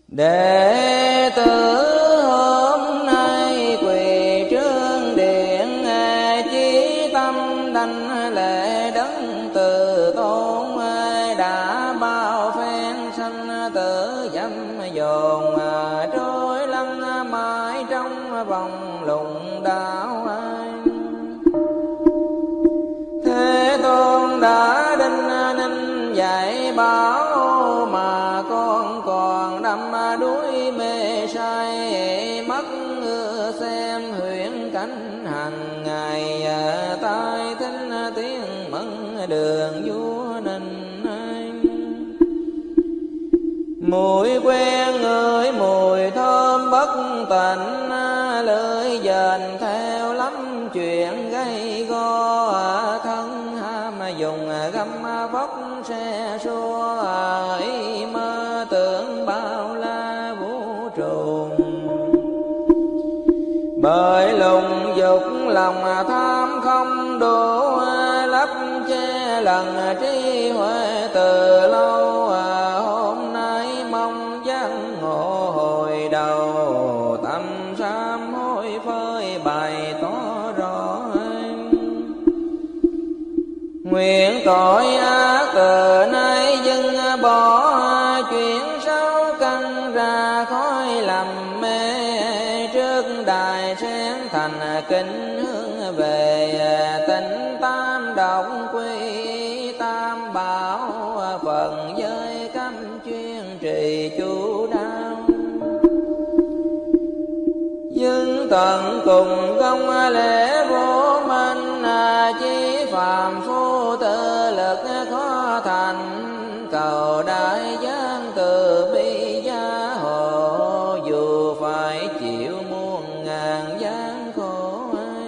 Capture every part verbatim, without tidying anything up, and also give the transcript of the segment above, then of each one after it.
Đệ tử hôm nay quỳ trước điện, chí tâm đảnh lễ đấng từ tôn. Đã bao phen sanh tử dâm dồn, trôi lăn mãi trong vòng lùng đạo. Thế Tôn đã đinh ninh dạy bảo, mà con còn đắm đuối mê say. Mắt xem huyễn cảnh hàng ngày, tai thính tiếng mẫn đường vua ninh. Mùi quen ngửi mùi thơm bất tịnh, lưỡi dền theo lắm chuyện gây go. Thân ham dùng găm vóc xe xua, ý mơ tưởng bao la vũ trụ. Bởi lùng dục lòng tham không đủ, lấp che lần trí huệ từ lâu. Hôm nay mong giác ngộ hồi đầu, tâm sám hối phơi bày tỏ rõ. Nguyện tội ác từ nay dừng bỏ, chuyển sáu căn ra khói làm mê. Trước đài sáng thành kính hướng về, tịnh tam động quy tam bảo. Phần giới cấm chuyên trì chú đáo, nhưng tận cùng công lễ vô minh. Chí phàm phu tự lực khó thành, cầu đại giang từ bi gia hộ. Dù phải chịu muôn ngàn gian khổ,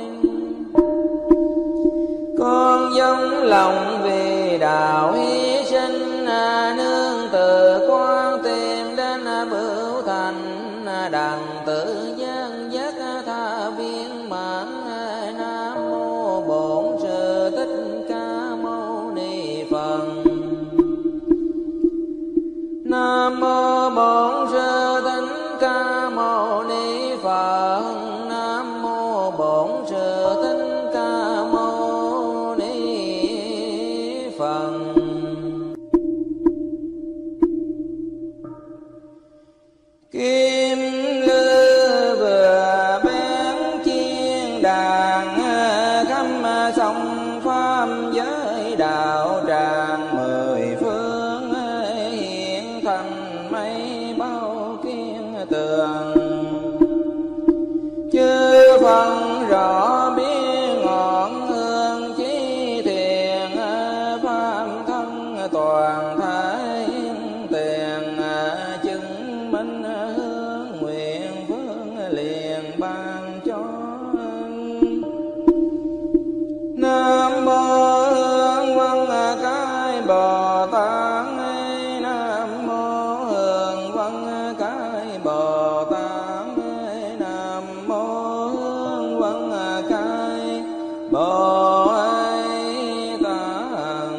con dâng lòng vì đạo hy sinh. Nương từ quan tìm đến bửu thành, đặng tự gian giác tha viên mãn. Nam mô Bổn Sư Thích Ca Mâu Ni Phật. Nam mô Bổn Sư Thích Ca Mâu Ni Phật. Nam mô Bổn Sư Thích Ca Mâu Ni Phật. Kim lư vừa bén chiên đàn, khắp sông pháp giới đạo tràng. Mười phương hiện thành mây bao kiên tường, chư phân rõ biết ngọn hương chí thiền. Pháp thân toàn thái tiền, chứng minh hướng nguyện phương liền ban cho. Nam mô Hương Văn Cái Bồ Tát. Nam mô Hương Văn Cái Bồ Tát. Nam mô Hương Văn Cái Bồ Tát.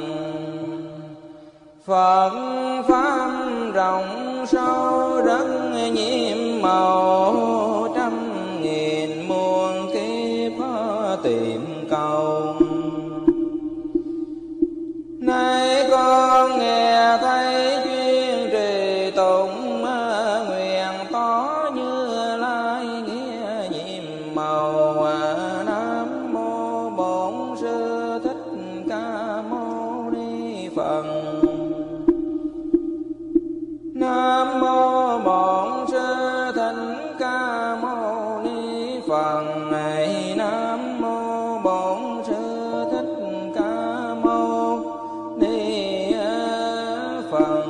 Phật pháp rộng sâu rất nhiệm màu, trăm nghìn muôn kiếp tìm cầu. Nay con nghe thấy chuyên trì tụng, nguyện tỏ Như Lai nghĩa nhiệm màu. Nam mô Bổn Sư Thích Ca Mâu Ni Phật. Nam mô Bổn Sư Thích Ca Mâu Ni Phật. Này Nam mô Bổn Sư Thích Ca Mâu Ni Phật.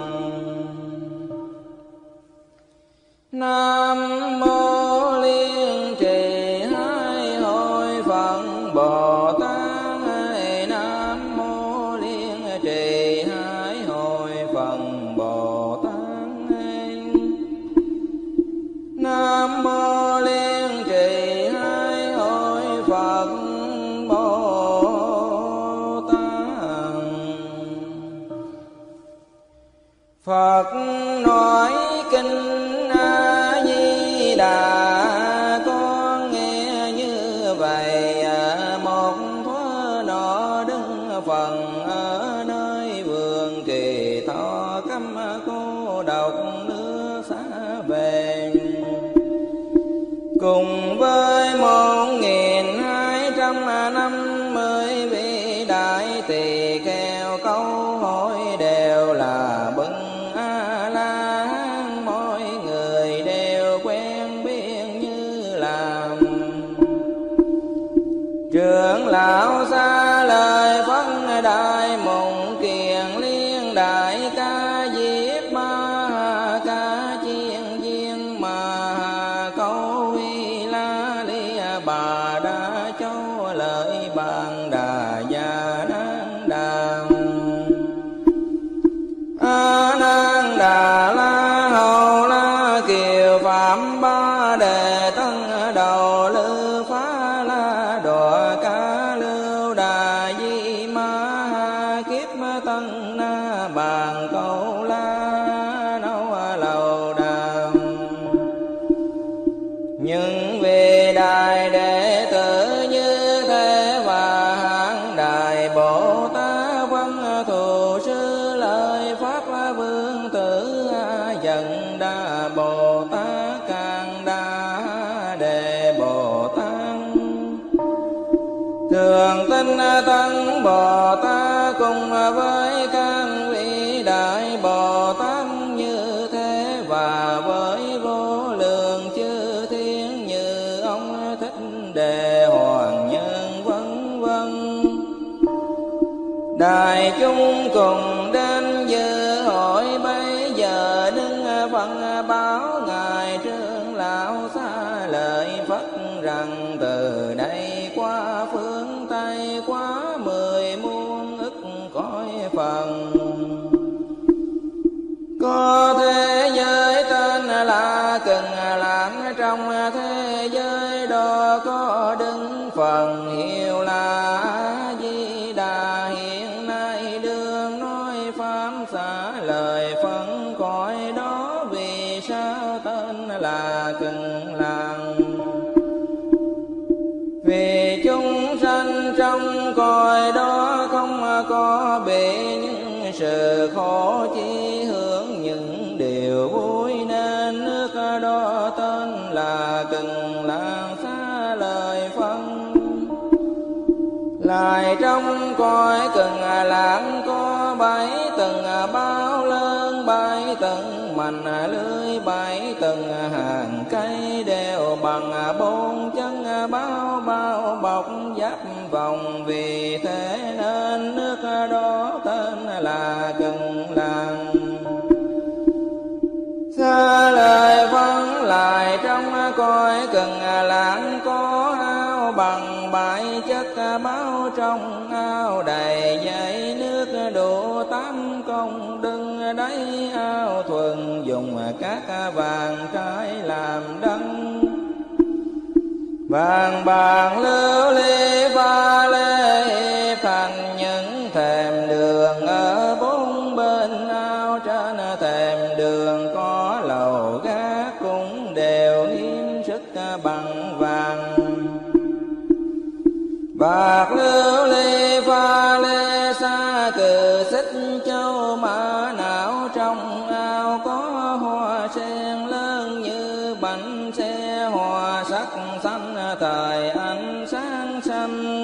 Nam mô Liên Trì Hai Hội Phật Bồ Tát. Nam mô Liên Trì Hai Hội Phật Bồ Tát. Nam mô Liên Trì Hai Hội Phật Bồ Tát. Phật nói kinh độc nước xa về. Cùng với một nghìn hai trăm năm mươi vị đại tỳ kheo câu hỏi đều là bậc A La Hán, mỗi người đều quen biết như làm. Trưởng lão xa lời phân đại mộng kiền liên đại ca diếp ma ca chiên viên mà câu huy la li bà đa châu lợi bàn đà gia nan đàm. A nan đà la hầu la kiều phạm ba đề tân đầu lư phá la đọa ca lưu đà di ma kiếp tân na bàn câu la nâu lầu đàm. Nhưng vì đại đệ tử như thế và hạng đại Bồ Tát văn thù sư lợi pháp vương tử dần đa Bồ Tát càng đa đề Bồ Tát thường tinh tấn Bồ Tát cùng với các vị đại Bồ Tát như thế và với vô lượng chư thiên như ông Thích Đề Hoàng Nhân vân vân. Đại chúng cùng đến dự hội bây giờ đứng phân báo ngài trưởng lão xa lời Phật rằng từ đây qua phương Tây quá mười muôn ức cõi phần có thế giới tên là Cần Lãng, trong thế giới đó có đứng phần hiệu là A Di Đà. Hiện nay đương nói pháp xả lời phân cõi đó, vì sao tên là Cần Lãng? Vì chúng sanh trong cõi đó không có bị những sự khổ, chi hưởng những điều vui, nên nước đó tên là Cần Lãng xá lời phân. Lại trong cõi Cần Lãng có bảy tầng bao lớn, bảy tầng mành lưới, bảy tầng hàng cây đều bằng bốn chân bao bao bọc giáp vòng. Vì thế nên nước đó tên là Cần Lãng. Xa lời phân lại trong cõi Cần Lãng có ao bằng bảy chất báo, trong ao đầy dãy nước đủ tám công đừng đáy ao thuần dùng các vàng trái làm đăng. Vàng bạc lưu ly pha lê thành những thềm đường ở bốn bên ao. Trên thềm đường có lầu gác cũng đều hiếm sức bằng vàng. Bạc lưu ly pha lê xa cừ xích châu mã não. Trong ao có hoa sen lớn như bánh xe, hoa sắc xanh thời ánh sáng xanh.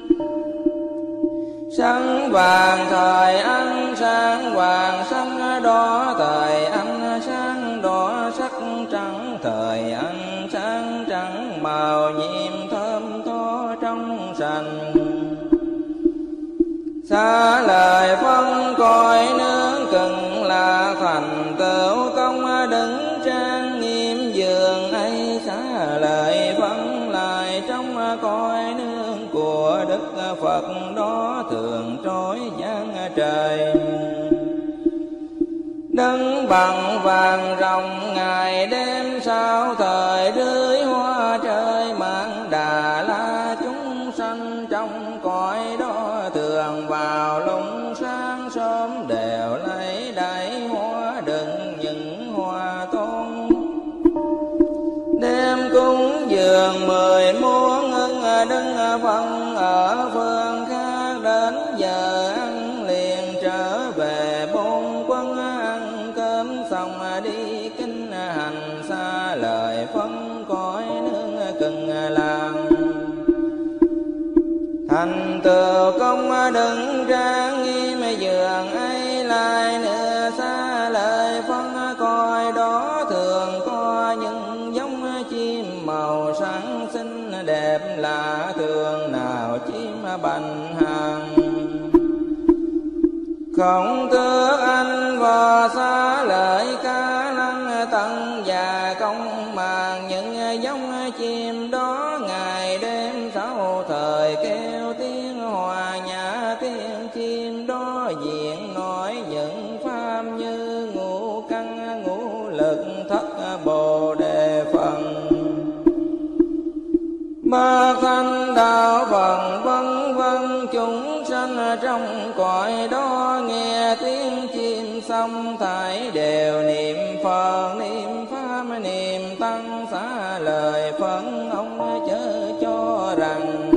Sáng vàng thời ánh sáng vàng, sáng đỏ thời ánh sáng đỏ, sắc trắng thời ánh sáng trắng, màu nhiệm thơm tho trong sành. Xa lời phân cõi nước Cần là thành tựu công đứng trang nghiêm giường ấy. Xa lời phân lại trong cõi nước của Đức Phật đó thường trói giang trời. Đứng bằng vàng rồng ngày đêm sao thời rưới hoa trời mang Đà La. Chúng sanh trong cõi đó thường vào lúc sáng sớm đều lấy đáy hoa đựng những hoa tôn. Đêm cúng dường mười muôn ưng đứng phân ở phương khác, đến giờ ăn liền trở về bốn quân ăn cơm xong đi kinh hành xa lời phân cõi nước cần làm. Thành tựu công đừng trang nghiêm giường ấy lại nữa xa lời phân coi đó thường có những giống chim màu sáng xinh đẹp lạ thường nào chim bành hàng. Không thưa anh và xa lời ca lăng tận và công màng những giống chim đó ngày đêm sáu thời kêu tiếng hòa nhã tiếng chim đó diện nói những pháp như ngũ căn ngũ lực thất bồ đề phần ba thanh đạo phần vân vân. Chúng sanh trong cõi đó nghe tiếng chim xong thảy đều niệm Phật niệm pháp niệm tăng xá lời phân. Ông chớ cho rằng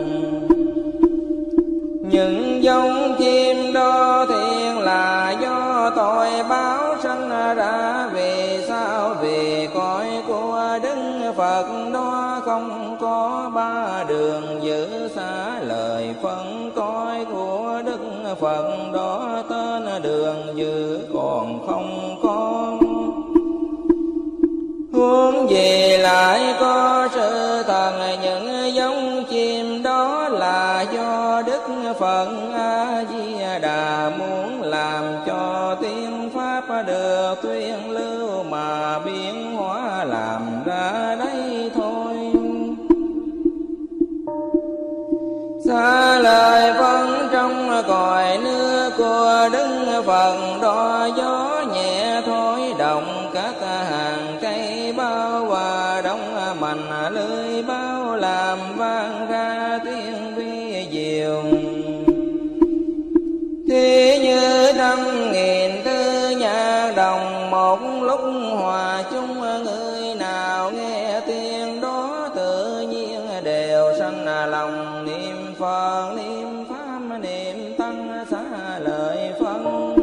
những giống chim đó thiện là do tội báo sanh ra. Vì sao? Vì cõi của Đức Phật đó không có ba đường giữ xá lời phân. Cõi của Đức Phật đó tên đường giữ còn không có. Huống gì lại có sự thần những giống chim đó là do Đức Phật A Di Đà muốn làm cho tiếng pháp được tuyên lưu mà biến hóa làm ra đây thôi. Xa lời phân trong cõi nước của Đức Phật đó gió nhẹ thổi động các hàng cây bao hòa đông mạnh lưới bao làm vang ra tiếng vi diệu. Thì như trăm nghìn tư nhạc đồng một lúc hòa chung, người nào nghe tiếng đó tự nhiên đều sanh lòng niệm Phật niệm pháp niệm tăng xá lợi phân.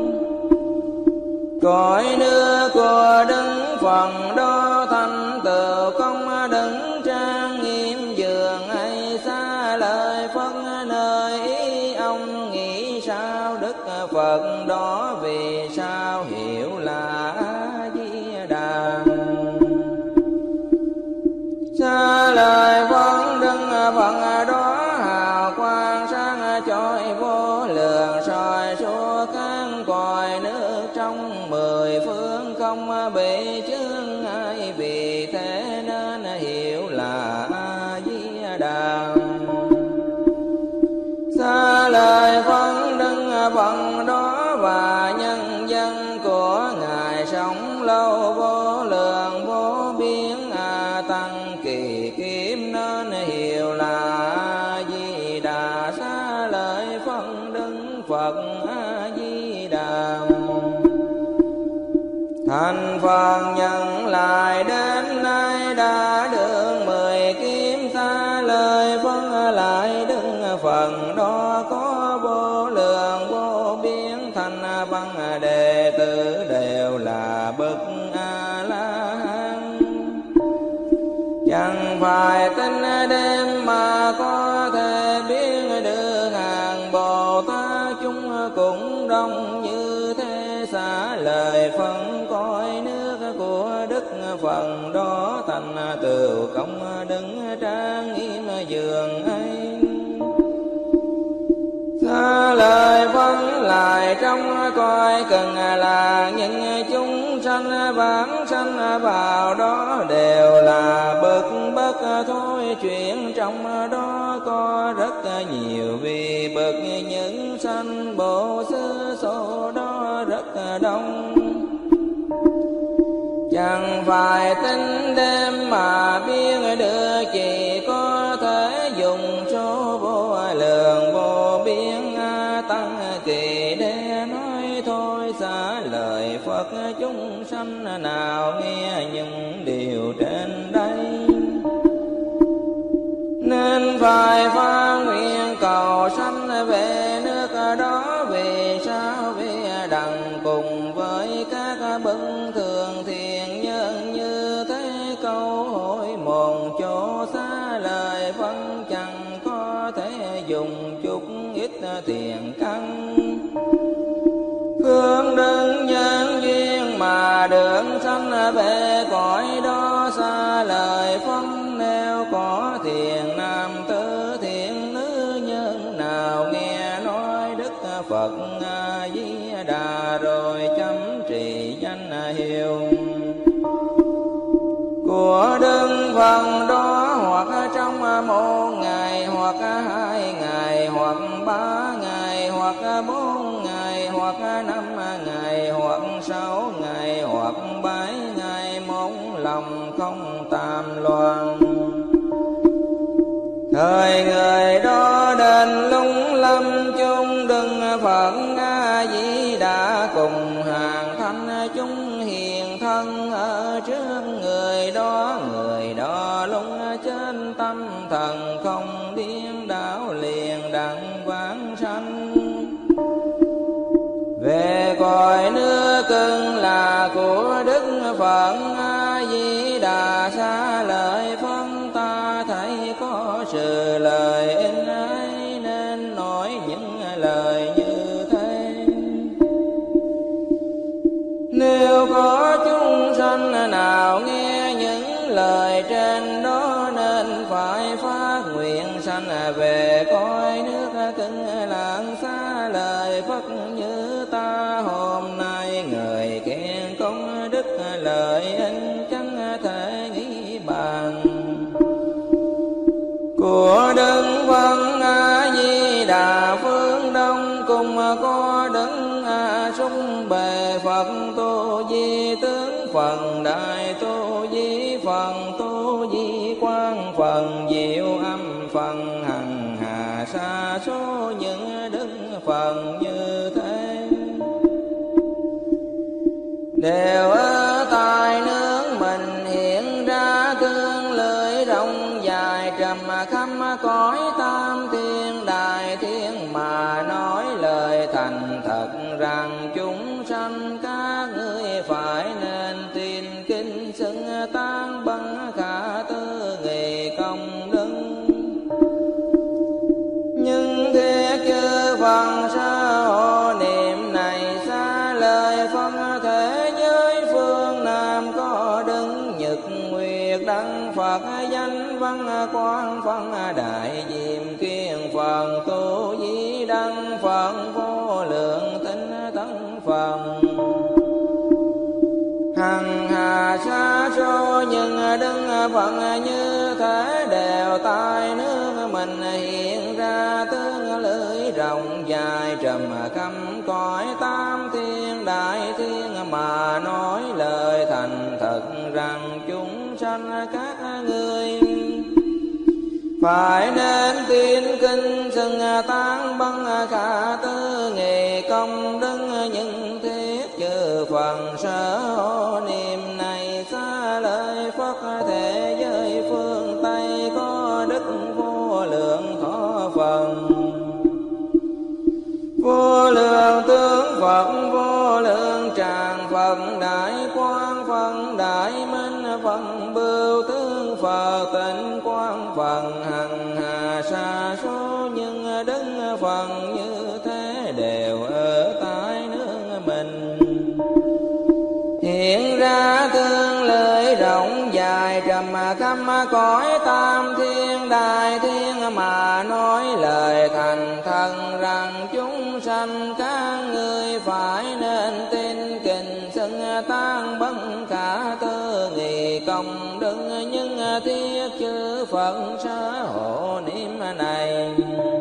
Cõi nước của Đức Phật đó thành tựu công đứng trang nghiêm giường ấy xá lợi phân. Nơi ý ông nghĩ sao Đức Phật đó vì sao hiểu là A Di Đà. Xá lợi phân Đức Phật đó hào quang sáng chói vô lượng soi suốt các cõi nước trong mười phương không bị chướng ai. Vì thế nên hiểu là A Di Đà. Xá lợi phân Đức Phật đó và nhân dân của ngài sống lâu vô lượng vô biên a tăng kỳ kiếm nên hiểu là A Di Đà. Xá lợi phân Đức Phật A Di Đà. Thành Phật nhận lại đến nay đã được mười kiếm. Xá lợi phân lại Đức Phật đó có vô lượng vô biên thành văn đệ tử đều là bậc A La Hán. Chẳng phải tính đêm mà có thể biết được hàng Bồ Tát chúng cũng đông như thế. Xá lợi phân cõi nước của Đức Phật đó thành tựu công đứng trang nghiêm giường ấy. Xá lợi phân lại trong cõi cần là những chúng sanh vãng sanh vào đó đều là bậc bất thôi. Chuyện trong đó có rất nhiều vì bậc những sanh bộ xứ số đó rất đông. Chẳng phải tính đêm mà biết được, chỉ có thể dùng số vô lượng vô biên a tăng kỳ để nói thôi. Xá lợi Phật chúng sanh nào nghe những điều trên đây nên phải phát nguyện cầu sanh về nước đó. Vì sao? Vì đặng cùng với các bậc thường thiện căn. Phương đức nhân duyên mà được sanh về cõi đó, xa lời phân nêu có thiện nam tử thiện nữ nhân nào nghe nói Đức Phật A Di Đà rồi chấm trì danh hiệu của Đức Phật đó, hoặc trong một ngày, hoặc hai ngày, hoặc ba ngày, hoặc bốn ngày, hoặc năm ngày, hoặc sáu ngày, hoặc bảy ngày, một lòng không tam loạn. Thời người đó đến lung lâm chung Đức Phật A Di Đà cùng hàng thanh chúng hiền thân ở trước người đó. Người đó lung trên tâm thần không điên đảo liền đặng vãng sanh về cõi nước cưng là của Đức Phật A Di Đà. Xa lời phân ta thấy có sự lời in ấy nên nói những lời như thế. Nếu có chúng sanh nào nghe những lời trên đó nên phải phát nguyện sanh về cõi nước cưng lạng. Xa lời Phật như ta hôm nay, người khen công đức lợi ích chẳng thể nghĩ bàn của Đức Phật A Di Đà. Phương Đông cùng có Đức A Sung Bề Phật Tu Di Tướng, phần Đại Tu Di, phần Tu Di Quang, phần Diệu Âm, phần Hằng Hà. Sa số những đức phần như thế đều ở tại nước mình hiện ra, tương lưỡi rộng dài trầm khắp cõi tam thiên đại thiên mà nói lời thành thật rằng chúng sanh các ngươi phải nên tin kinh xưng tán bằng khả tư nghị công đức. Nhưng thế chư Phật sa hộ niệm này xa lời phân thế giới phương Nam có Đức Nhật Nguyệt Đăng Phật danh văn quang phân đại diệm kiên Phật Tu Di Đăng Phật vô lượng tinh tấn Phật hằng hà. Sa số những Đức Phật như thế đều tại nước mình hiện ra, tương lưỡi rộng dài trầm khắp cõi tam thiên đại thiên mà nói lời thành thật rằng chúng sanh các ngươi phải nên tin kinh xưng tán bằng khả tư nghị công đức. những thiết chư phần sở hộ niệm này xa lời Phật thế giới phương Tây có đức vô lượng thọ phần, vô lượng tướng Phật, vô lượng tràng Phật, đại quang Phật, đại minh Phật, bưu tướng Phật, tịnh quang Phật, hằng hà. Sa số những đức Phật như thế đều ở tại nước mình hiện ra, tương lưỡi rộng dài trầm khắp cõi tam thiên đại thiên mà nói lời thành thần rằng chúng sanh các ngươi phải nên tin kinh xưng tán bất khả tư nghị công đức. nhưng thiết chư Phật sở hộ niệm này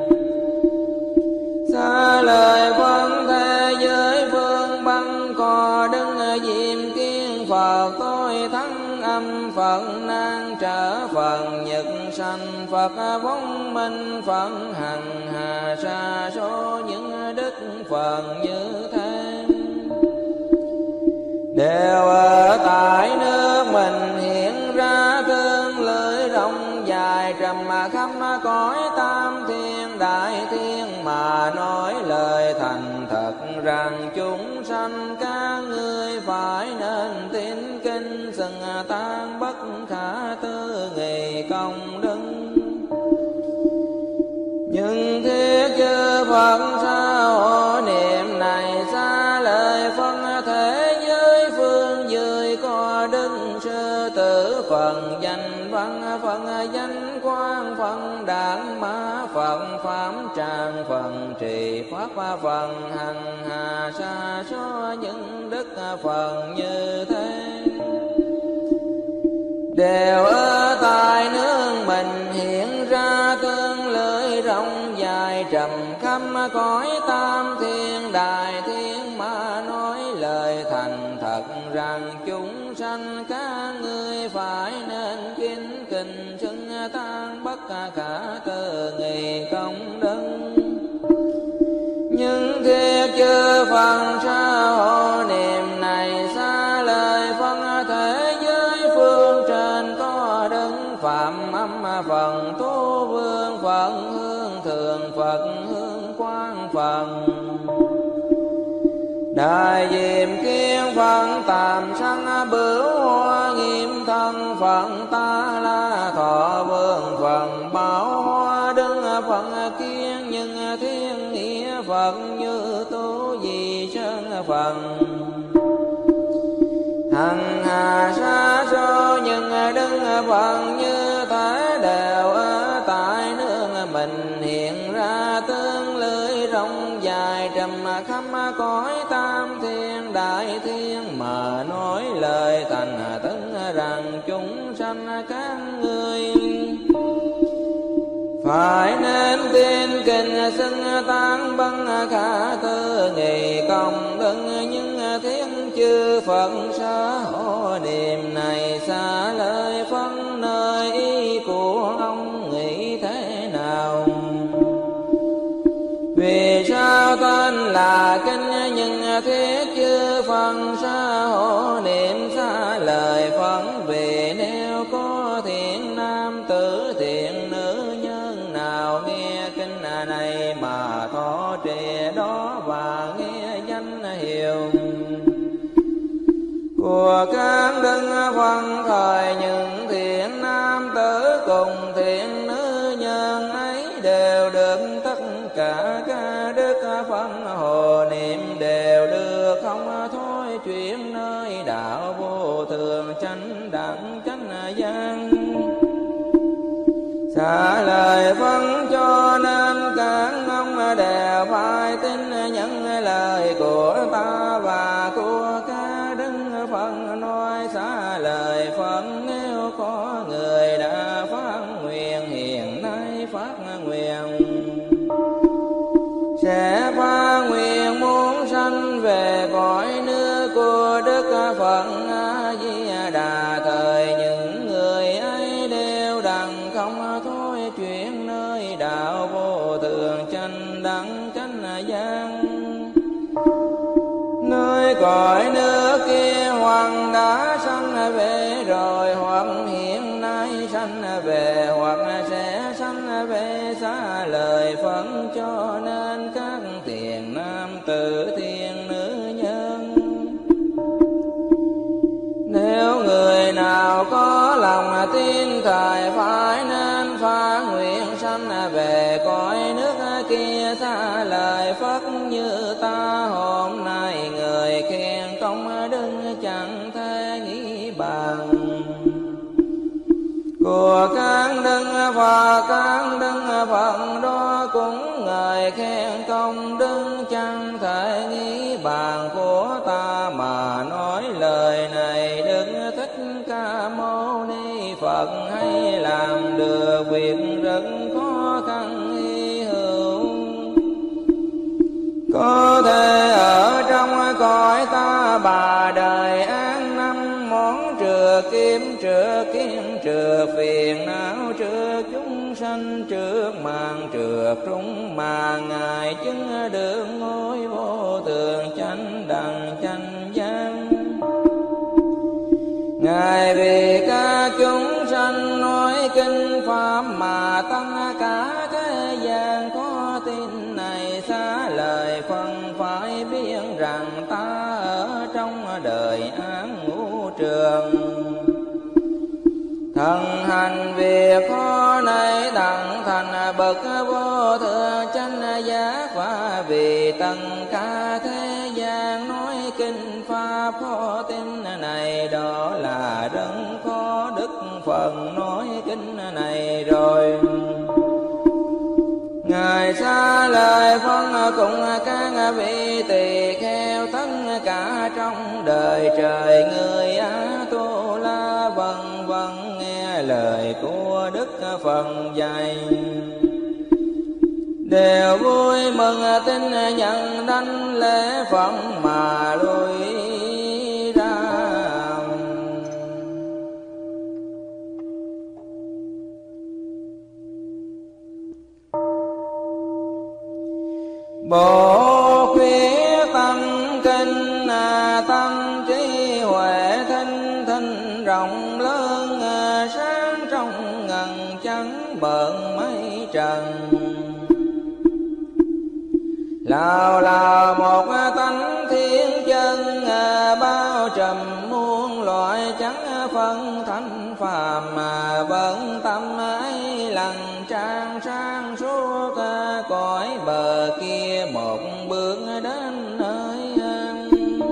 xa lời phân thế giới phương băng có Đức Diệm Kiên Phật tôi thắng âm Phật nan trở Phật nhật sanh Phật vong minh Phật hằng hà. Sa số những đức Phật như thế đều ở tại nước mình hiện ra, tương lưỡi rộng dài trầm khắp cõi tam thiên đại thiên mà nói lời thành thật rằng chúng sanh các ngươi phải nên tin kinh xưng tán bất khả tư nghị công đức. nhưng thiết chư Phật sao niệm này xa lời phân thế giới phương dưới có đức sư tử phần danh văn phần danh quang phần đản mã phần pháp trang phần trì pháp phần hằng hà sa số những đức phần như thế đều ở tại nước mình hiện ra tương lưỡi rộng dài trầm khắp cõi tam thiên đại thiên mà nói lời thành thật rằng chúng sanh các ngươi phải nên kính kình xưng tan bất khả tư nghị công đức nhưng thiết chư Phật sao hộ niệm này xa lời phân thế giới phương trên có đức phạm âm phần tu vương Phật hương thường Phật hương quang Phật đại diệm kiên Phật tạm sanh bửu hoa nghiêm thân Phật ta la thọ vương Phật bảo hoa đứng Phật kiên nhưng thiên nghĩa Phật như tu di sơn Phật hằng hà sa số nhưng đứng Phật như thế đều ở tại nước mình hiện ra tương lưỡi rộng dài trầm khắp cõi tam thiên đại thiên mà nói lời thành tấn rằng chúng sanh các ngươi phải nên tin kinh xưng tán băng khả tư nghị công đức nhưng thiên chư Phật sở hộ niệm này xa lời phân nơi ý của ông nghĩ thế nào vì sao tên là kinh nhưng thiết chư Phật sở hộ niệm xa lời phân vì nếu có thiện nam tử thiện nữ nhân nào nghe kinh này mà thọ trì đó và nghe danh hiệu của các đức Phật thời những thiện nam tử cùng thiện nữ nhân ấy đều được tất cả các đức Phật hộ niệm đều được không thôi chuyển nơi đạo vô thường chánh đẳng chánh giác xả lời phân cho nên các ông đều phải tin nhận lời của ta và của các đức Phật nói xả lời Phật nếu có người đã phát nguyện hiện nay phát nguyện sẽ phát nguyện muốn sanh về cõi nước của Đức Phật A Di Đà thời những người ấy đều đặng không thôi chuyển nơi đạo vô thường chánh đẳng chánh giác nơi cõi nước kia hoặc đã sanh về rồi hoặc hiện nay sanh về hoặc sẽ sanh về xa lời Phật cho nên các thiện nam tử thiện nữ nhân nếu người nào có lòng tin thời phải nên phát nguyện sanh về cõi nước kia xa lời Phật như ta hôm nay người khen công đức chẳng thể nghĩ bằng của các đức và các đức Phật đó cũng người khen công đức chẳng thể nghĩ bàn của ta mà nói lời này Đức Thích Ca Mâu Ni Phật hay làm được việc rất khó khăn hy hữu có thể ở trong cõi ta bà đời an năm món trừ kiếm trừ kiến trừ phiền não trừ chúng sanh trước màn trừ trung mà ngài chứng được ngôi vô thường chánh đẳng chánh giác ngài vì các chúng sanh nói kinh pháp mà tăng cả thế gian có tin này xá lời phân phải biết rằng ta ở trong đời án ngũ trường Thần hành việc khó này tặng thành bậc vô thượng chánh giác, và vì tất cả thế gian nói kinh pháp khó tin này, đó là rất khó đức phần nói kinh này rồi. Ngài xa lời phân cùng các vị tỳ kheo, tất cả trong đời trời người Á Tu La vân vân nghe lời của Đức Phật dạy, đều vui mừng tin nhận đảnh lễ Phật mà lui ra. Bộ khuyết tâm kinh tâm trí huệ thinh thinh rộng lớn, sáng trong ngần trắng bợn mây trần. Lào lào một tánh thiên chân, bao trùm muôn loại chẳng phân thanh phàm, mà vẫn tâm ấy lặng trang sang suốt cõi bờ kia, một bước đến nơi an.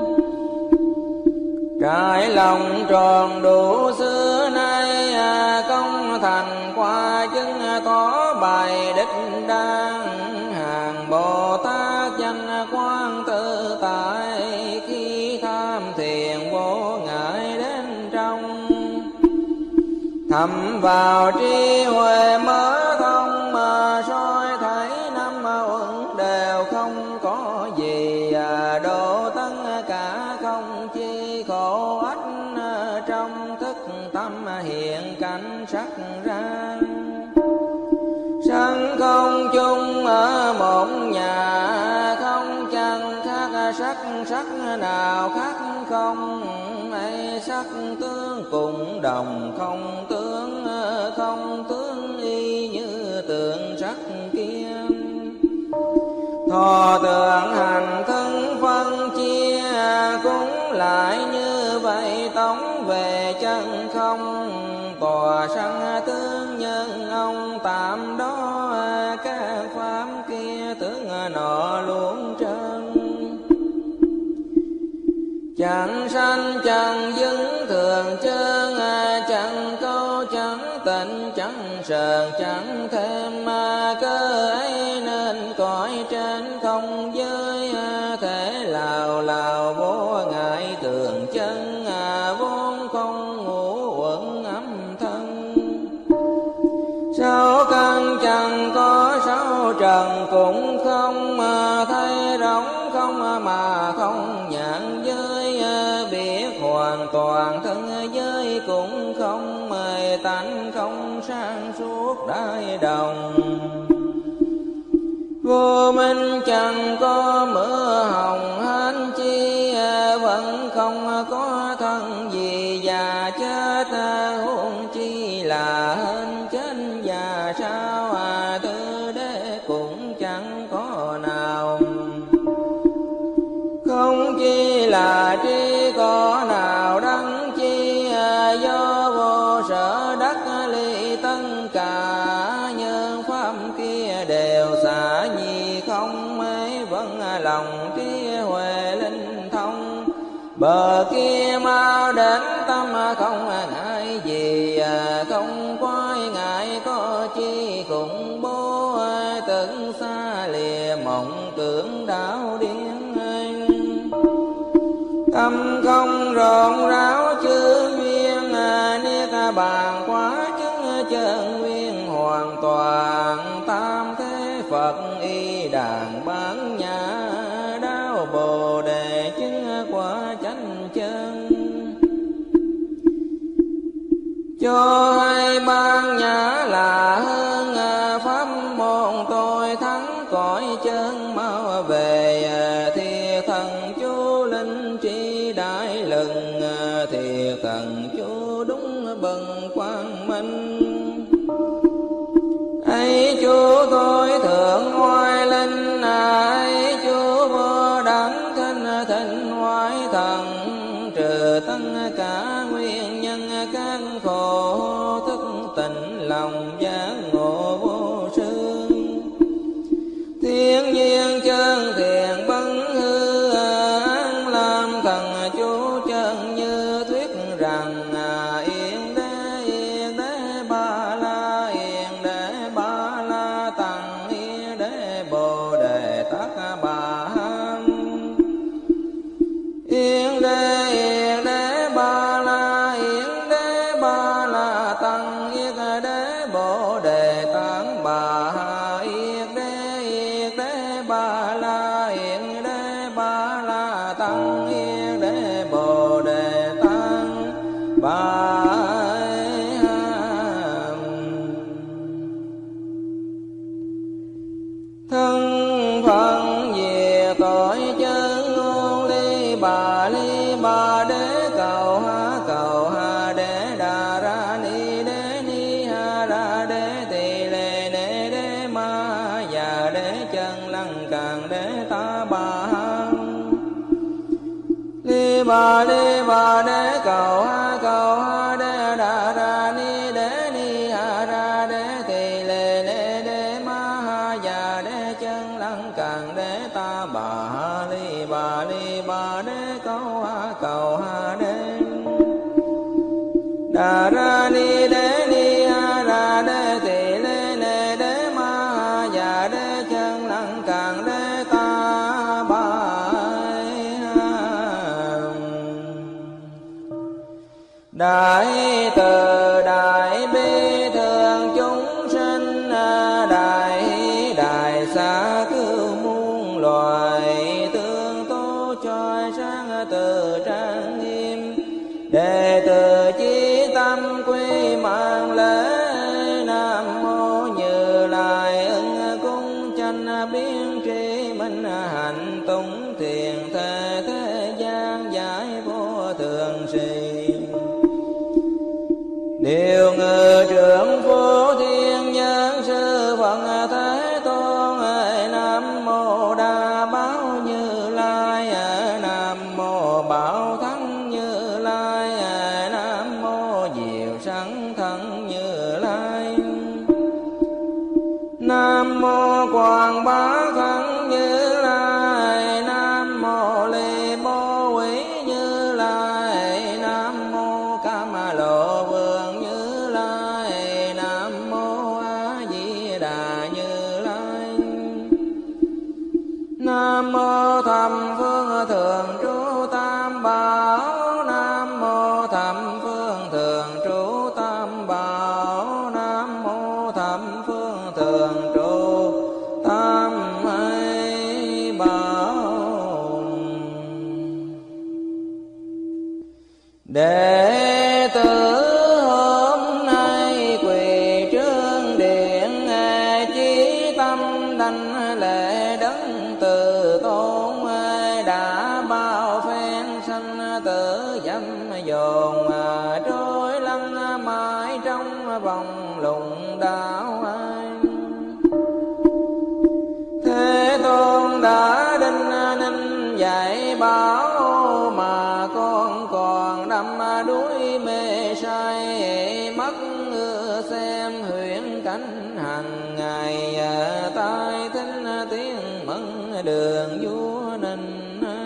Trải lòng tròn đủ xưa nay, công thành qua chứng tỏ bài đích đang. Hàng Bồ Tát danh quang tự tại, khi tham thiền vô ngại đến trong. Thầm vào trí huệ mở thông, mà soi thấy năm uẩn đều không có gì, độ tất cả không chi khổ ách. Trong thức tâm hiện cảnh sắc ra, sanh không chung ở một nhà, không chẳng khác sắc, sắc nào khác không. Ấy sắc tướng cùng đồng, không tướng không tướng y như tượng sắc kia. Thọ tưởng hành thân phân chia, cũng lại như vậy tống về chân không. Tòa sanh tướng nhân ông tạm đó, các pháp kia tướng nọ luôn trơn. Chẳng sanh chẳng dứng thường chân, chẳng câu chẳng tịnh chẳng sờn chẳng thêm. Cơ ấy nên cõi trên không giới, thể lào lào vô ngại thường chân. Vốn không ngủ uẩn âm thân, sáu căn chẳng có sáu trần cũng không. Thấy rỗng không mà không nhận giới, biết hoàn toàn thân giới cũng không. Mời tánh không sang suốt đại đồng, vô minh chẳng có mưa hồng hên chi. Vẫn không có thân gì già chết, huống chi là hên chết già sao. Tư đế cũng chẳng có nào, không chi là tri có nào đắng chi. Do vô sở đắc ly tất cả, nhân pháp kia đều xả nhi không. Ấy vẫn lòng trí huệ linh thông, bờ kia mau đến tâm không ngại gì. Không quái ngại có chi khủng bố, tưởng xa lìa mộng tưởng đảo điên. Tâm không rộn ráo chư duyên, niết bàn quá chứng chân nguyên hoàn toàn. Tam thế Phật y đàn bán nhã, đáo Bồ đề chứng quả chánh chân. Cho hai ban nhã là hơn, pháp môn tôi thắng cõi chân mau về. Thiệt thần chú linh trí đại lừng, thiệt thần chú đúng bần quang minh. Ấy chú tôi thượng oai linh, ấy chú vô đẳng thinh thịnh hoái thần. Trừ tất cả nguyên nhân các khổ, lòng giác ngộ vô sư. Thiên nhiên chân thiện vấn hư an làm thần chú chân như thuyết rằng yên đế yên đế ba la yên đế ba la tăng yên đế bồ đề tát bà ham. Yên đế yên đế ba la yên đế ba la tăng yên đế bồ đề tát bà ha. Yên đế yên đế ba la yên đế ba la tăng yên đế bồ đề tát bà ha. Thân phận về tội chân ngôn ly bà ly bà đế cầu ha cầu ha đế đà ra ni đế ni ha ra đế tỳ lê nê đế ma già đế chân lăng càng đế ta bà ha. Ly bà ly bà đế cầu ha cầu ha đế đà ra ni đế ni ha ra đế tỳ lê nê đế ma ha già đế chân lăng càng đế ta bà ha. Ly bà ly bà đế cầu ha cầu ha đế đà ra ni đế ni ha ra đế tỳ lê nê đế ma ha già đế chân lăng càng đế ta bà ha. Đại từ đại bi thường chúng sinh đại đại xa cứu muôn loài tương tố choi sáng từ trang nghiêm. Đệ tử chí tâm quy mạng lễ nam mô Như Lai ưng cung chánh biến tri minh hạnh tùng thiền thế thế gian giải vô thường sĩ. Điều ngự trưởng phổ thiên nhân sư Phật Thế Tôn. Nam mô Đa Bảo Như Lai nam mô Bảo Thắng Như Lai nam mô Diệu Sẵn Thân Như Lai nam mô Quảng Bá Thân Như Lai nam mô Ly Bố Quý Như Lai nam mô Cam Lộ Vương Như Lai nam mô A Di Đà Như Lai nam mô Thầm Phương Thường Trú Tam Bảo nam mô Thầm Phương Thường Trú Tam Bảo nam mô Thầm Phương Thường Trú Tam Bảo. Đệ tử hôm nay quỳ trước điện chí tâm đảnh lễ đấng từ tôn. Đã bao phen sanh tử dâm dồn trôi lăn mãi trong vòng lùng đạo. Thế Tôn đã đinh ninh dạy bảo mà con còn đắm đuối mê say. Mắt xem huyễn cảnh hàng ngày tai thính tiếng mẫn đường vua ninh.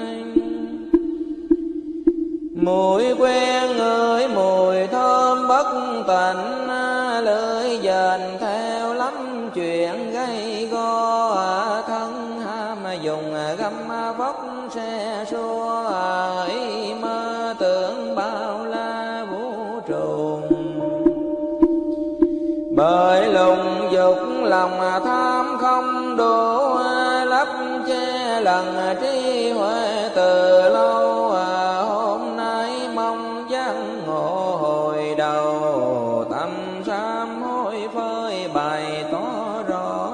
Mùi quen người mùi thơm bất tịnh. Lưỡi dền theo lắm chuyện gây go. Thân ham dùng găm vóc xe xua. Ý mơ tưởng bao la vũ trụ. Bởi lùng dục lòng tham không đủ. Lấp che lần trí huệ từ lâu. Hôm nay mong giác ngộ hồi đầu. Tâm sám hối phơi bày tỏ rõ.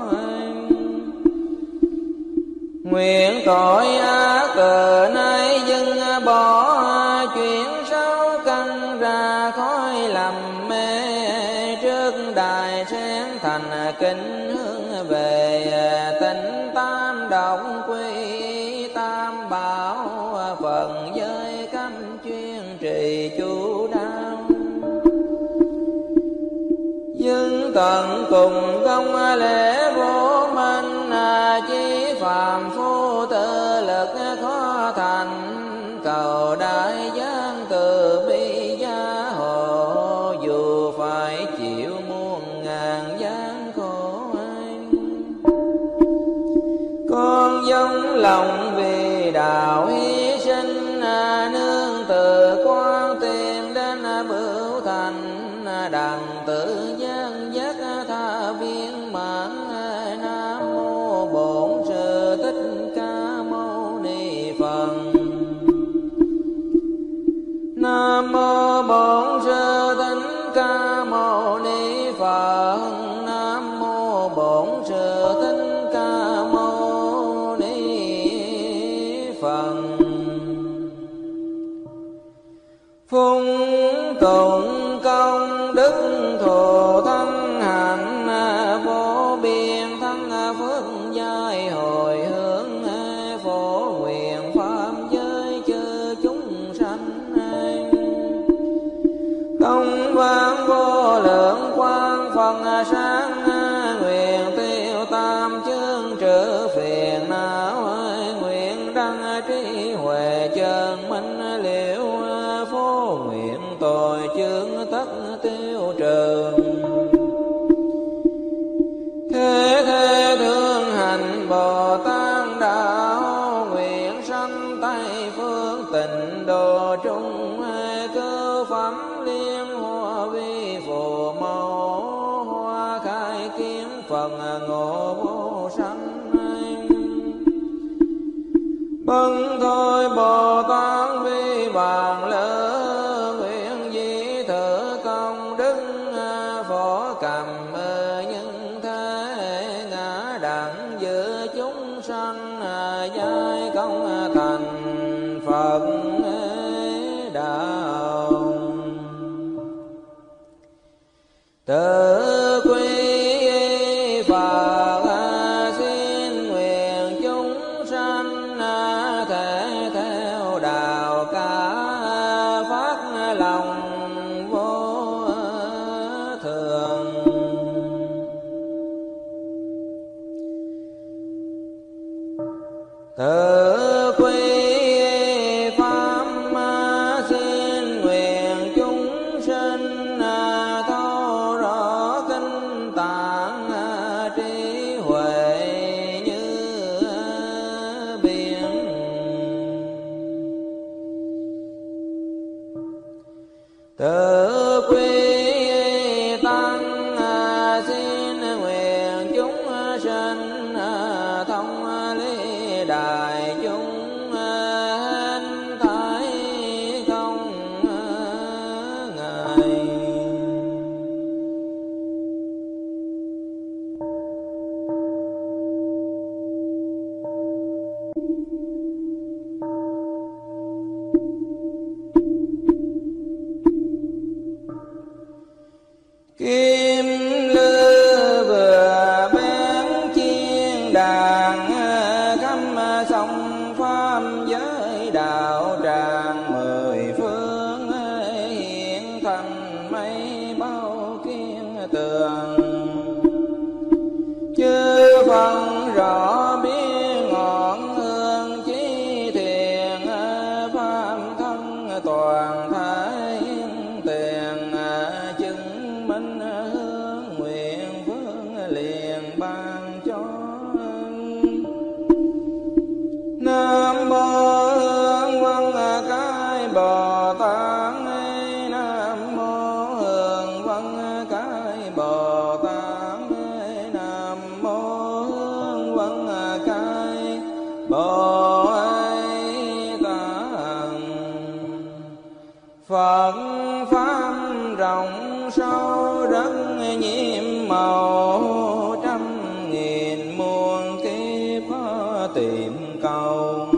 Nguyện tội ác từ nay dừng bỏ. Chuyển sáu căn ra khói lầm mê. Trước đài sen thành kính hướng về. Tịnh tam động quy tam bảo. Phần giới cấm chuyên trì chú đáo. Nhưng tận cùng công lễ vô minh, chí phàm phu tự lực khó thành, cầu đại giang từ bi gia hộ, dù phải chịu muôn ngàn gian khổ ai. Con dâng lòng vì đạo hy sinh, nương từ quan tìm đến bửu thành, đặng tự gian giác tha viên mãn. Nam mô Bổn Sư Thích Ca Mâu Ni Phật. Nam mô Bổn Sư Thích Ca Mâu Ni Phật. Nam mô Bổn Sư Thích Ca Mâu Ni Phật. Phung tụng công đức thù thanh hạnh, vô biên thắng phước giai hồi hướng, phổ nguyện pháp giới chư chúng sanh. Công vang vô lượng quang phần sáng, nguyện tiêu tam chương trừ phiền não, nguyện đăng trí huệ chân minh liễu, phổ nguyện tội chướng tất tiêu trừ. Thế thế thương hành Bồ Tát đạo, nguyện sanh Tây phương tịnh độ trung, cứu phẩm liên hoa vi phù mẫu, hoa khai kiến phần ngộ vô sanh. Bần thôi Bồ Tát vi bàn lỡ, nguyện di thử công đức phổ cầm nhân thế, ngã đặng giữa chúng sanh, giai công thành Phật đạo. Tự quy Phật xin nguyện chúng sanh, thể theo đạo cả phát lòng vô thường. Tự quy pháp xin nguyện chúng sinh, thấu rõ kinh tạng trí huệ như biển. Tự quy tăng xin nguyện chúng sinh, thông lý đại chúng hình thái không ngại. Kim lư vừa bén chiên đàn, khắp sông pháp giới đạo tràng mười phương, hiện thành mây bao kiên tường. Chư phân rõ biết ngọn hương chí thiền, pháp thân toàn thái tiền, chứng minh hướng nguyện phương liền ban cho. Nam mô Hương Văn Cái Bồ Tát, Nam mô Hương Văn Cái Bồ Tát, Nam mô Hương Văn Cái Bồ Tát. Phật pháp rộng sâu rất nhiệm màu, trăm nghìn muôn kiếp tìm cầu.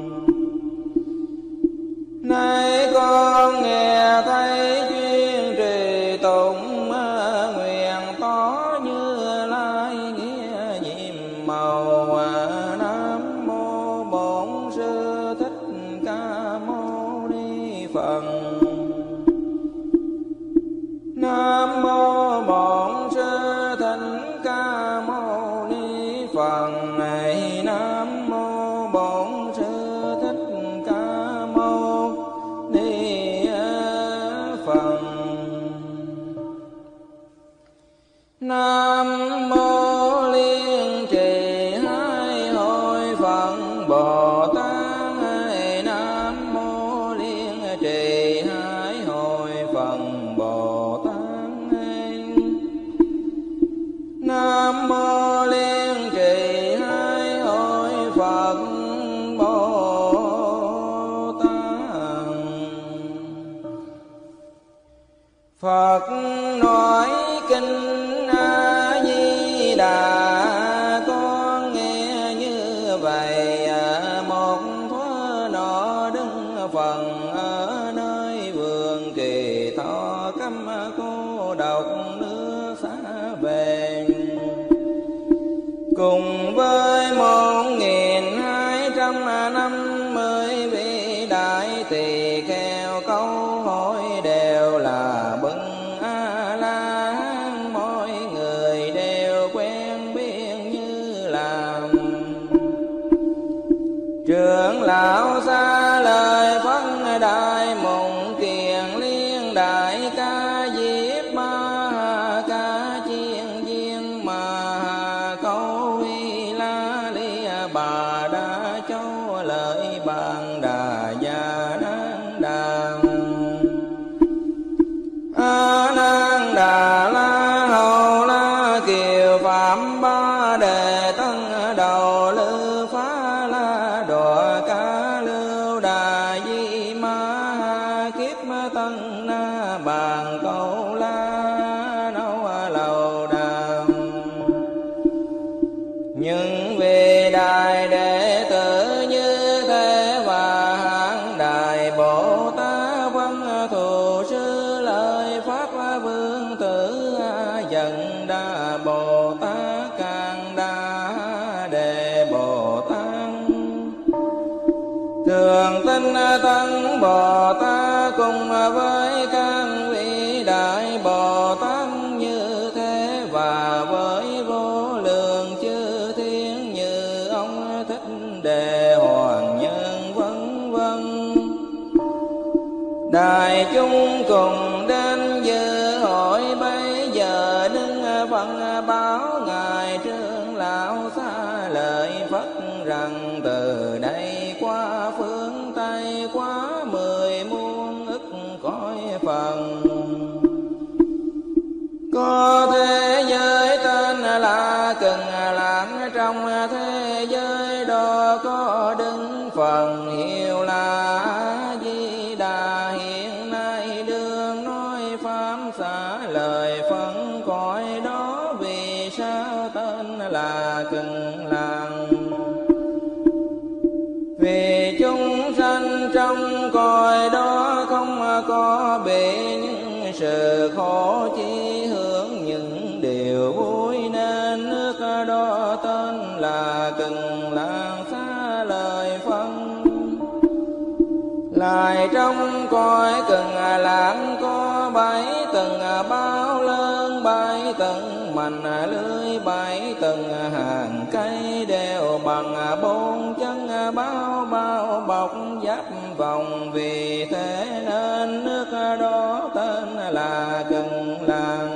Nay con nghe thấy chuyên trì tụng, nguyện tỏ Như Lai nghĩa nhiệm màu. Nam mô Bổn Sư Thích Ca Mâu Ni Phật. Nam mô Bổn Sư Nam mô Liên Trì Hai Hội Phật Bồ Tát. Nam mô Liên Trì Hai Hội Phật Bồ Tát. Nam mô Liên Trì Hai Hội Phật Bồ Tát. Phật nói kinh A Di Đà, con nghe như vậy. Một thuở nọ đứng phần ở nơi vườn Kỳ Thọ, câm cô độc nước xa về, cùng với một nghìn hai trăm năm mươi vị đại tỳ kheo. Câu hỏi đều là bưng A La Hán, mỗi người đều quen biết như làm. Trưởng lão xa lời phân đại mộng kiền liên đại ca diếp ma ca chiên viên mà câu huy la li bà đã cho lời bàn đà gia nan đà. A Nan Đà La Hầu La Kiều Phạm Ba Đề Tân Đầu Lư Phá La Đọa Ca Lưu Đà Di Ma Kiếp Tân Na Bàn Câu La Nâu Lầu Đà. Nhưng vì đại đệ tử như thế và hạng đại Bồ Tát văn thù sư lời Pháp Vương Tử Dần Đa Bồ Tát Càng Đa Đề Bồ Tát Thường Tinh Tân Bồ Tát cùng với các vị đại Bồ Tát như thế và với vô lượng chư thiên như ông Thích Đề Hoàng Nhân vân vân. Đại chúng cùng đến dự hội bây giờ đứng phân báo ngài trưởng lão xa lời Phật rằng từ đây qua phương Tây quá mười muôn ức cõi phần, có thế giới tên là Cần Lãng. Trong thế giới đó có đứng phần hiệu là A Di Đà. Hiện nay đương nói pháp xả lời phân cõi đó, vì sao tên là Cần Lãng? Vì chúng sanh trong cõi đó không có bị những sự khổ, chi hướng những điều vui, nên nước đó tên là Cần Lãng xá lời phân. Lại trong cõi Cần Lãng có bảy tầng bao lớn, bảy tầng mành lưới, bảy tầng hàng cây đều bằng bốn chân bao bao bọc giáp vòng. Vì thế nên nước đó tên là Cần Lãng.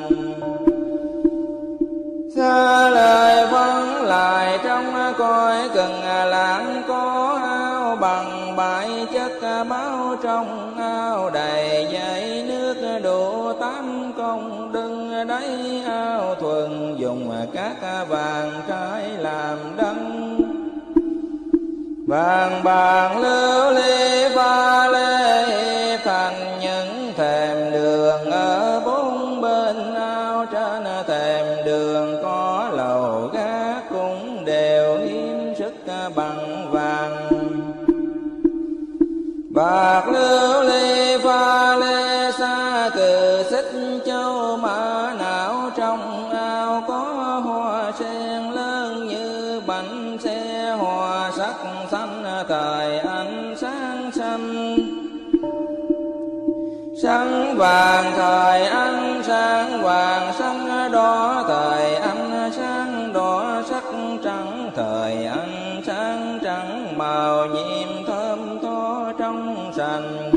Xa lời vâng lại trong cõi Cần Lãng có ao bằng bảy chất báo, trong ao đầy dãy nước đủ tám công đừng đáy. Ao thuần dùng các vàng trái làm đăng, vàng bạc lưu ly pha lê thành những thềm đường ở bốn bên ao. Trên thềm đường có lầu gác cũng đều hiếm sức bằng vàng, bạc lưu ly pha lê xa cừ xích châu mã não. Trong ao có hoa sen lớn như bánh xe, hoa sắc xanh thời ánh sáng xanh, sáng vàng thời ánh sáng vàng, sáng đỏ thời ánh sáng đỏ, sắc trắng thời ánh sáng trắng, màu nhiệm thơm tho trong sành.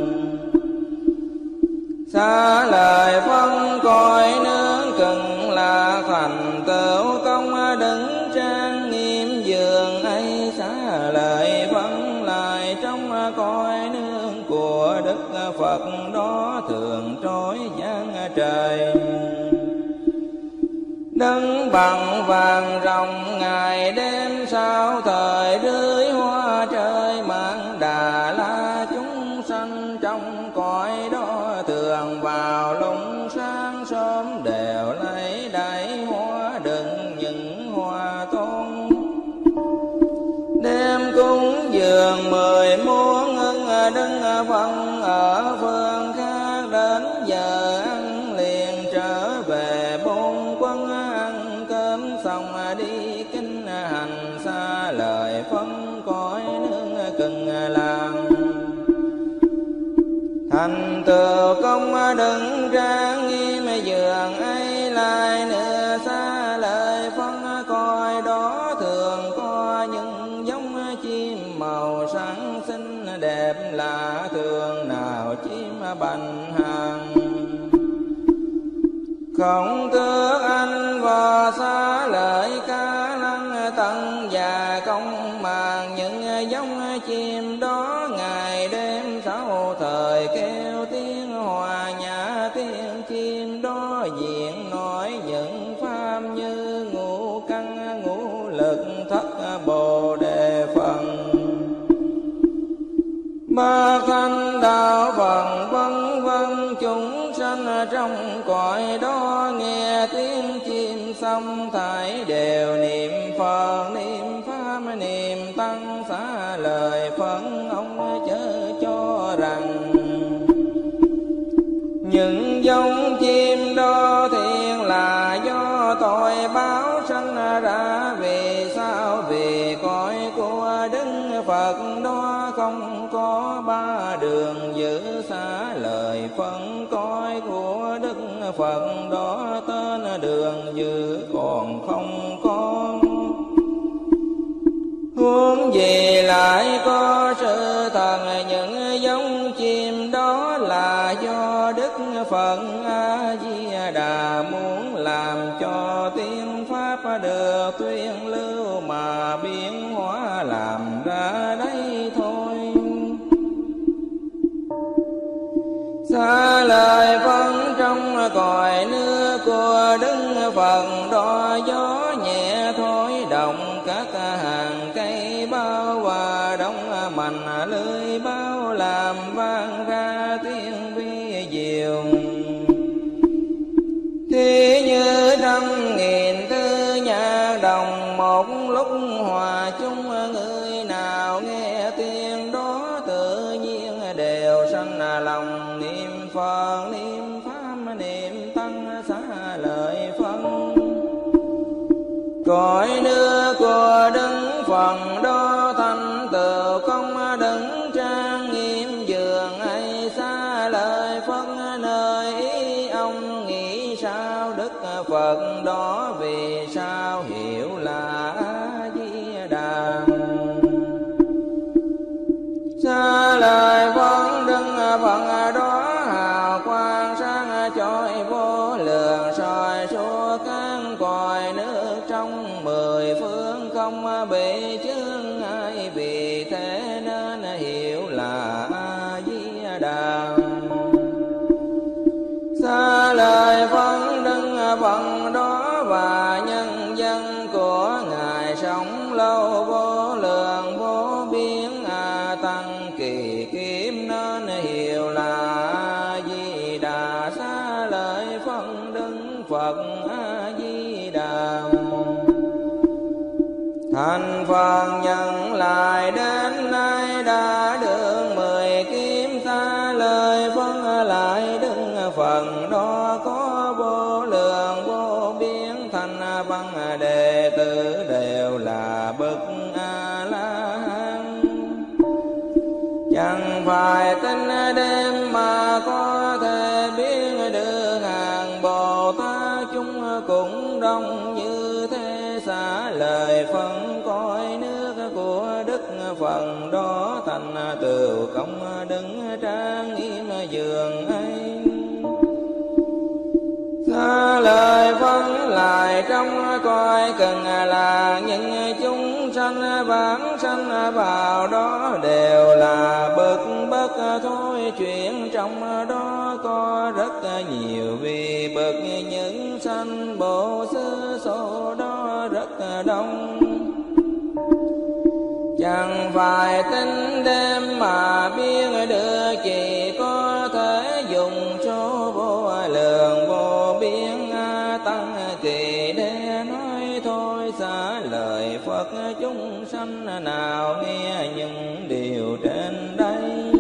Xa lời phân cõi nước Cần là thành Phật đó thường trối giang trời. Đứng bằng vàng rồng ngày đêm sao thời rưới hoa trời mang Đà La chúng sanh trong cõi đó thường vào lúc sáng sớm đều lấy đẩy hoa đựng những hoa tôn. Đêm cúng dường mười muôn ưng đứng phân ở phương khác đến giờ ăn liền trở về bốn quân ăn cơm xong đi kinh hành xa lời phân cõi nước cần làm. Thành tựu công đứng trang nghiêm giường ấy lại nữa xa lời phân coi đó thường có những giống chim màu sáng xinh đẹp lạ thường nào chim bành hàng. Không thưa anh và xa lời ca lăng tận và công màng những giống chim đó ngày đêm sáu thời kêu tiếng hòa nhã tiếng chim đó diện nói những pháp như ngũ căn ngũ lực thất bồ đề phần ba thanh đạo phần vân vân. Chúng sanh trong cõi đó nghe tiếng chim xong thảy đều niệm Phật niệm pháp niệm tăng xá lời phân ông chớ cho rằng những giống chim đó thiện là do tội báo sanh ra. Vì sao? Vì cõi của Đức Phật đó không có ba đường giữ xá lời phân cõi của Đức Phật đó tên đường giữ còn không có. Huống gì lại có sự thần những giống chim đó là do Đức Phật A Di Đà muốn làm cho tiếng pháp được tuyên lưu mà biến hóa làm ra đây thôi. Xa lời phân trong cõi nước của Đức Phật đó gió nhẹ thổi động các hàng cây bao và đông mạnh lưới bao làm vang ra tiếng vi diệu. Thì như trăm nghìn tư nhạc đồng một lúc hòa chung, người nào nghe tiếng đó tự nhiên đều sanh lòng niệm Phật niệm pháp niệm tăng xá lợi phân. Cõi nước của Đức Phật đó thành tựu công đứng trang nghiêm giường ấy xá lợi phân nơi ý ông nghĩ sao Đức Phật đó vì sao hiểu là A Di Đà. Xá lợi phân Đức Phật đó hào quang sáng chói vô lượng soi suốt các cõi nước trong mười phương không bị chướng ngại. Vì thế nên hiểu là A Di Đà. Xá lợi phân Đức Phật đó và nhân dân của ngài sống lâu vô lượng vô biên a tăng kỳ kiếm nên hiểu là A Di Đà. Xá lợi phân Đức Phật A Di Đà. Thành Phật nhận lại đến nay đã được mười kiếm. Xá lợi phân lại Đức Phật đó có vô lượng vô biên thành văn đệ tử đều là bậc A La Hán. Chẳng phải tin đêm mà có thể biết được hàng Bồ Tát chúng cũng đông như thế. Xá lời phân cõi nước của Đức Phật đó thành tựu công đứng trang nghiêm giường ấy. Xá lợi phân lại trong cõi cần là những chúng sanh vãng sanh vào đó đều là bậc bất bất thôi chuyện, trong đó có rất nhiều vị bậc những sanh bộ xứ, số đó rất đông. Chẳng phải tính đêm mà biết được, chỉ có thể dùng số vô lượng vô biên tăng kỳ để nói thôi. Xả lời Phật chúng sanh nào nghe những điều trên đây,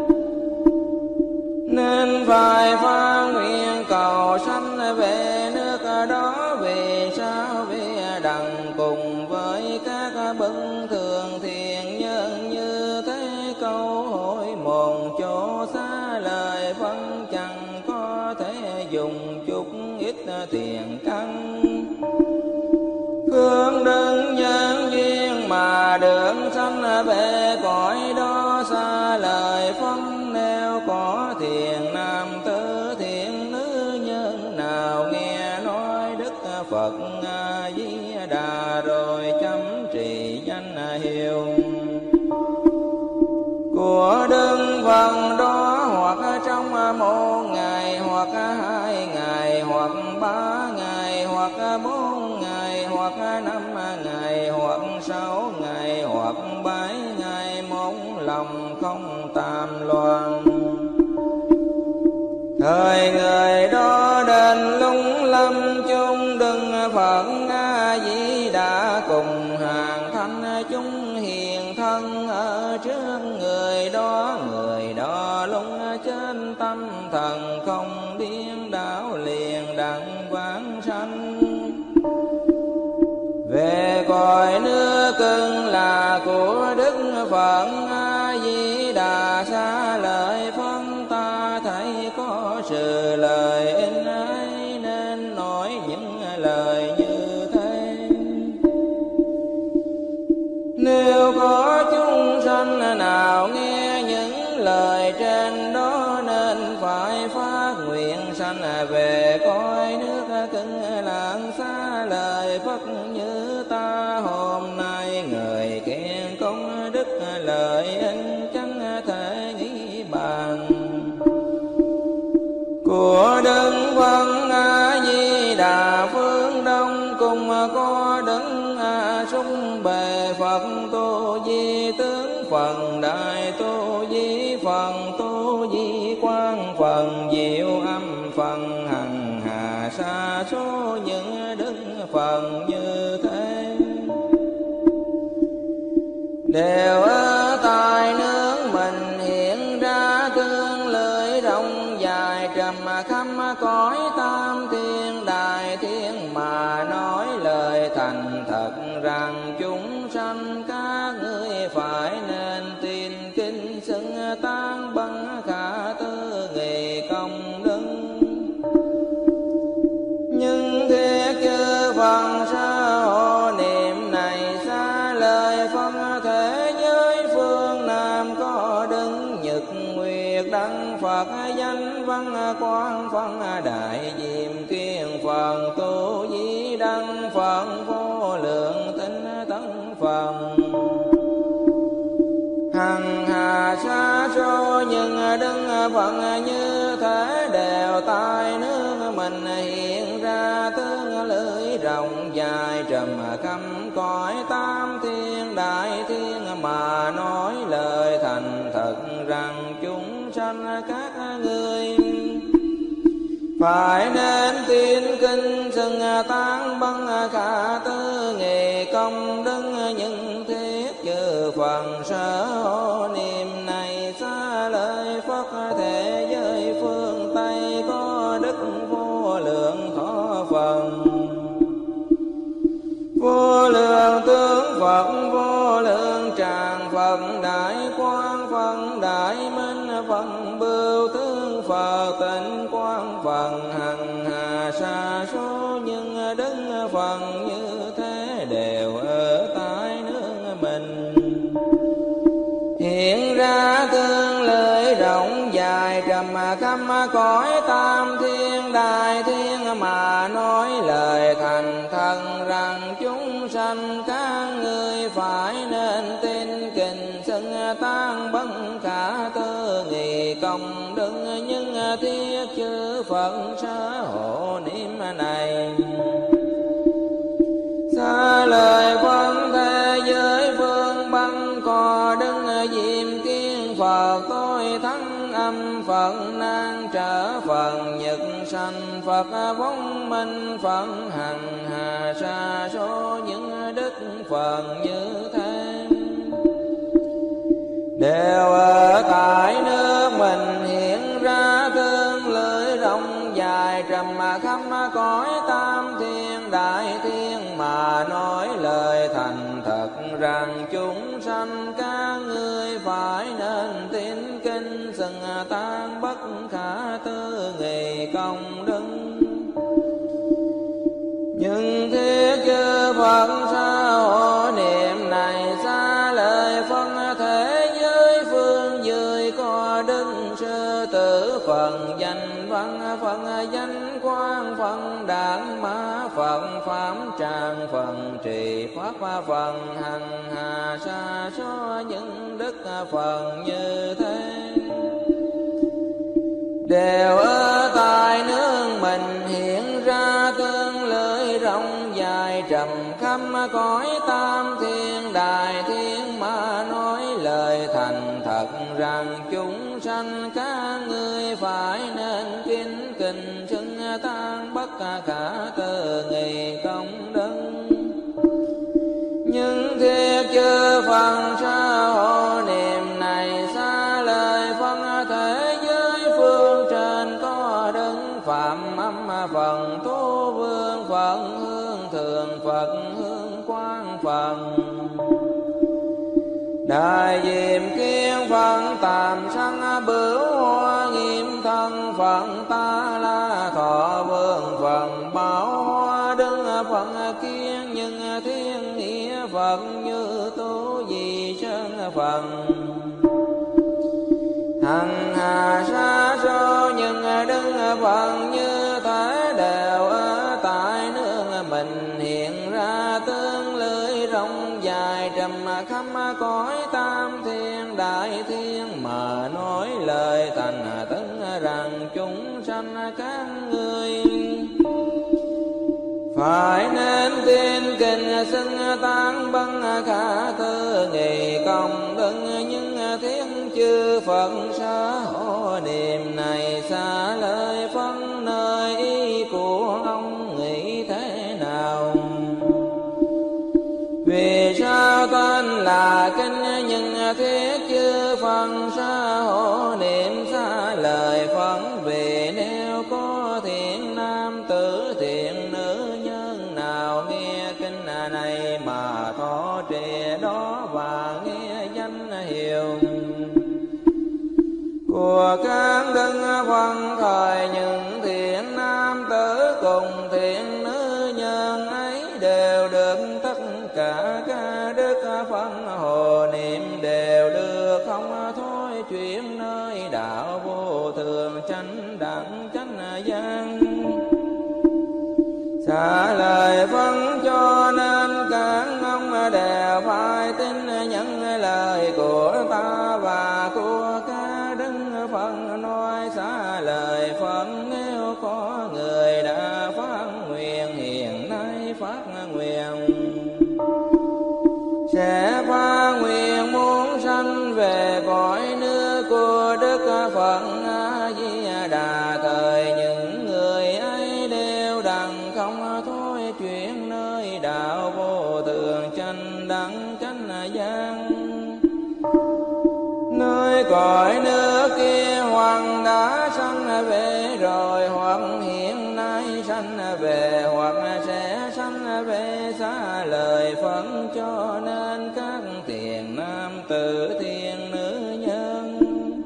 nên phải phát nguyện cầu sanh về nước đó. Vì sao? Vì đặng cùng với các bậc thường thiện nhân như thế, câu hỏi một chỗ xa lời phân chẳng có thể dùng chút ít thiện căn. Phương đơn nhân duyên mà được sanh về cõi đó, xa lời phân nêu có thiện nam tử thiện nữ nhân nào nghe nói Đức Phật A Di Đà rồi chấm trì danh hiệu của Đức Phật đó, hoặc trong một ngày, hoặc hai ngày, hoặc ba ngày, hoặc bốn ngày, hoặc năm ngày, hoặc sáu ngày, hoặc bảy ngày, một lòng không tam loạn. Thời người đó đến lung lâm chung Đức Phật A Di Đà cùng hàng thanh chúng hiền thân ở trước người đó. Người đó lung trên tâm thần không điên đảo liền đặng vãng sanh về cõi nước cưng là của Đức Phật A Di Đà. Xa lời phân ta thấy có sự lời in ấy, nên nói những lời như thế. Nếu có chúng sanh nào nghe những lời trên đó, nên phải phát nguyện sanh về cõi nước cưng lạng. Xa lời Phật như ta hôm nay, người khen công đức lợi ích chẳng thể nghĩ bàn của Đức Phật A Di Đà. Phương Đông cùng có Đức A Sung Bề Phật Tu Di Tướng, phần Đại Tu Di, phần Tu Di Quang, phần Diệu Âm, phần Hằng Hà. Sa số những đức phần như thế đều ở tại nước mình hiện ra, tương lưỡi rộng dài trầm khắp cõi tam thiên đại thiên, mà nói lời thành thật rằng chúng sanh các ngươi phải nên tin kinh xưng tán bằng khả tư nghị công đức. Nhưng thiết chư Phật sa hộ niệm này, xa lời phân thế giới phương Nam có Đức Nhật Nguyệt Đăng Phật, danh văn quang phân đại diệm kiên Phật, Tu Di Đăng Phật, vô lượng tinh tấn Phật. Hằng hà sa số nhưng Đức Phật như thế đều tại nước mình hiện ra, tương lưỡi rộng dài trầm khắp cõi tam thiên đại thiên, mà nói lời thành thật rằng chúng sanh các ngươi phải nên tin kinh xưng tán bằng khả tư nghị công đức. những thiết chư Phật sở hộ niệm này, xa lời Phật thế giới phương Tây có đức vô lượng khó phần, vô lượng tướng Phật, vô lượng tràng Phật, đại quang Phật, đại minh Phật, bưu tướng Phật, tịnh quang Phật, hằng hà sa số những đức Phật như thế đều ở tại nước mình hiện ra, tương lưỡi rộng dài trầm khắp cõi tam thiên đại thiên, mà nói lời thành thần rằng chúng sanh các ngươi phải nên tin kinh xưng tán bất khả tư công đức, nhưng thiết chư Phật sở hộ niệm này. Xa lời phân thế giới phương băng cò đứng diêm kiến Phật tôi thắng âm Phật nan trở Phật nhật sanh Phật vong minh Phật hằng hà sa số những đức Phật như thế. Đều ở tại nước mình hiện ra tương lưỡi rộng dài trầm khắp cõi tam thiên đại thiên, mà nói lời thành thật rằng chúng sanh các ngươi phải nên tín kinh xưng tan bất khả tư nghị công đức. Nhưng thiết chư Phật sao hộ niệm này xa lời phân thế giới phương dưới có đức sư tử phần danh văn phần danh quang phần đản mã phần pháp trang phần trì pháp phần hằng hà sa số những đức phần như thế. Đều ở tại nước mình hiện ra tương lưỡi rộng dài trầm khắp cõi tam thiên đại thiên, mà nói lời thành thật rằng chúng sanh các ngươi phải nên kính kinh xưng tan bất khả tư nghị công đức. Nhưng thiết chư Phật sao hộ niệm này xa lời phân thế giới phương trên có đứng phạm âm phần tu vương Phật hương thường Phật hương quang Phật đại diệm kiến Phật tạm sanh bửu hoa nghiêm thân Phật ta la thọ vương Phật bảo hoa đứng Phật kiên nhưng thiên nghĩa Phật như tu di sơn Phật hằng hà sa số nhưng đứng Phật như thế. Đều ở tại nước mình hiện ra tương lưỡi rộng dài trầm khắp cõi tam thiên đại thiên, mà nói lời thành tấn rằng chúng sanh các ngươi phải nên tin kinh xưng tán bất khả tư nghị công đức. Nhưng thiên chư Phật sở hộ niệm này xa lời phân nơi ý của ông nghĩ thế nào. Vì sao tên là kinh nhưng thiết chư Phật sở hộ niệm xa lời phân. Vì nếu có thiện nam tử thiện nữ nhân nào nghe kinh này mà thọ trì đó và nghe danh hiệu của các đức Phật thời, những thiện nam tử cùng thiện nữ nhân ấy đều được tất cả các đức Phật hộ niệm, đều được không thôi chuyển nơi đạo vô thường chánh đẳng chánh giác. Xả lời phân cho nên các ông đều phải tin nhận lời của ta và của các đức Phật nói. Xả lời Phật nếu có người đã phát nguyện hiện nay phát nguyện sẽ phát nguyện muốn sanh về cõi nước của Đức Phật A Di Đà. Thời những người ấy đều đặng không thôi chuyển nơi đạo vô thường chánh đẳng chánh giác. Nơi cõi nước kia hoặc đã sanh về rồi, hoặc hiện nay sanh về, hoặc sẽ sanh về. Xá lời Phật cho nên các thiện nam tử thiện nữ nhân,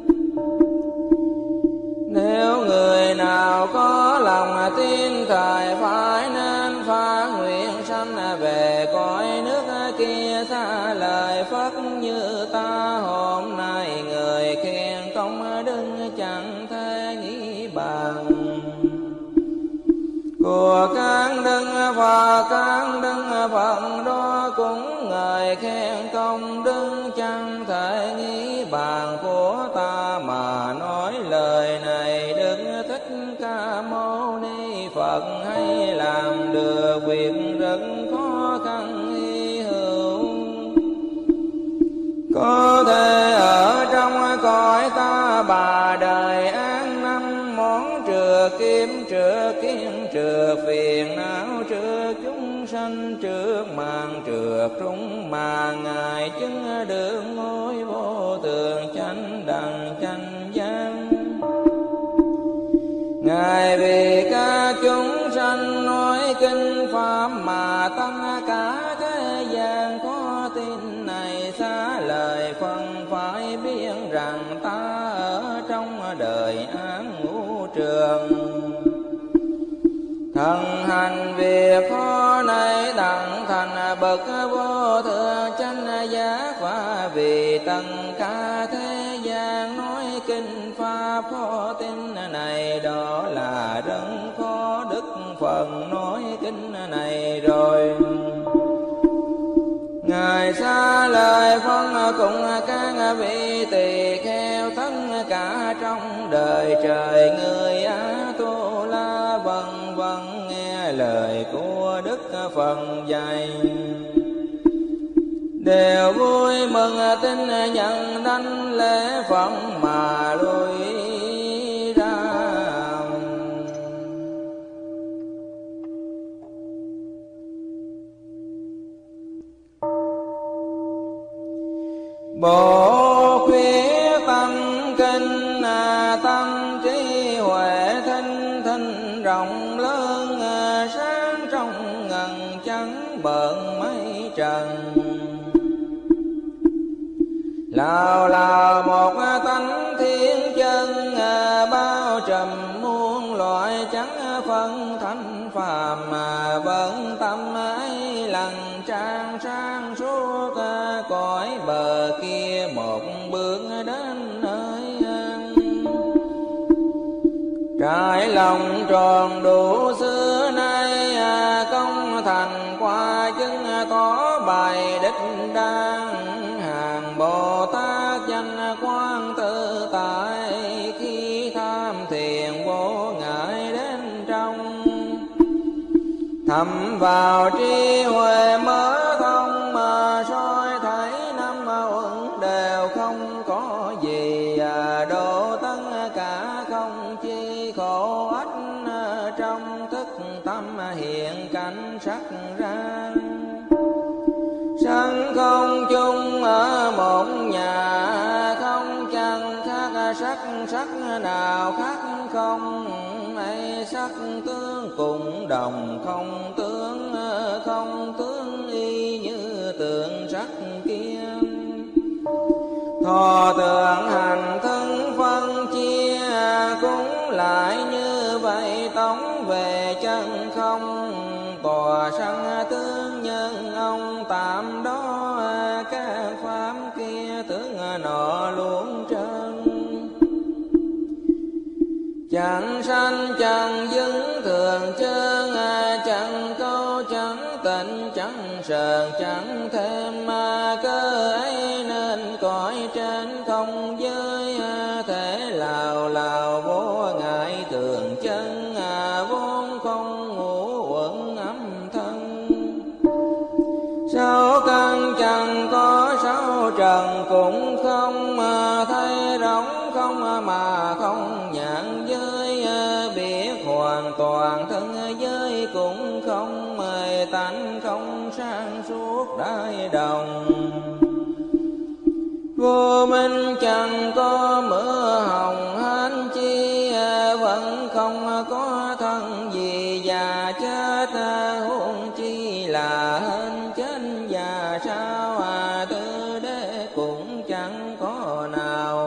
nếu người nào có lòng tin thời phải nên phát nguyện sanh về cõi nước kia. Xá lời Phật như ta hôm nay người khen công đức chẳng thể nghĩ bằng của các đức Phật. Các đức Phật đó cũng người khen công đức chẳng thể nghĩ bàn của ta, mà nói ai làm được việc rất khó khăn hy hữu. Có thể ở trong cõi ta bà đời an năm, món trừ kiếm trừ kiến trừ phiền não trừ chúng sanh trước màn trừ trung, mà ngài chứng đường ngôi vô thường chánh đẳng chánh giác. Ngài vì các chúng sanh nói kinh pháp, mà tất cả thế gian có tin này xá lời phân phải biết rằng ta ở trong đời ác ngũ trường. Thần hành việc khó này đặng thành bậc vô thượng chánh giác, và vì tất cả thế gian nói kinh pháp khó tin này, đó là rất khó đức phần nói kinh này rồi. Ngài xa lời phân cùng các vị tỳ kheo, tất cả trong đời trời người Á Tu La vân vân nghe lời của đức phần dạy, đều vui mừng tin nhận đảnh lễ Phật mà lui ra. Bộ khuyết tâm kinh tâm trí huệ thinh thinh rộng lớn, sáng trong ngần trắng bợn mây trần. Lào lào một tánh thiên chân, bao trùm muôn loại trắng phân thanh phàm, mà vẫn tâm ấy lần trang sang suốt cõi bờ kia, một bước đến nơi an. Trải lòng tròn đủ xưa nay, công thành qua chứng tỏ bài đích đang. Hàng Bồ Tát danh quang tự tại, khi tham thiền vô ngại đến trong. Thầm vào trí huệ mở thông, mà soi thấy năm uẩn đều không có gì, độ tất cả không chi khổ ách. Trong thức tâm hiện cảnh sắc ra, sanh không chung ở một nhà, không chẳng khác sắc sắc nào khác không. Ấy sắc tướng cùng đồng không tướng, không tướng y như tượng sắc kia. Thọ tượng hành thân phân chia, cũng lại như vậy tống về chân không. Tòa sanh tướng nhân ông tạm đó, các pháp kia tướng nọ luôn trơn. Chẳng sanh chẳng dứng thường chân, chẳng câu chẳng tịnh chẳng sờn chẳng thêm. Cơ ấy nên cõi trên không giới, thể lào lào vô ngại thường chân. Vốn không ngũ uẩn âm thân, sáu căn chẳng có sáu trần cũng không. Thấy rỗng không mà không nhãn giới, biết hoàn toàn thân giới cũng không. Mời tánh không sang suốt đại đồng, vô minh chẳng có mưa hồng hán chi. Vẫn không có thân gì già chết, huống chi là hên chết già sao. Tư đế cũng chẳng có nào,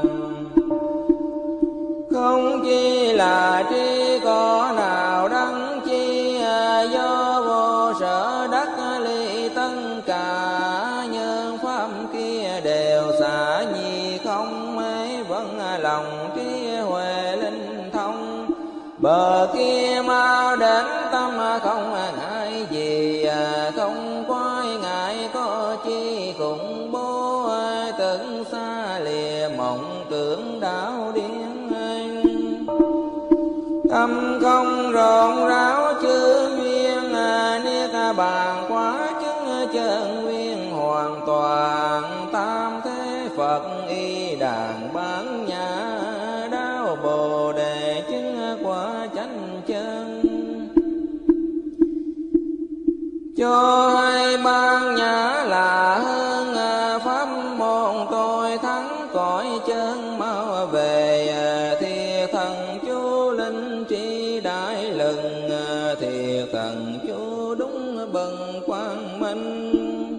không chi là tri có nào đắng chi. Do vô sở đắc ly tất cả, nhân pháp kia đều xả nhi không. Mấy vẫn lòng trí huệ linh thông, bờ kia mau đến tâm không ngại gì. Không quái ngại có chi khủng bố, tưởng xa lìa mộng tưởng đảo điên. Tâm không rộn ráo chư bàn quá chứng chân nguyên hoàn toàn. Tam thế Phật y đàn bán nhã, đáo Bồ Đề chứng quả chánh chân. Cho hai ban nhã là hơn pháp môn tôi thắng cõi chân mau về. Thiệt thần chú linh trí đại lừng, thiệt thần chú đúng bần quang minh.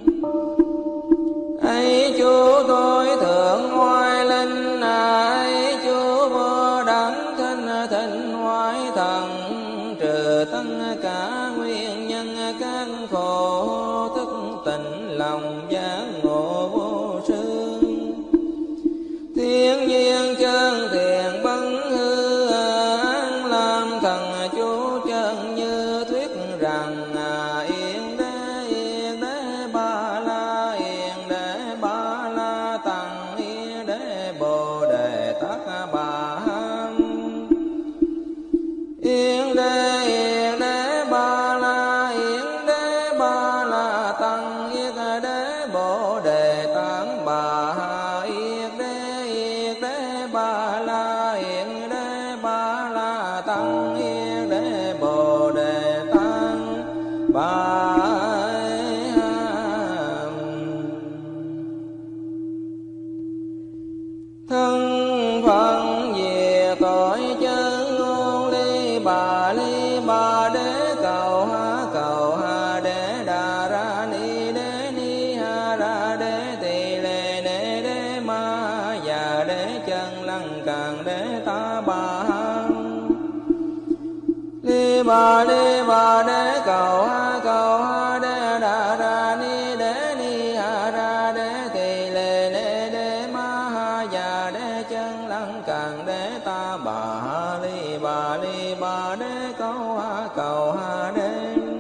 Ấy chú tôi thượng oai linh, ấy chú vô đẳng thanh thịnh oai thần. Trừ tất cả nguyên nhân các khổ, thức tỉnh lòng giác ngộ vô sư. Thiên nhiên chân thiện bấn hư, an làm thần chú chân như thuyết rằng. Yên đế yên đế ba la, yên đế ba la tăng, yên đế bồ đề tát bà ham. Yên đế yên đế ba la, yên đế ba la tăng, yên đế bồ đề tát bà ha. Yên đế yên đế ba la, yên đế ba la tăng, yên đế bồ đề tát bà. Thân phận về tội chân ngôn ly bà ly bà đế cầu ha cầu ha đế đà ra ni đế ni ha ra đế tỳ lê đế đế ma già đế chân lăng càng đế ta bà ha. Ly bà ly bà đế cầu ha cầu ha đế đà ra ni đế ni ha ra đế tỳ lê đế đế ma ha già đế chân lăng càng đế ta bà ha. Ly bà ly bà đế cầu ha cầu ha đế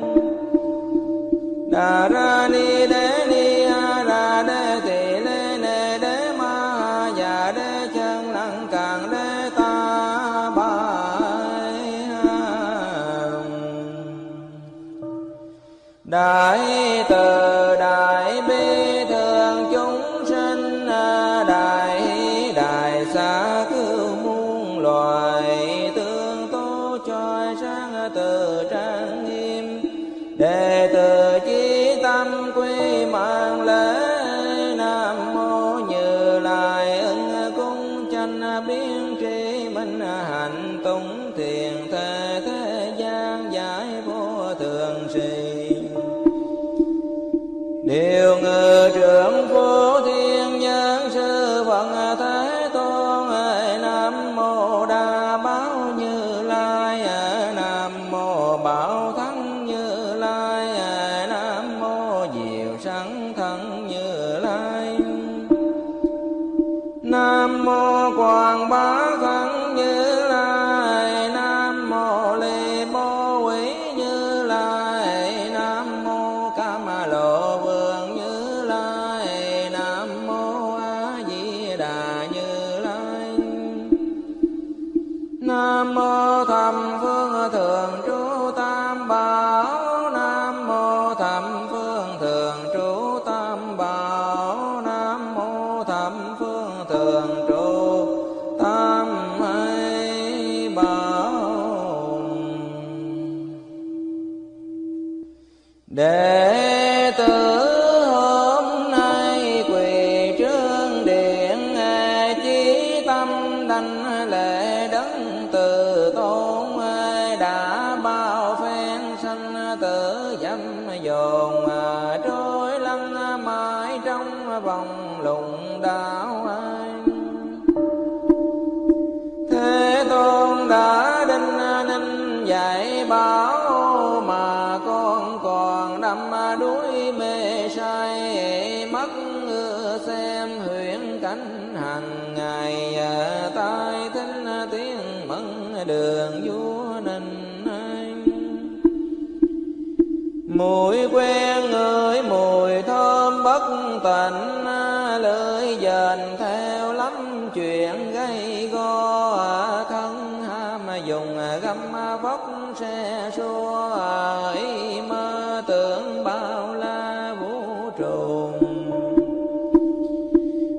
đà ra ni đế ni ha ra đế tỳ lê đế đế ma ha già đế chân lăng càng đế ta bà ha. Đại từ đại bi thường chúng sinh, đại hỷ đại xá cứu muôn loài. Tương tố choi sáng từ trang nghiêm, đệ tử chí tâm quy mạng lễ. Nam mô Như Lai ưng cung chánh biến tri minh, hạnh tùng thiền thế thế gian giải vô thường sĩ. Điều ngự trưởng phổ thiên nhân sư Phật Thế Tôn. Nam mô Đa Bảo Như Lai, Nam mô Bảo Thắng Như Lai, Nam mô Diệu Sẵn Thân Như Lai, Nam mô Quảng Bá Thân Như Lai, Nam mô Ly Bố Quý Như Lai, Nam mô Cam Lộ Vương Như Lai, Nam mô A Di Đà Như Lai, Nam mô Thầm Phương Thường Trú Tam Bảo, Nam mô Thầm Phương Thường Trú Tam Bảo, Nam mô Thầm Phương Thường Trú Tam Hay Bảo. Đệ tử hôm nay quỳ trước điện, chí tâm đảnh lễ đấng từ tôn. Đã bao phen sanh tử dâm dồn, trôi lăn mãi trong vòng lùng đạo. Thế Tôn đã đinh ninh dạy bảo, mà con còn đắm đuối mê say. Mắt xem huyễn cảnh hàng ngày, tai thính tiếng mẫn đường vua ninh anh. Mùi quen ngửi mùi thơm bất tịnh, lưỡi dền theo lắm chuyện gây go. Thân ham dùng găm vóc xe xua, ý mơ tưởng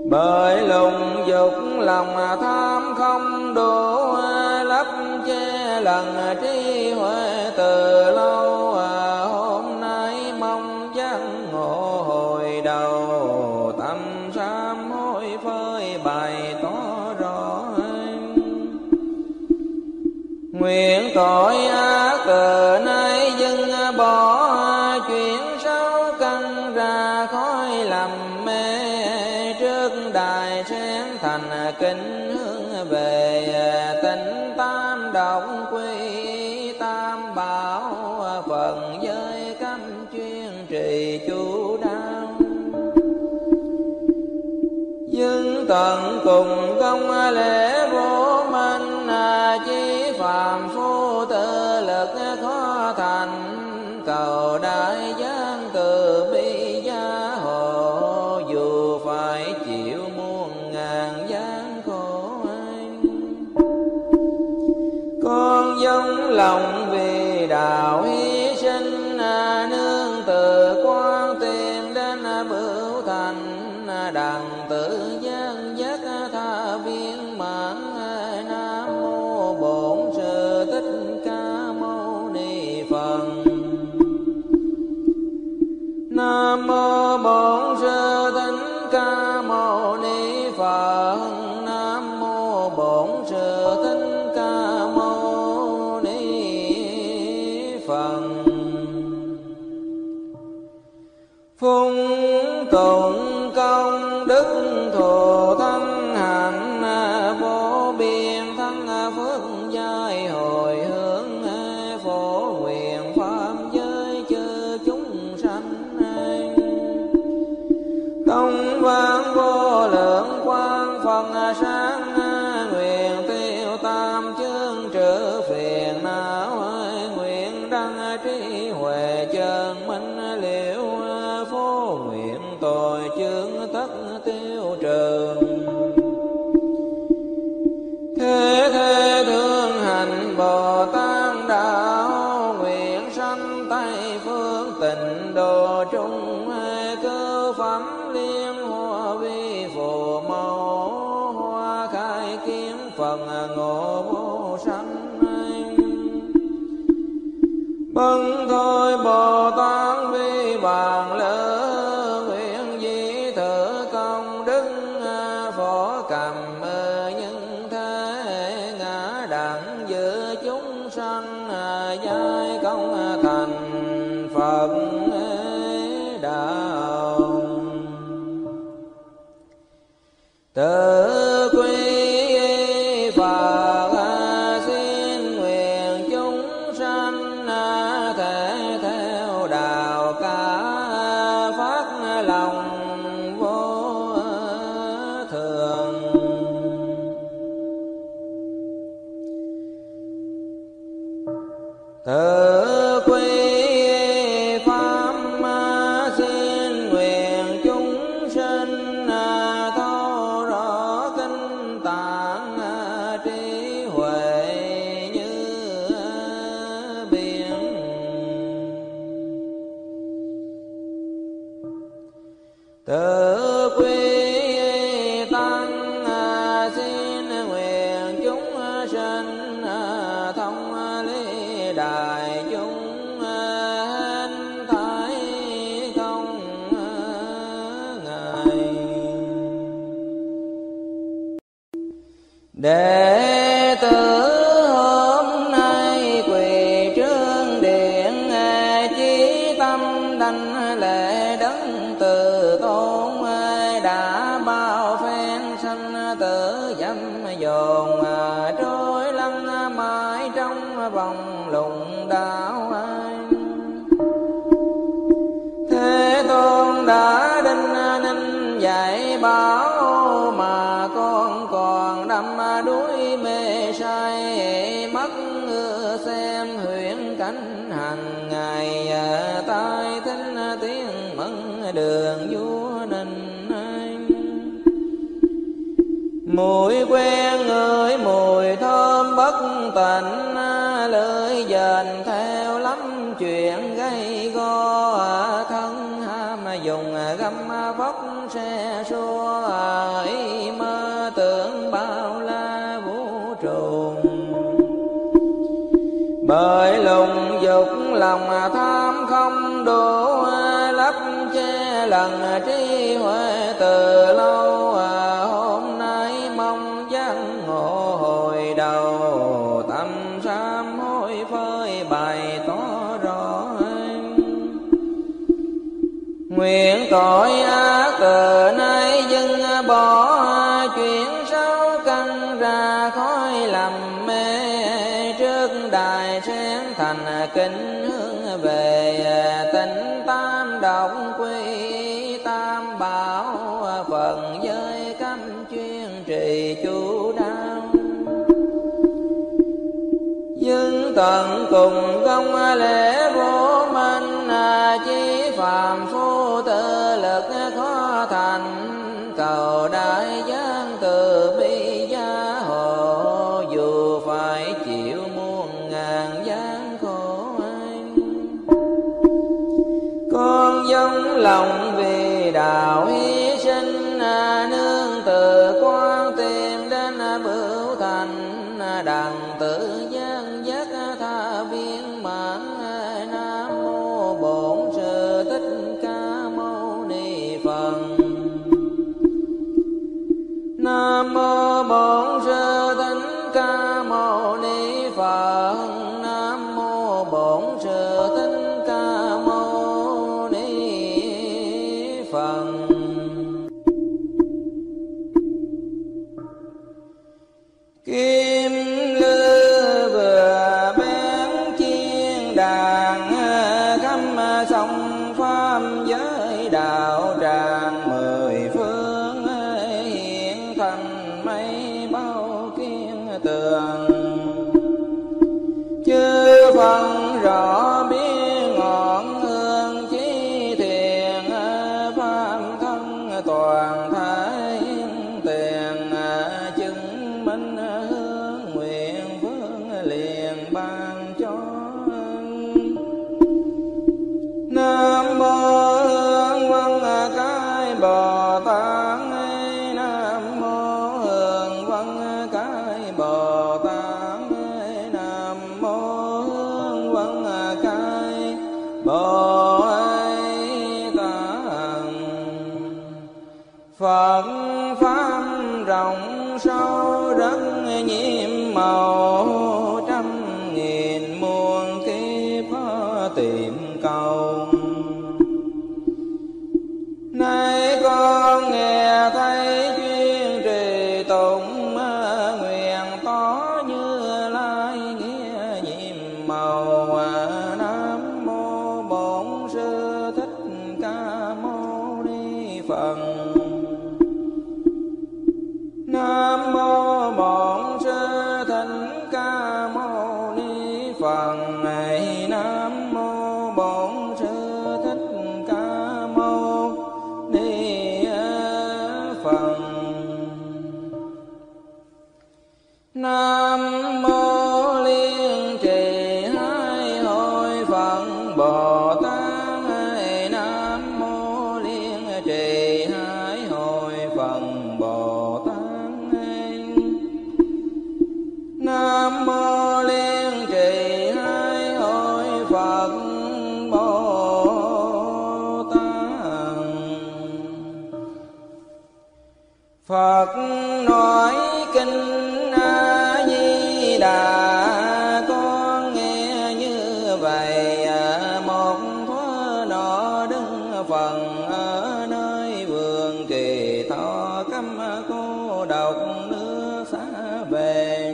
bởi lùng dục lòng tham không đủ, lấp che lần trí huệ từ lâu. Hôm nay mong giác ngộ hồi đầu, tâm sám hối phơi bày tỏ rõ. Nguyện tội ác từ nay dừng bỏ, chuyển sáu căn ra khói lầm mê. Trước đài sáng thành kính hướng về, tịnh tam động quy tam bảo. Phần giới cấm chuyên trì chú đáo, nhưng tận cùng công lễ vô minh. Chí phàm phu tự lực khó thành, cầu đại giang từ bi gia hộ. Dù phải chịu muôn ngàn gian khổ, con dâng lòng vì đạo hy sinh. Nương từ quan tiền đến bửu thành, đặng tự gian giác tha viên mãn. Nam mô Bổn Sư Thích Ca Mâu Ni Phật. Nam mô Bổn Sư Thích Ca Mâu Ni Phật. Nam mô Bổn Sư Thích Ca Mâu Ni Phật. Phung tụng công đức thù thân hạnh, vô biên thân phước giai hồi hướng. Phổ nguyện pháp giới chư chúng sanh, công văn vô lượng quang phần sáng. Nguyện tiêu tam chương trừ phiền não, nguyện đăng trí huệ chân minh liễu. Phổ nguyện tội chướng tất tiêu trừ, thế thế thương hành Bồ Tát đạo. Nguyện sanh Tây phương tịnh độ trung, cơ phẩm liên hoa vi phù mẫu. Hoa khai kiếm phần ngộ vô sanh, bần thôi Bồ Tát vi bàn lỡ. Nguyện di thử công đức phổ cầm nhân thế. Ngã đẳng giữa chúng sanh, giai công thành Phật đạo. Tự quy Phật xin nguyện chúng sanh, thể theo đạo cả phát lòng vô thường. Tự quy pháp xin nguyện chúng sinh, thấu rõ kinh tạng trí huệ như biển. Tự quy tăng xin nguyện chúng sinh, thông lý đại chúng hình thái không ngại. Đệ tử hôm nay quỳ trước điện, chí tâm đảnh lễ đấng từ tôn. Đã bao phen sanh tử dâm dồn, trôi lăn mãi trong vòng lùng đạo. Thế Tôn đã đinh ninh dạy bảo, mà con còn đắm đuối mê say. Mắt xem huyễn cảnh hàng ngày, tai thính tiếng mẫn đường vua ninh. Mùi quen người mùi thơm bất tịnh, lưỡi dền theo lắm chuyện gây go. Thân ham dùng găm vóc xe xua, lòng tham không đủ, lấp che lần trí huệ từ lâu. Hôm nay mong giác ngộ hồi đầu, tâm sám hối phơi bày tỏ rõ. Nguyện tội ác từ nay dừng bỏ, chuyển sáu căn ra khói lầm mê. Trước đài sáng thành kính hướng về, tịnh tam động quy tam bảo. Phần giới cấm chuyên trì chú đáo, nhưng tận cùng công lễ vô minh. Chí phàm phu tự lực khó thành, cầu đại giang từ bi gia hộ. Dù phải chịu muôn ngàn gian khổ anh, con dâng lòng vì đạo hy sinh. Nương từ quan tìm đến bửu thành, đặng tự gian giác tha viên mãn. Nam mô Bổn Sư Thích Ca Mâu Ni Phật. Nam mô Bổn Sư Thích Ca Mâu Ni Phật. Nam mô Bổn Sư Thích Ca Mâu Ni Phật. Kim lư vừa bén chiên đàn, khắp sông pháp giới đạo tràng. Mười phương hiện thành mây bao kiên tường, chư phân rõ biết ngọn hương chí thiền. Pháp thân toàn thái tiền, chứng minh hướng nguyện phương liền ban cho. Nam mô Hương Văn Cái Bồ Tát. Nam mô Hương Văn Cái Bồ Tát. Nam mô Hương Văn Cái Bồ Tát. Phật pháp rộng sâu rất nhiệm màu, trăm nghìn muôn kiếp tìm cầu. Nay con nghe thấy chuyên trì tụng, nguyện tỏ Như Lai nghĩa nhiệm màu. Nam mô Bổn Sư Thích Ca Mâu Ni Phật. Nam mô Bổn Sư Thích Ca Mâu Ni Phật. Nam mô Bổn Sư Thích Ca Mâu Ni Phật. Nam mô Liên Trì Hai Hội Phật Bồ Tát. Nam mô Liên Trì Hai Hội Phật Bồ Tát. Nam mô Liên Trì Hai Hội Phật Bồ Tát. Phật nói kinh A Di Đà, con nghe như vậy. Một thuở nọ đứng phần ở nơi vườn Kỳ Thọ, câm cô độc nước xa về.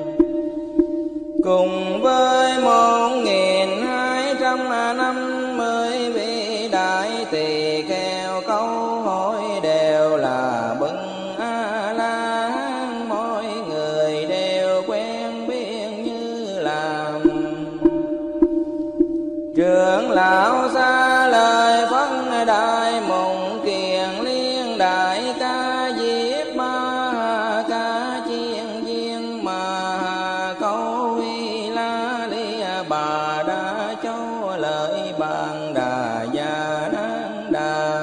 Cùng với một nghìn hai trăm năm mươi vị đại tỳ kheo, câu hỏi đều là bưng A La Hán. Mỗi người đều quen biết như làm. Trưởng lão xa lời phân đại mộng kiền liên đại ca diếp ma ca chiên viên mà câu vi la li bà đa châu lợi bàn đà gia nan đà.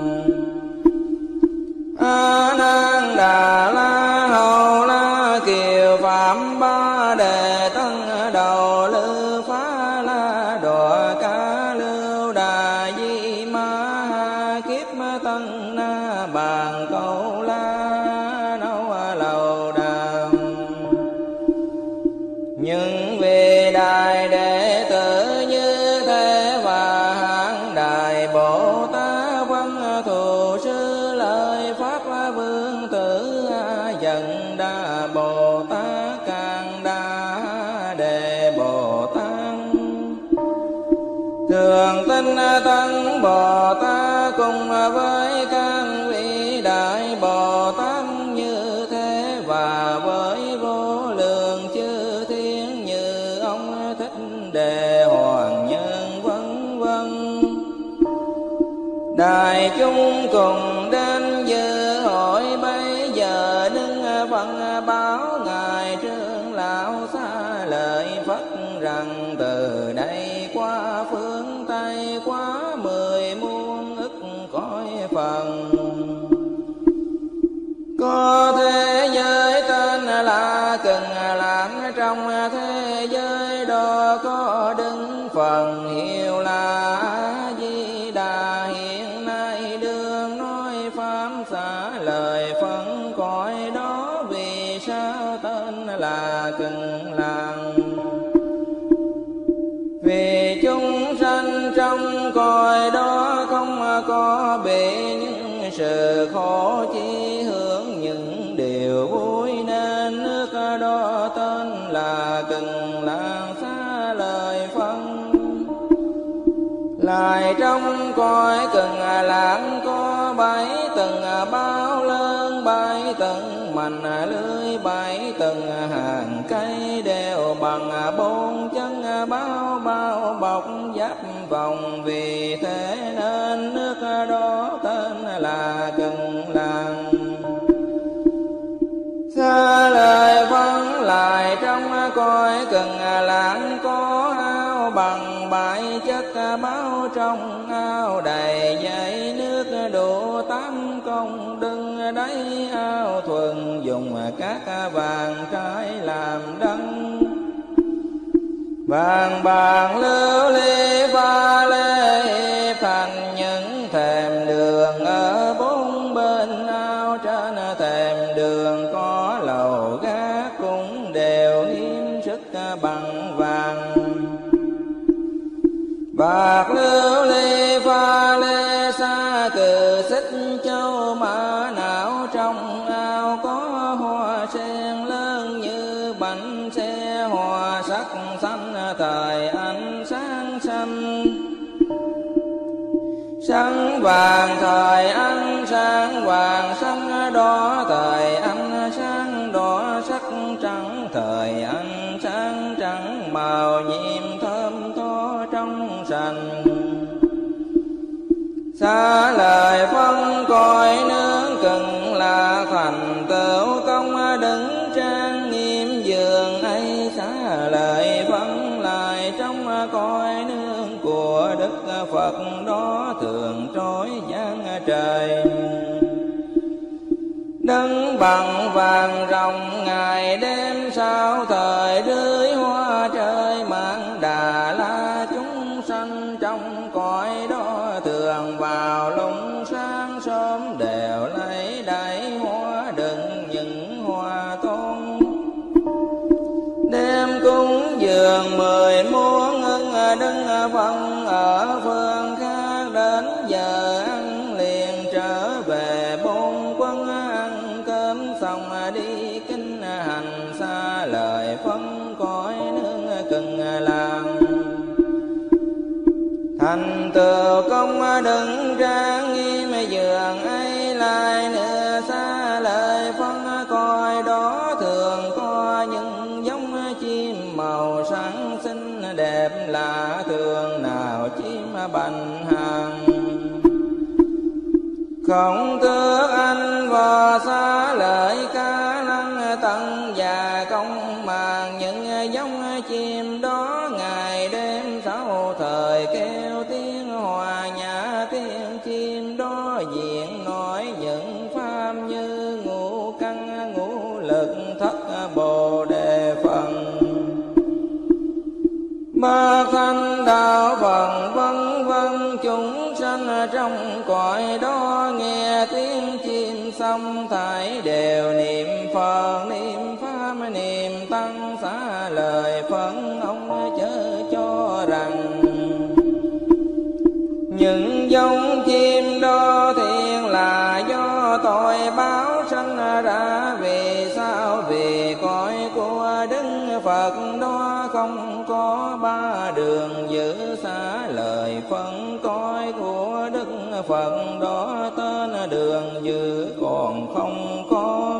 A Nan Đà La Hầu La Kiều Phạm Ba Đề Tân Đầu Lư Phá La Đọa thường tinh tấn Bồ Tát cùng với các vị đại Bồ Tát như thế, và với vô lượng chư thiên như ông Thích Đề Hoàng Nhân vân vân. Đại chúng cùng đến dự hội bấy giờ, đứng phân báo ngài trưởng lão xa lời Phật rằng: từ đây qua phương Tây, qua mười muôn ức cõi phần, có thế giới tên là Cực Lạc. Trong thế giới đó có Đức Phật hiệu là A Di Đà, hiện nay đương nói pháp xả lời phân cõi đó. Vì sao tên là Cực Lạc? Vì chúng sanh trong cõi đó không có bị những sự khổ, chi hướng những điều vui, nên nước đó tên là Cực Lạc xá lời phân. Lại trong cõi Cực Lạc có bảy tầng bao lớn, bảy tầng mành lưới, bảy tầng hàng cây đều bằng bốn chân bao bao bọc giáp vòng. Vì thế nên nước đó tên là Cực Lạc xá lời phân. Lại trong cõi Cực Lạc có ao bằng bảy chất bao, trong ao đầy dãy nước đủ tám công đừng đáy. Ao thuần dùng các vàng trái làm đăng, vàng bạc lưu ly pha lê thành những thềm đường ở bốn bên ao. Trên thềm đường có lầu gác cũng đều hiếm sức bằng vàng, bạc lưu ly pha lê xa cừ xích châu mã não. Trong ao có hoa sen lớn như bánh xe, hoa sắc xanh thời ánh sáng xanh, sáng vàng thời ánh sáng vàng, sáng đỏ thời ánh sáng đỏ, sắc trắng thời ánh sáng trắng, màu nhiệm thơm tho trong sành. Xá lời phân cõi nước Cực Lạc, thành tựu công đứng trang nghiêm giường ấy. Xá lời phân lại trong cõi nước của Đức Phật đó, thường trói giang trời đứng bằng vàng rồng. Ngày đêm sao thời rưới hoa trời mang Đà La. Chúng sanh trong cõi đó thường vào lúc sáng sớm đều lấy đầy hoa đựng những hoa tôn, đem cúng dường mười muôn ưng đứng phân ở phương khác. Đến giờ ăn liền trở về bốn quân, ăn cơm xong đi kinh hành xa lời phân cõi nước Cực Lạc. Thành tựu công đứng trang nghiêm giường ấy. Lại nữa xa lời phân cõi đó thường có những giống chim màu sáng xinh đẹp lạ thường, nào chim bành hàng không thước anh vò. Xa lời ca lăng tận và công màng, những giống chim đó ngày đêm sáu thời kêu tiếng hòa nhã. Tiếng chim đó diện nói những pháp như ngũ căn ngũ lực thất bồ đề phần, ba thanh đạo phần vân vân. Chúng sanh trong cõi đó nghe tiếng chim xong thảy đều niệm Phật, niệm pháp, niệm tăng. Xá lời phân ông chớ cho rằng những giống chim đó thiện là do tội báo sanh ra. Vì sao? Vì cõi của Đức Phật đó không có ba đường giữ xá lời lời phân cõi của Đức Phật đó tên đường dự còn không có.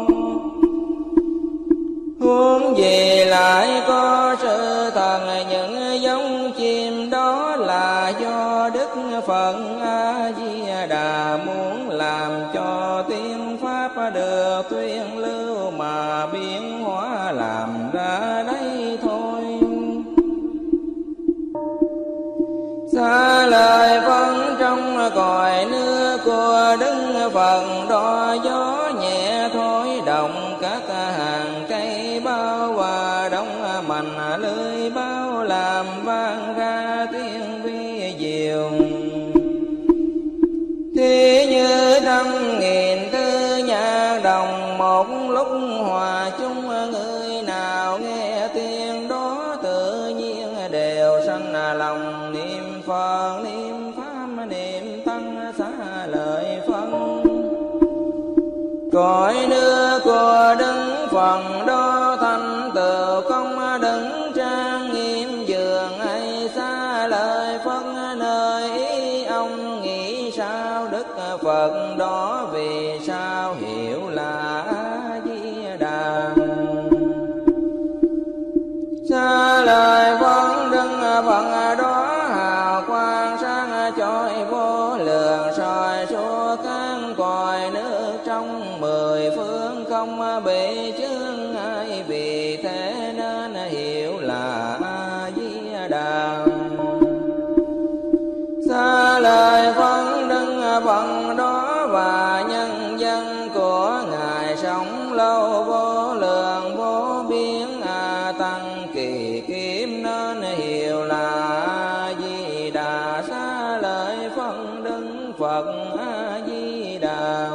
Huống gì lại có sự thần những giống chim đó là do Đức Phật A Di Đà muốn làm cho tiên pháp được tuyên lưu mà biến hóa làm ra đây thôi. Xa lời phân trong cõi nước của Đức Phật đó gió nhẹ thổi động các hàng cây bao và đông mạnh lưới bao làm vang ra tiếng vi diệu. Thì như trăm nghìn tư nhạc đồng một lúc hòa chung, người nào nghe tiếng đó tự nhiên đều sanh lòng niệm Phật niệm Pháp niệm Tăng xá lợi phân. Cõi nước của Đức Phật đó thành tựu công đứng trang nghiêm giường ấy xá lợi phân. Nơi ý ông nghĩ sao Đức Phật đó vì sao hiểu là A Di Đà. Xá lợi phân Đức Phật đó hào quang sáng chói vô lượng soi suốt các cõi nước trong mười phương không bị chướng ai, vì thế nên hiểu là A Di Đà. Xá lợi phân Đức Phật đó và nhân dân của Ngài sống lâu vô lượng vô biên a tăng kỳ kiếm nên hiểu là A Di Đà. Xá lợi phân Đức Phật A Di Đà.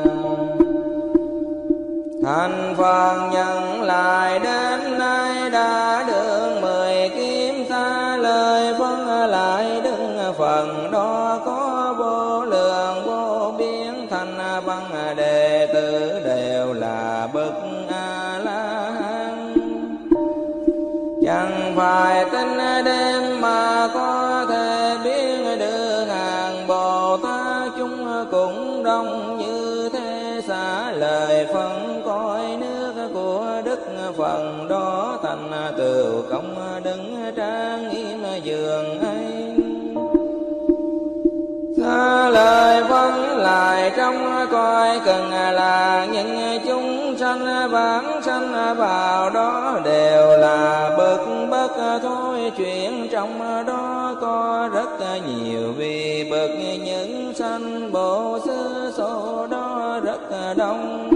Thành Phật nhận lại đến nay đã được mười kiếm. Xá lợi phân lại Đức Phật đó có vô lượng vô biên thành văn đệ tử đều là bậc A La Hán. Chẳng phải tính đêm mà có thể biết được hàng Bồ Tát chúng cũng đông như thế. Xá lợi phân cõi nước của Đức Phật đó thành tựu công đứng trang nghiêm giường ấy. Xá lợi phân lại trong cõi cần là những chúng sanh vãng sanh vào đó đều là bậc bất thôi. Chuyện trong đó có rất nhiều, vì bậc những sanh bộ xứ số đó rất đông.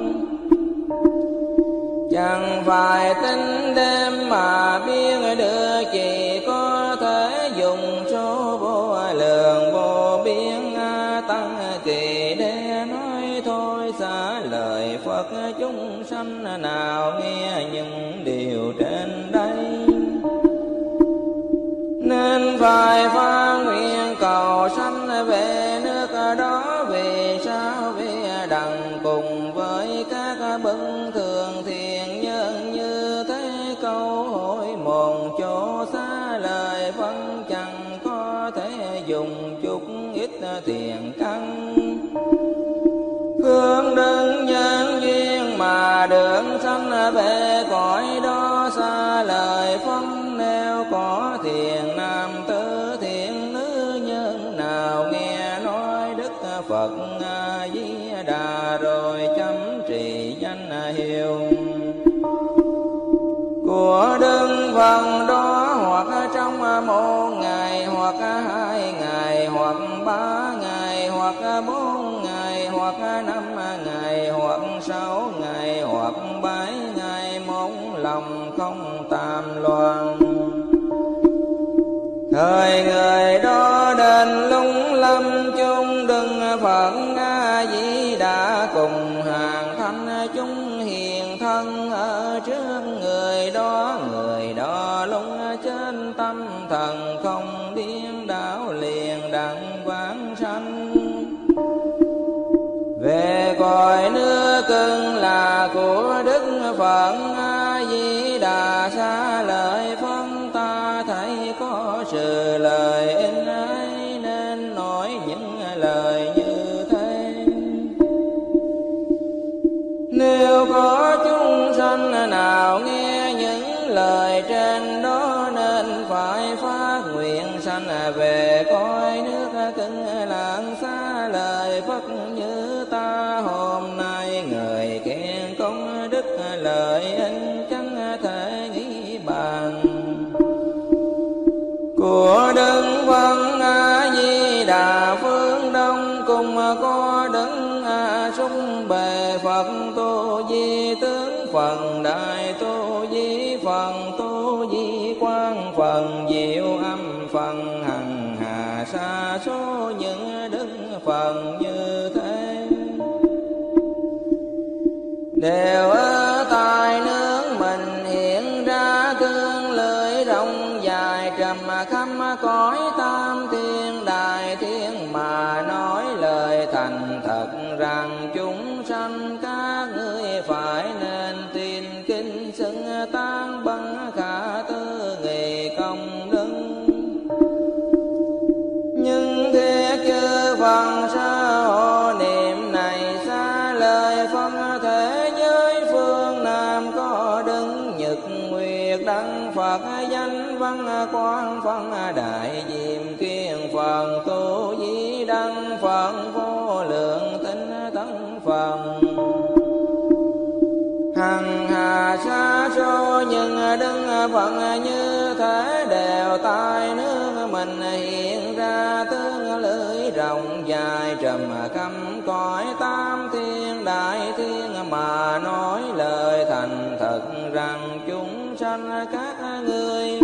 Chẳng phải tính đêm mà biết được, chỉ có thể dùng số vô lượng vô biên a tăng kỳ để nói thôi. Xá lợi Phật chúng sanh nào nghe những điều trên đây, nên phải phát nguyện cầu sanh về nước đó. Vì sao? Vì đặng cùng với các bậc thường thiện nhân như thế câu hỏi một chỗ. Xá lợi phân chẳng có thể dùng chút ít thiện căn, phương đơn nhân duyên mà được sanh về cõi đó. Xá lợi phân nếu có thiện nam tử thiện nữ nhân nào nghe nói Đức Phật A Di Đà rồi chấm trì danh hiệu của Đức Phật đó, hoặc trong một ngày, hoặc hai ngày, hoặc ba ngày, hoặc bốn ngày, hoặc năm ngày, hoặc sáu ngày, hoặc bảy ngày, một lòng không tam loạn. Thời người đó đến lung lâm chung Đức Phật A Di Đà cùng hàng thanh chúng hiền thân ở trước người đó. Người đó lung trên tâm thần không điên đảo liền đặng vãng sanh về cõi nước cưng là của Đức Phật A Di Đà. Xá lợi phân ta thấy có sự lời in ấy nên lời như thế. Nếu có chúng sanh nào nghe những lời trên đó, nên phải phát nguyện sanh về cõi nước Cực Lạc xa lời Phật như ta. Hôm nay người khen công đức lợi ích chẳng thể nghĩ bàn, của Đức Phật A Di Đà phương Đông, cùng có Đức A Sung Bề Phật Tu Di Tướng, phần Đại Tu Di, phần Tu Di Quang, phần Diệu Âm, phần Hằng Hà sa số những đức phần như thế. Đều ở tại nước mình hiện ra tương lưỡi rộng dài, trầm khắp cõi tam thiên đại thiên, mà nói lời thành thật rằng chúng sanh các ngươi phải nên tin kinh xưng tán bằng khả tư nghị công đức. Nhưng thiết chư Phật sa hộ niệm này xa lời phân thế giới phương Nam, có đứng nhật nguyệt đăng Phật danh văn quang, phân đại diệm kiên Phật Tu Di đăng Phật vô lượng tinh tấn Phật. Hằng hà sa số những đức Phật như thế, đều tại nước mình hiện ra tương lưỡi rộng dài, trầm khắp cõi tam thiên đại thiên, mà nói lời thành thật rằng chúng sanh các ngươi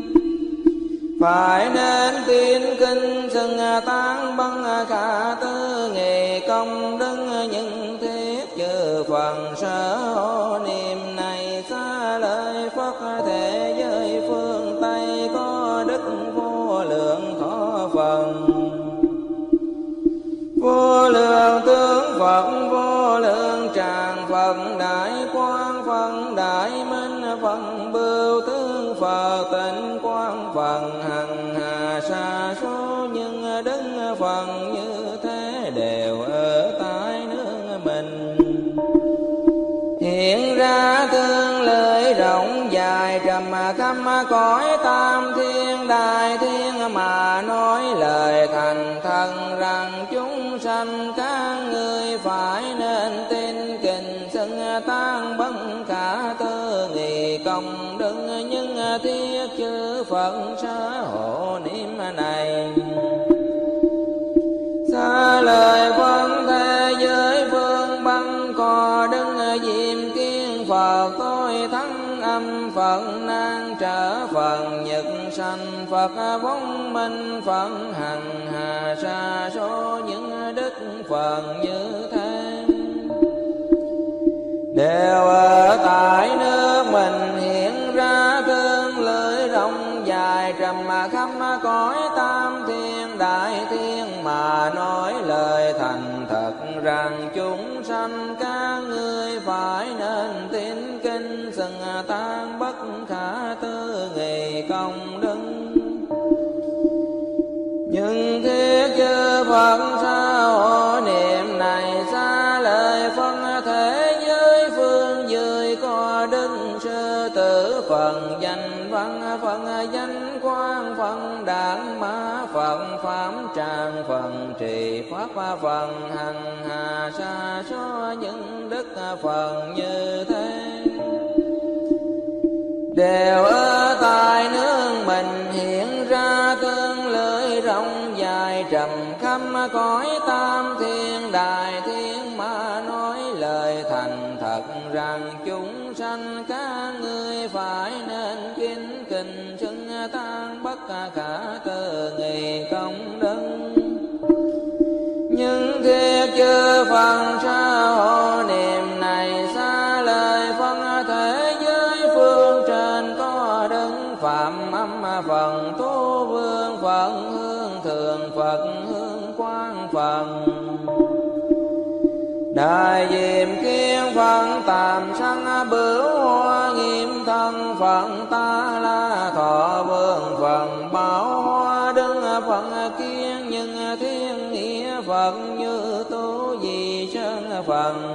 phải nên tin kinh xưng tán bằng khả tư nghị công đức. Những thiết chư Phật sở hộ niệm này xa lời Phật thế giới phương Tây, có đức vô lượng thọ phần, vô lượng tướng Phật, vô lượng tràng Phật, đại quang Phật, đại minh Phật, bưu tướng Phật, tịnh quang Phật, hằng hà sa số những đức Phật như thế, đều ở tại nước mình hiện ra tương lưỡi rộng dài, trầm khắp cõi tam thiên đại thiên, mà nói lời thành thật rằng chúng sanh các ngươi phải nên tin kinh xưng tán bất khả tư nghị công đức. Nhưng thiết chư Phật sa hộ niệm này xa lời phân thế giới phương Bắc, có Đức Diệm Kiên Phật tôi thắng âm Phật, nan trở Phật nhật sanh Phật, vong minh Phật, hằng hà sa số những đức Phật như thế, đều ở tại nước mình hiện ra tương lưỡi rộng dài, trầm khắp cõi tam thiên đại thiên, mà nói lời thành thật rằng chúng sanh các ngươi phải nên tin kinh xưng tán bất khả tư nghị công đức. Nhưng thiết chư Phật sa hộ niệm này xa lời phân thế giới phương dưới, có đức sư tử Phật, danh văn Phật, danh quang Phật, đản mã Phật, pháp tràng Phật, trì pháp Phật, hằng hà sa số những đức Phật như thế, đều ở tại nước mình hiện ra tương lưỡi rộng dài, trầm khắp cõi tam thiên đại thiên, mà nói lời thành thật rằng chúng sanh các ngươi phải nên kính kinh xưng tán bất khả tư nghị công đức. Nhưng thiết chư Phật sa hộ niệm này xa lời phân thế giới phương trên, có Đức Phạm âm Phật, Tu Vương Phật, Hương Thường Phật, Hương Quang Phật, Đại Diệm Kiên Phật, Tàm Sanh Bửu Hoa Nghiêm Thân Phật, Ta La Thọ Vương Phật, Bảo Hoa Đức Phật Kiên, Nhưng thiên nghĩa Phật như tu di sơn phần.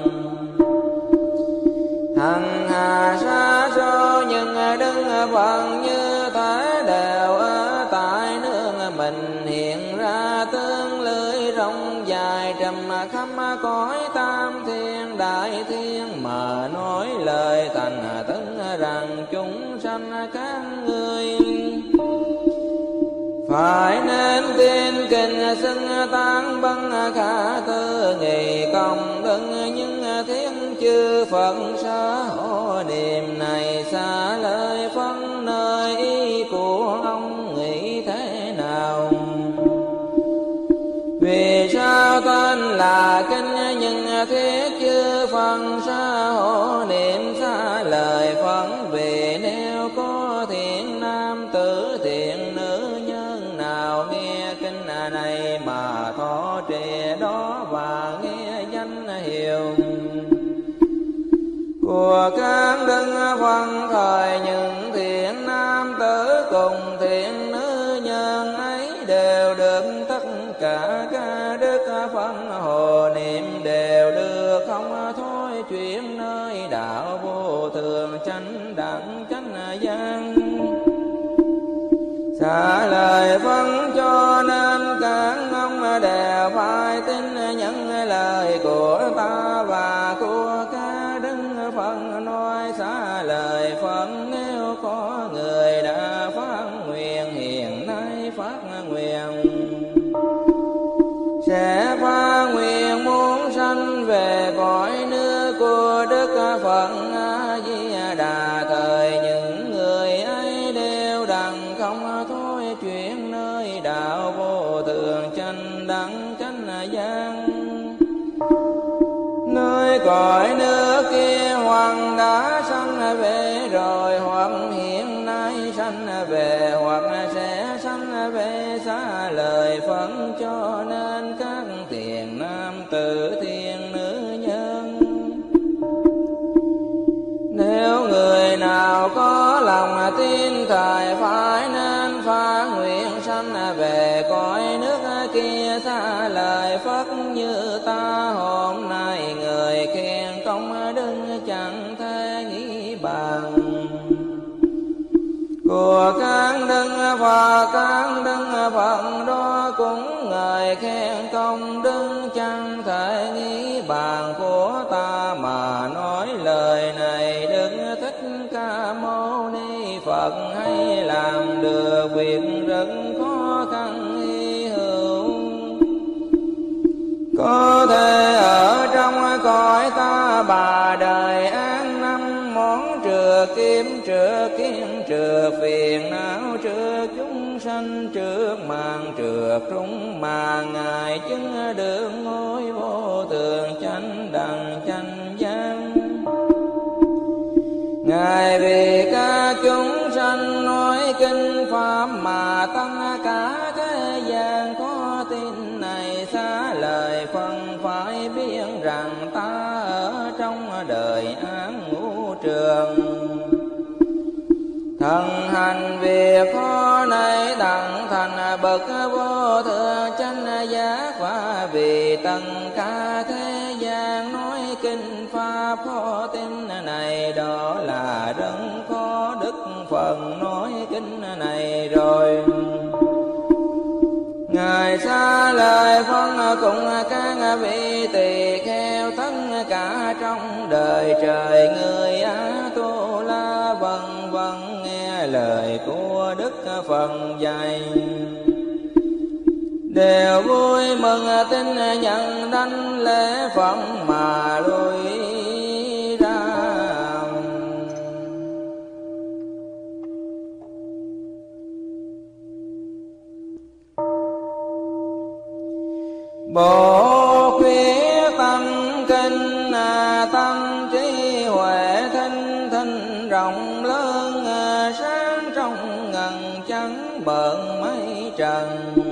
Hằng hà sa số nhưng đứng phần như thế đều ở tại nương mình, hiện ra tương lưới rộng dài trầm khắp cõi tam thiên đại thiên, mà nói lời thành tấn rằng chúng sanh các ngươi phải nên tin kinh xưng tán băng khả tư nghị công đức những thiên chư Phật sở hộ niệm này xa lời phân nơi ý của ông nghĩ thế nào. Vì sao tên là kinh nhưng thiết chư Phật sở hộ niệm xa lời phân, vì nếu có thiện nam tử thiện nữ nhân nào nghe kinh này mà thọ trì đó và nghe danh hiệu của các đức Phật thời, những thiện nam tử cùng thiện nữ nhân ấy đều được tất cả các đức Phật hộ niệm, đều được không thôi chuyển nơi đạo vô thường chánh đẳng chánh giác. Xả lời phân cho nên các ông đều phải tin những lời của ta và của các đức Phật nói. Xả lời Phật nếu có người đã phát nguyện, hiện nay phát nguyện sẽ phát nguyện muốn sanh về cõi nước của Đức Phật A Di Đà, thời những người ấy đều đặng không thôi chuyển nơi đạo vô thường chánh đẳng chánh giác. Nơi cõi nước kia hoặc đã sanh về rồi, hoặc hiện nay sanh về, hoặc sẽ sanh về. Xá lời Phật cho nên các thiện nam tử thiện nữ nhân, nếu người nào có lòng tin thời phải nên phát nguyện sanh về cõi nước kia. Xá lời Phật như ta hôm nay người khen công đức chẳng thể nghĩ bằng của các đức Phật. Các đức Phật đó cũng người khen công đức chẳng thể nghĩ bàn của ta, mà nói lời này Đức Thích Ca Mâu Ni Phật hay làm được việc rất khó khăn hy hữu, có thể ở trong cõi ta bà đời an năm món trừ kiếm trừ kiếm trừ phiền não trừ chúng sanh trước màn trừ trung mà ngài chứng được ngôi vô thường chánh đẳng chánh giác. Ngài vì các chúng sanh nói kinh pháp mà tăng cả thế gian có tin này. Xá lời phân phải biết rằng ta ở trong đời án ngũ trường, thần hành việc khó này đặng thành bậc vô thượng chánh giác. Và vì tất cả thế gian nói kinh pháp khó tin này, đó là rất khó đức phần nói kinh này rồi. Ngài xá lời phân cùng các vị tỳ kheo tất cả trong đời trời người Á Tu La vân vân nghe lời của Đức Phật dạy, đều vui mừng tin nhận đảnh lễ Phật mà lui ra. Bộ khuyết tâm kinh tâm trí huệ thinh thinh rộng lớn, sáng trong ngần trắng bợn mây trần.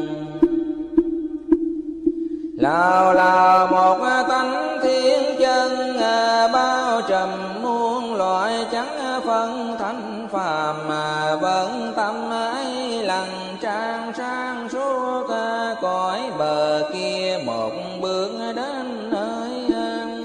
Lào là một tánh thiên chân bao trùm muôn loại trắng phân thanh phàm, mà vẫn tâm ấy lặng trang sang suốt cõi bờ bờ kia một bước đến nơi an.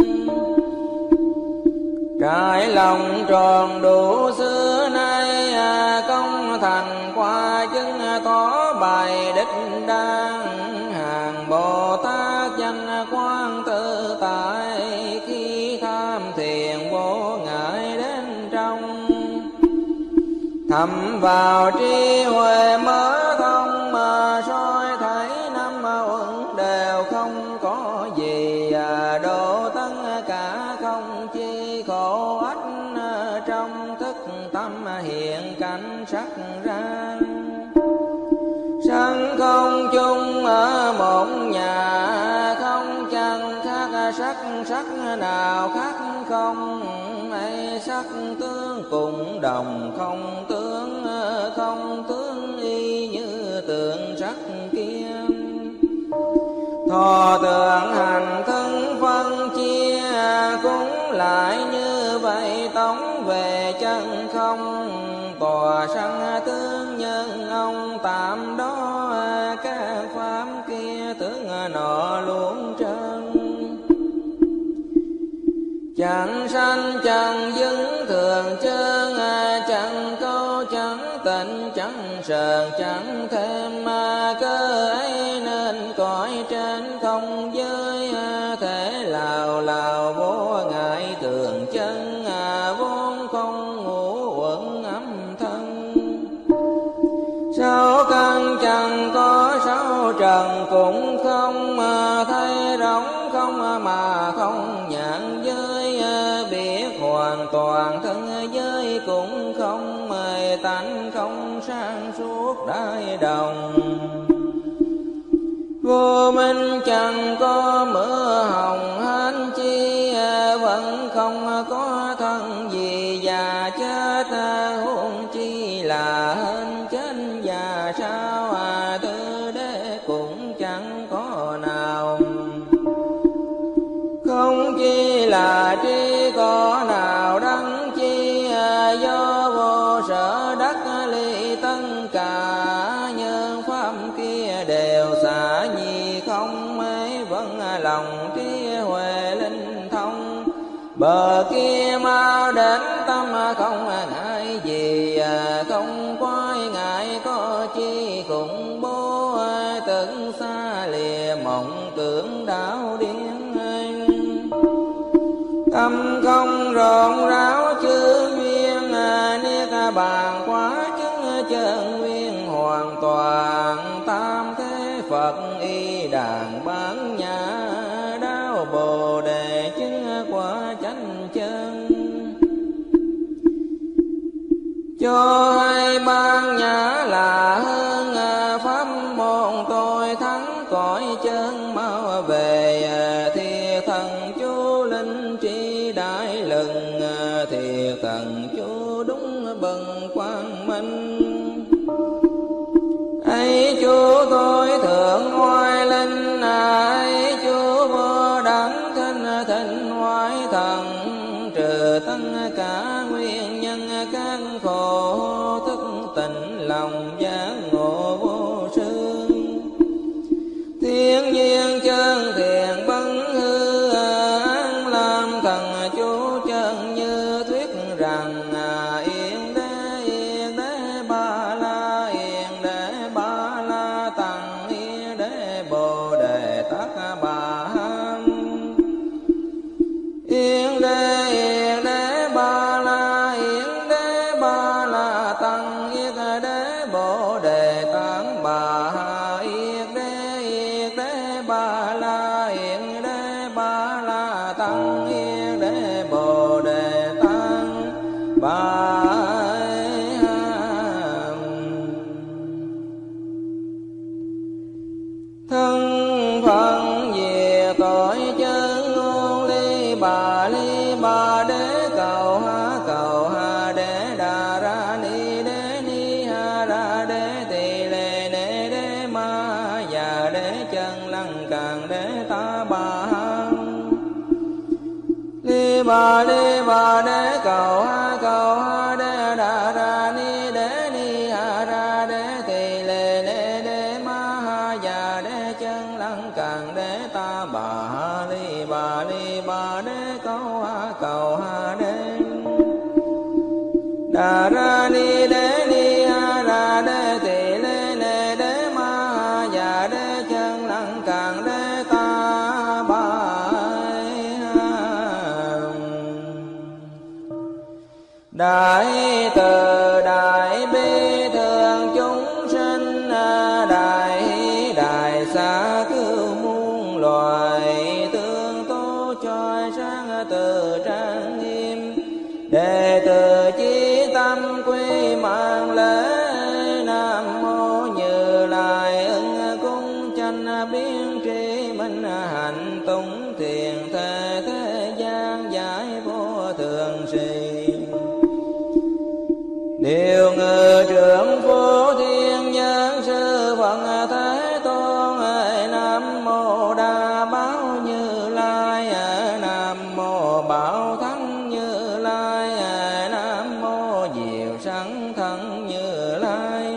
Trải lòng tròn đủ xưa nay công thành qua chứng tỏ bài đích đan. Hàng Bồ Tát danh quang tự tại khi tham thiền vô ngại đến trong. Thầm vào trí huệ mở thông mà soi thấy năm uẩn đều không có gì. Độ tất cả không chi khổ ách trong thức tâm hiện cảnh sắc ra. Sanh không chung ở một nhà, không chẳng khác sắc, sắc nào khác không. Hay sắc tướng cùng đồng không tướng, không tướng y như tượng sắc kia. Thọ tưởng hành thân phân chia, cũng lại như vậy tống về chân không. Tòa sanh tướng nhân ông tạm đó, các pháp kia tướng nọ luôn trơn. Chẳng sanh chẳng dứng thường chân, chẳng câu chẳng tịnh chẳng sờn chẳng thêm. Cơ ấy nên cõi trên không giới, thể lào lào vô ngại thường chân. Vốn không ngũ uẩn âm thân, sáu căn chẳng có sáu trần cũng không. Thấy rỗng không mà không nhãn giới, biết hoàn toàn thân giới cũng không. Mời tánh không sang suốt đại đồng, vô minh chẳng có mưa hồng hán chi. Vẫn không có thân gì già chết, huống chi là hên chết già sao. Tư đế cũng chẳng có nào, không chi là tri có nào đắng chi. Do vô sở đắc ly tất cả, nhân pháp kia đều xả nhi không. Mấy vẫn lòng trí huệ linh thông, bờ kia mau đến tâm không ngại gì. Không quái ngại có chi khủng bố, tưởng xa lìa mộng tưởng đảo điên. Tâm không rộn ráo chư duyên, niết bàn quá chứng chân nguyên hoàn toàn. Tam thế Phật y đàn bán nhã, đáo Bồ đề chứng quả chánh chân. Cho hai ban nhã là hơn, pháp môn tôi thắng cõi chân mau về. Thiệt thần chú linh trí đại lừng, thiệt thần chú đúng bần quang minh. Ấy chú tôi thượng oai linh, ấy chú vô đẳng thinh thịnh hoái thần. Trừ tất cả nguyên nhân các khổ, thức tỉnh lòng giác ngộ vô sư. Thiên nhiên chân thiện bấn hư, an làm thần chú chân như thuyết rằng. Yên đế yên đế ba la, yên đế ba la tăng, yên đế bồ đề tát bà han. Yên đế yên đế ba la, yên đế ba la tăng, yên đế bồ đề tát bà ha. Yên đế yên đế ba la, yên đế ba la tăng, yên đế bồ đề tát bà ha. Thân phận về tội chân ngôn ly bà ly bà đế cầu ha cầu ha đế đà ra ni đế ni ha ra đế tỳ lê nê đế ma già đế chân lăng càng đế ta bà ha. Ly bà ly bà đế cầu ha cầu ha đế đà ra ni đế ni ha ra đế tỳ lê nê đế ma ha già đế chân lăng càng đế ta bà li bà li bà đế câu ha cầu ha đế đà ra ni đế ni ha ra đế tỳ lê nê đế ma ha già đế chân lăng càng đế ta bà đại từ đại bi thường chúng sinh đại đại xa cứu muôn loài tương tố choi sáng từ trang nghiêm đệ tử chí tâm quy mạng lễ nam mô Như Lai ưng cung chánh biến tri minh hạnh tùng thiền thế thế gian giải vô thường trì điều ngự trưởng phổ thiên nhân sư Phật Thế Tôn nam mô Đa Bảo Như Lai nam mô Bảo Thắng Như Lai nam mô Diệu Sẵn Thân Như Lai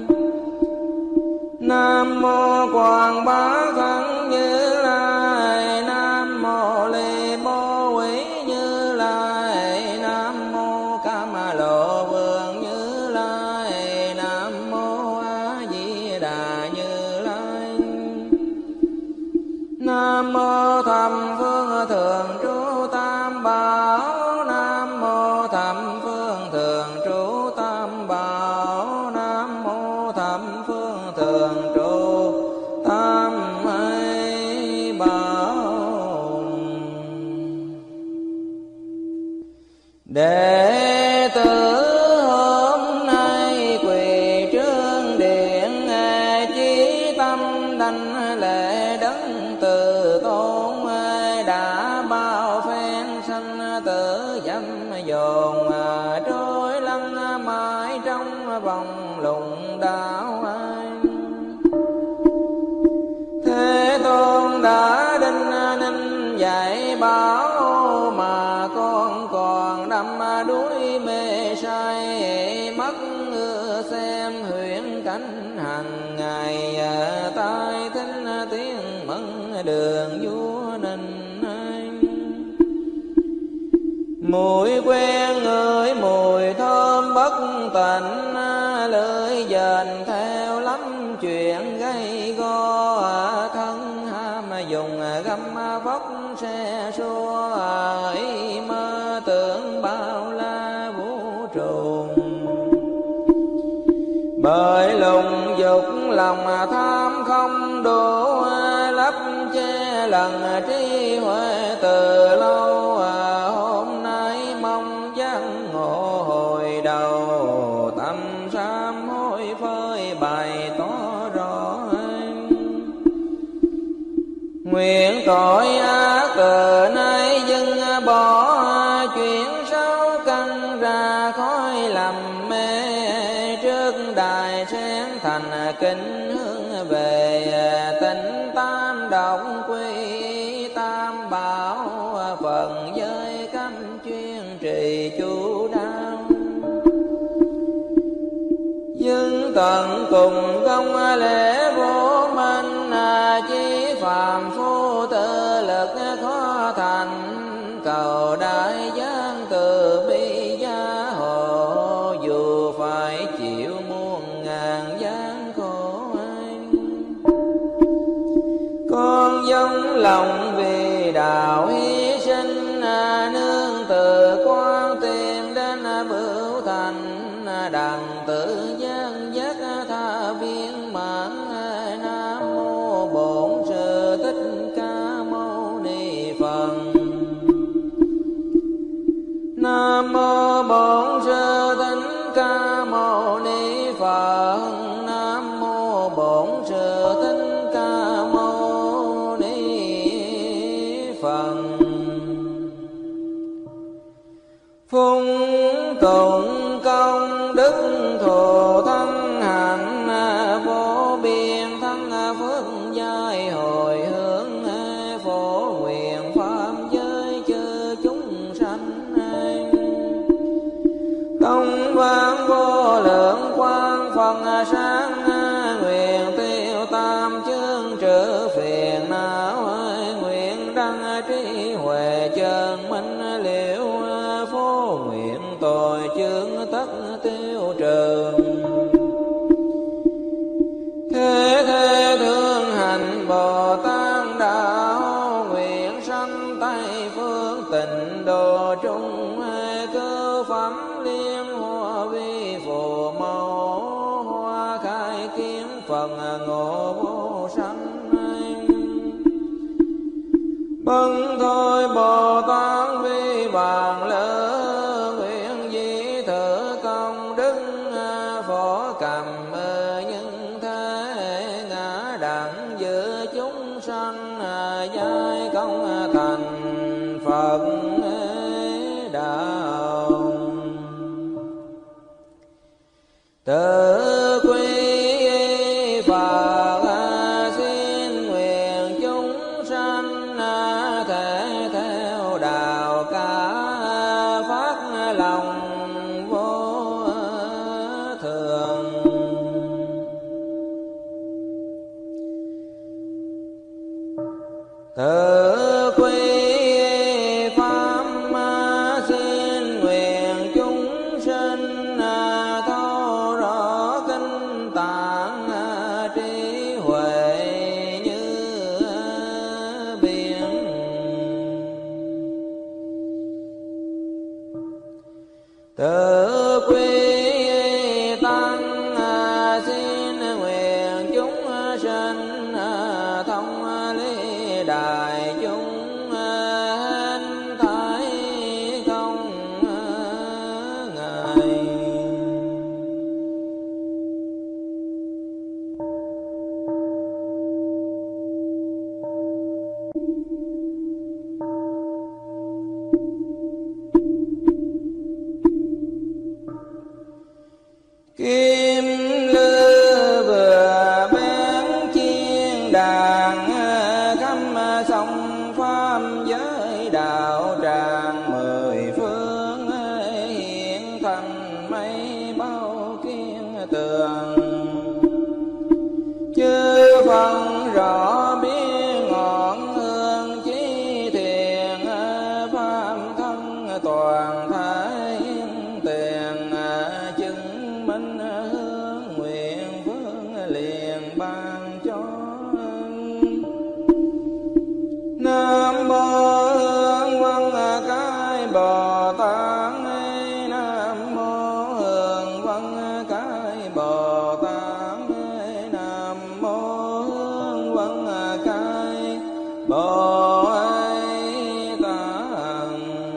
nam mô Quảng Bá Thân Như Lai nam mô Ly Bố Quý Như Lai nam mô Cam Lộ Vương Như Lai nam mô A Di Đà Như Lai nam mô Thầm Phương Thường Trú Tam Bảo nam mô Thầm Phương Thường Trú Tam Bảo nam mô Thầm Phương Thường Trú Tam Bảo đệ tử hôm nay quỳ trước điện chí tâm đảnh lễ đấng từ tôn đã bao phen sanh tử dâm dồn trôi lăn mãi trong vòng lùng đạo Thế Tôn đã đinh ninh dạy bảo mà con còn đắm đuối mê say mắt xem huyễn cảnh hàng ngày tai thính tiếng mẫn đường vua ninh mùi quen ngửi mùi thơm bất tịnh lưỡi dền theo lắm chuyện gây go thân ham dùng găm vóc xe xua ý mơ tưởng bao la vũ trụ bởi lùng dục lòng tham không đủ lấp che lần trí huệ từ lâu hôm nay mong giác ngộ hồi đầu tâm sám hối phơi bày tỏ rõ nguyện tội ác từ nay dừng bỏ chuyển sáu căn ra khói lầm mê trước đài sen thành kính hướng về tịnh tam động quy tam bảo phần giới cấm chuyên trì chú đáo nhưng tận cùng công lễ vô minh chí phàm phu tự lực khó thành cầu đại giang từ bi gia hộ dù phải chịu muôn ngàn gian khổ con dâng lòng vì đạo hy sinh nương từ quan tìm đến bửu thành đặng tự gian giác tha viên mãn nam mô Bổn Sư Thích Ca Mâu Ni Phật nam mô Bổn Sư Thích Ca Mâu Ni Phật nam mô Bổn Sư Thích Ca Mâu Ni Phật phung tụng công đức thù thân hạnh vô biên thân phước giai hồi hướng phổ nguyện pháp giới chư chúng sanh công vang vô lượng quang phần sáng nguyện tiêu tam chương trừ phiền Bần thôi Bồ Tát vi bàn lỡ nguyện di thử công đức phổ cầm nhân thế ngã đẳng giữa chúng sanh giai công thành Phật đạo. Tự quy Phật xin nguyện chúng sanh thể theo đạo cả phát lòng vô thường. Tự quy pháp xin nguyện chúng sinh thấu rõ kinh tạng trí huệ như biển. Tự quy tăng xin nguyện chúng sinh thông lý đại chúng hình thái không ngại. Kim lư vừa bén chiên đàn khắp sông pháp giới đạo tràng mười phương hiện thành mây bao kiên tường. Chư phân rõ biết ngọn hương chí thiền pháp thân toàn thái tiền chứng minh hướng nguyện phương liền ban cho. Nam mô Hương Văn Cái Bồ Tát. Nam mô Hương Văn Cái Bồ Tát. Nam mô Hương Văn Cái Bồ Tát.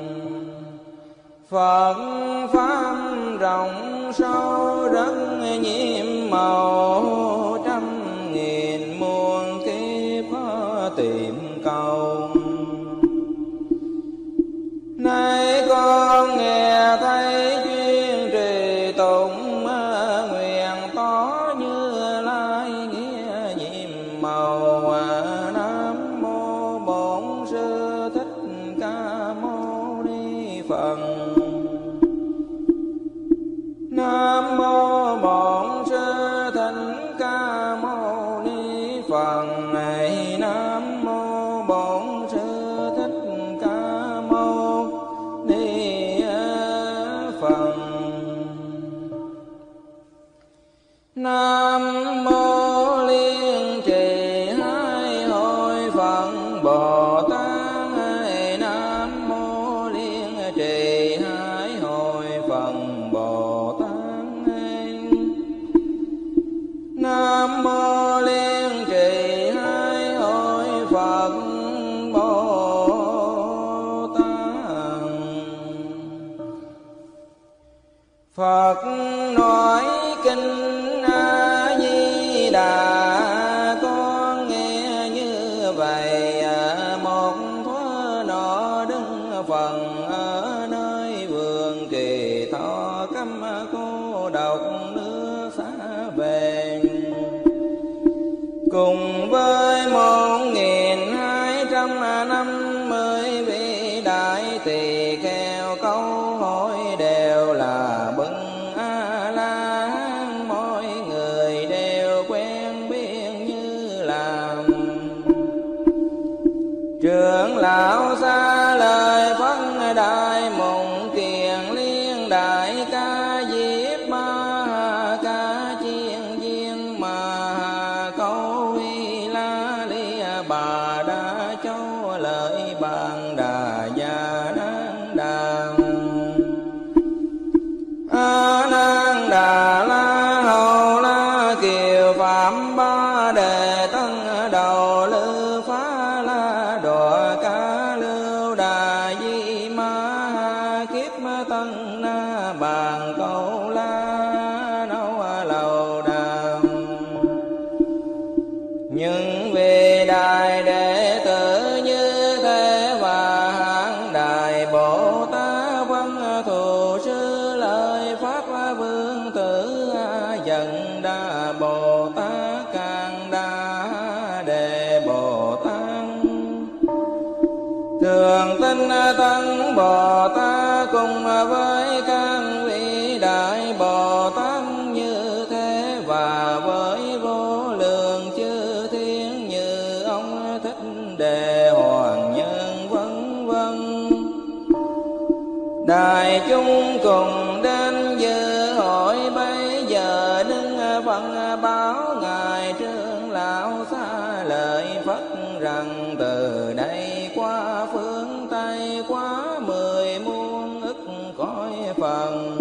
Phật pháp rộng sâu rất nhiệm màu, trăm nghìn muôn kiếp tìm cầu. Nay con nghe thấy chuyên trì tụng nguyện tỏ Như Lai nghĩa nhiệm màu. Nam mô Bổn Sư Thích Ca Mâu Ni Phật. Nam mô Bổn Sư Thích Ca Mâu Ni Phật. Này Nam mô Bổn Sư Thích Ca Mâu Ni Phật. Nam mô Liên Trì Hai Hội Phật Bồ Tát. Nam mô Liên Trì Hai Hội Phật Bồ Tát. Nam mô Liên Trì Hai Hội Phật Bồ Tát. Phật nói kinh A Di Đà con nghe như vậy. Một thuở nọ đứng phần ở nơi vườn Kỳ Thọ câm cô độc nước xa về. Cùng với một nghìn hai trăm năm mươi vị đại tỳ kheo câu hỏi đều là bậc A La Hán. Mỗi người đều quen biết như là trưởng lão xa lời phân đại mộng kiền liên đại ca diếp ma ca chiên viên mà câu vi la li bà đa châu lợi bàn đà gia nan đà. A Nan Đà La Hầu La Kiều Phạm Ba Đề Tân Đầu Lư Phá La Đọa Ca tinh tấn Bồ Tát cùng với các vị đại Bồ Tát như thế, và với vô lượng chư thiên như ông Thích Đề Hoàng Nhân vân vân. Đại chúng cùng đến dự hội bây giờ đứng phân báo ngài trưởng lão xa lời Phật rằng từ đây qua phương Tây quá mười muôn ức cõi phần,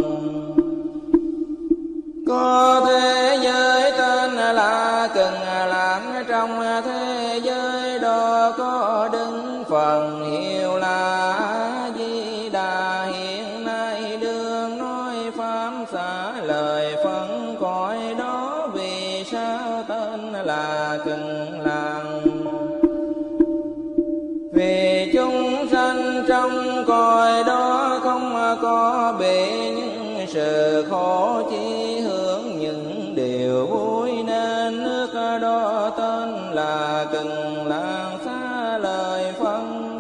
có thế giới tên là Cần Lạc, trong thế giới đó có đứng phần hiệu là A Di Đà. Hiện nay đương nói pháp xả lời phân cõi đó, vì sao tên là Cần Lạc? Vì chúng sanh trong cõi đó không có bị những sự khổ, chỉ hướng những điều vui, nên nước đó tên là Cần Lạc xá lời phân.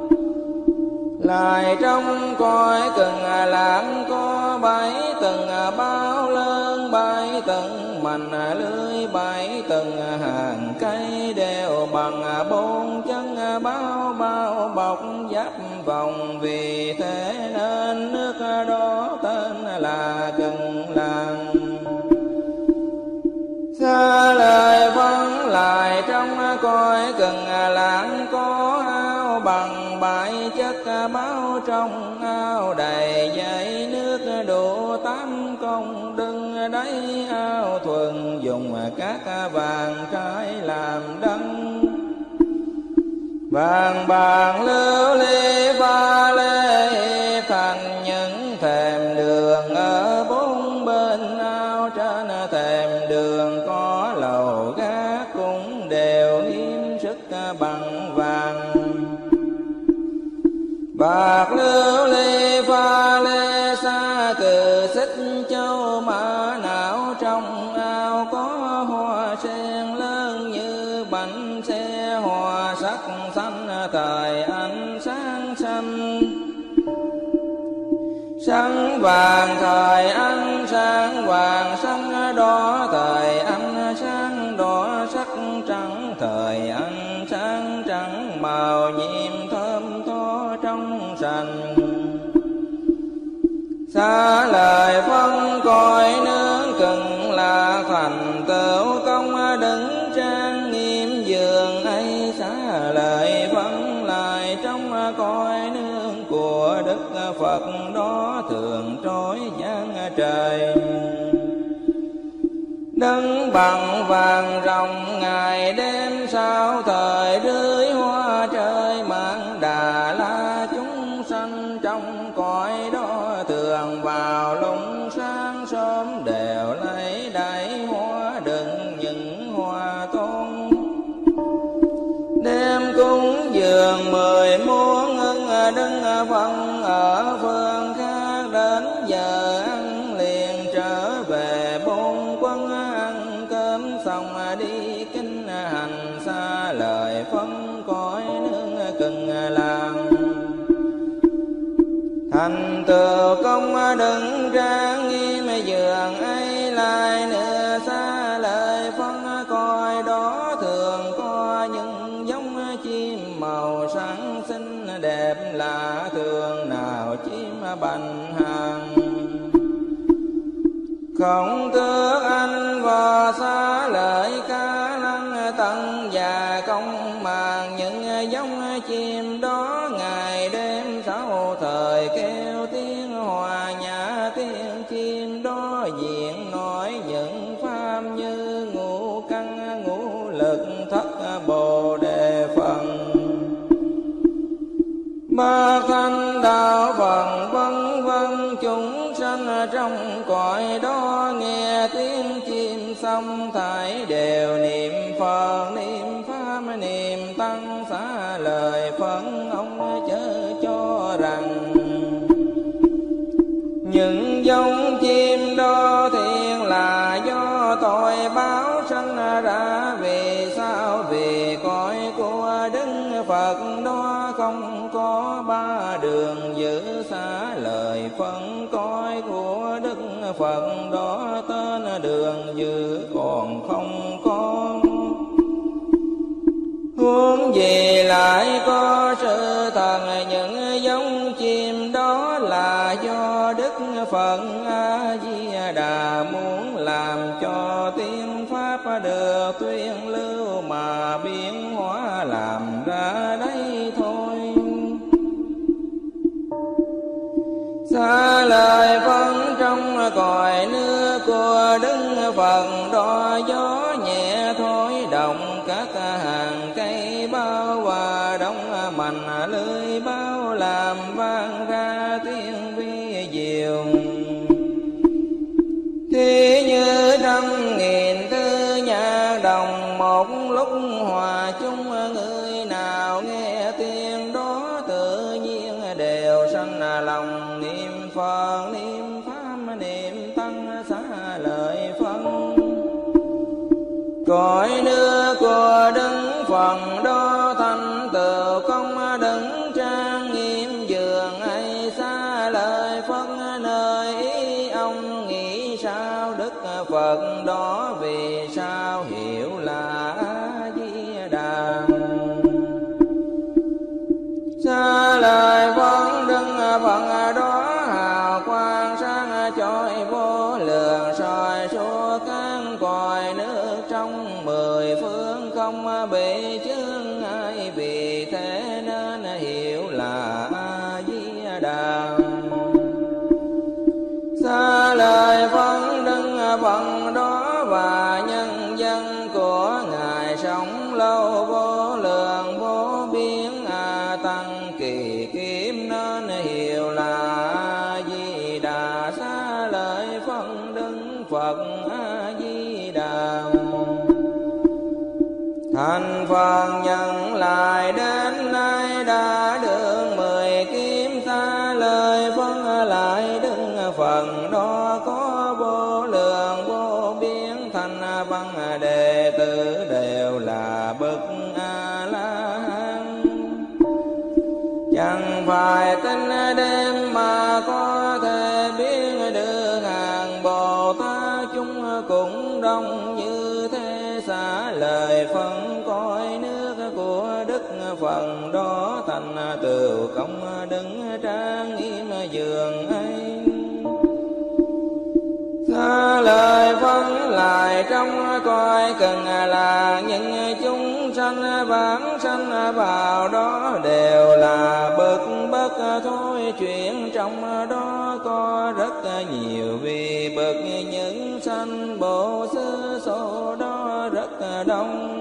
Lại trong cõi Cần Lạc có bảy tầng bao lớn, bảy tầng mành lưới, bảy tầng hàng cây đều bằng bốn chân bao bao bọc giáp vòng. Vì thế nên nước đó tên là Cần Lạc. Xa lời phân lại trong cõi Cần Lạc có ao bằng bảy chất báo, trong ao đầy dây nước đủ tám công đừng đáy. Ao thuần dùng các vàng trái làm đăng, vàng bạc lưu ly pha lê thành những thềm đường ở bốn bên ao. Trên thềm đường có lầu gác cũng đều hiếm sức bằng vàng, bạc lưu ly pha lê xa cừ xích châu mã não. Trong ao có hoa sen lớn như bánh xe, hoa sắc xanh thời ánh sáng xanh, sáng vàng thời ánh sáng vàng, sáng đỏ thời ánh sáng đỏ, sắc trắng thời ánh sáng trắng, màu nhiệm thơm tho trong sành. Xa lời phân cõi nước Cần Lạc thành tựu công đứng trang nghiêm giường ấy. Xa lời phân lại trong cõi nước của Đức Phật đó thường trối giang trời, đứng bằng vàng rồng ngày đêm sao thời rưới hoa trời mang Đà La. Chúng sanh trong cõi đó thường vào lúc sáng sớm đều lấy đáy hoa đựng những hoa tôn, đêm cúng dường mười muôn ưng đứng phân ở phương khác. Đến giờ ăn liền trở về bốn quân, ăn cơm xong đi kinh hành. Xa lời phân cõi nước Cần Lạc thành tựu công đứng trang nghiêm giường ấy. Lại nữa xa lời phân cõi đó thường có những giống chim màu sáng xinh đẹp lạ thường, nào chim bành hàng không tước anh vò. Xa lời ca lăng tận và công màng, những giống chim đó ngày đêm sáu thời kêu tiếng hòa nhã. Tiếng chim đó diện nói những pháp như ngũ căn ngũ lực thất bồ đề phần, ba thanh đạo phần vân vân. Chúng sanh trong cõi đó nghe tiếng chim xong thảy đều niệm Phật, niệm pháp, niệm tăng. Xá lời phân ông chớ cho rằng những giống chim đó thiện là do tội báo sanh ra. Vì sao? Vì cõi của Đức Phật đó không có ba đường, giữ xa lời phân cõi của Đức Phật đó tên đường giữ còn không có. Huống gì lại có sự thần những giống chim đó là do Đức Phật A Di Đà muốn làm cho tiên pháp được tuyên lưu mà biến hóa làm ra đây thôi. Xa lời phân trong cõi nước của Đức Phật đó gió nhẹ thổi động các hàng cây bao và đông mạnh lưới bao làm vang ra tiếng vi diệu. Thì như trăm nghìn tư nhạc đồng một lúc hòa chung, người nào nghe tiếng đó tự nhiên đều sanh lòng niệm Phật niệm Pháp niệm Tăng xá lợi phân. Cõi nước của Đức Phật đó thành tựu công đứng trang nghiêm giường ấy xá lợi phân. Nơi ý ông nghĩ sao Đức Phật đó vì sao hiểu là A Di Đà. Xá lợi phân Đức Phật đó hào quang sáng chói vô lượng, soi suốt các cõi nước trong mười phương không bị chướng ngại, vì thế nên hiểu là A Di Đà. Xá lợi phân Đức Phật đó và nhân dân của Ngài sống lâu vô lượng vô biên a tăng kỳ kiếm, nên hiểu là A Di Đà. Xá lợi phân Đức Phật A Di Đà. Thành Phật nhận lại đến nay đã được mười kiếm, xá lợi phân lại Đức Phật đó có vô lượng vô biên thành văn đệ tử đều là bậc A La Hán. Chẳng phải tính đêm mà có thể biết được hàng Bồ Tát chúng cũng đông như thế. Xá lợi phân cõi nước của Đức Phật đó thành tựu công đứng trang nghiêm giường ấy. Xá lợi phân lại trong cõi cần là những chúng sanh vãng sanh vào đó đều là bậc bất thôi. Chuyện trong đó có rất nhiều, vì bậc những sanh bộ sư số đó rất đông.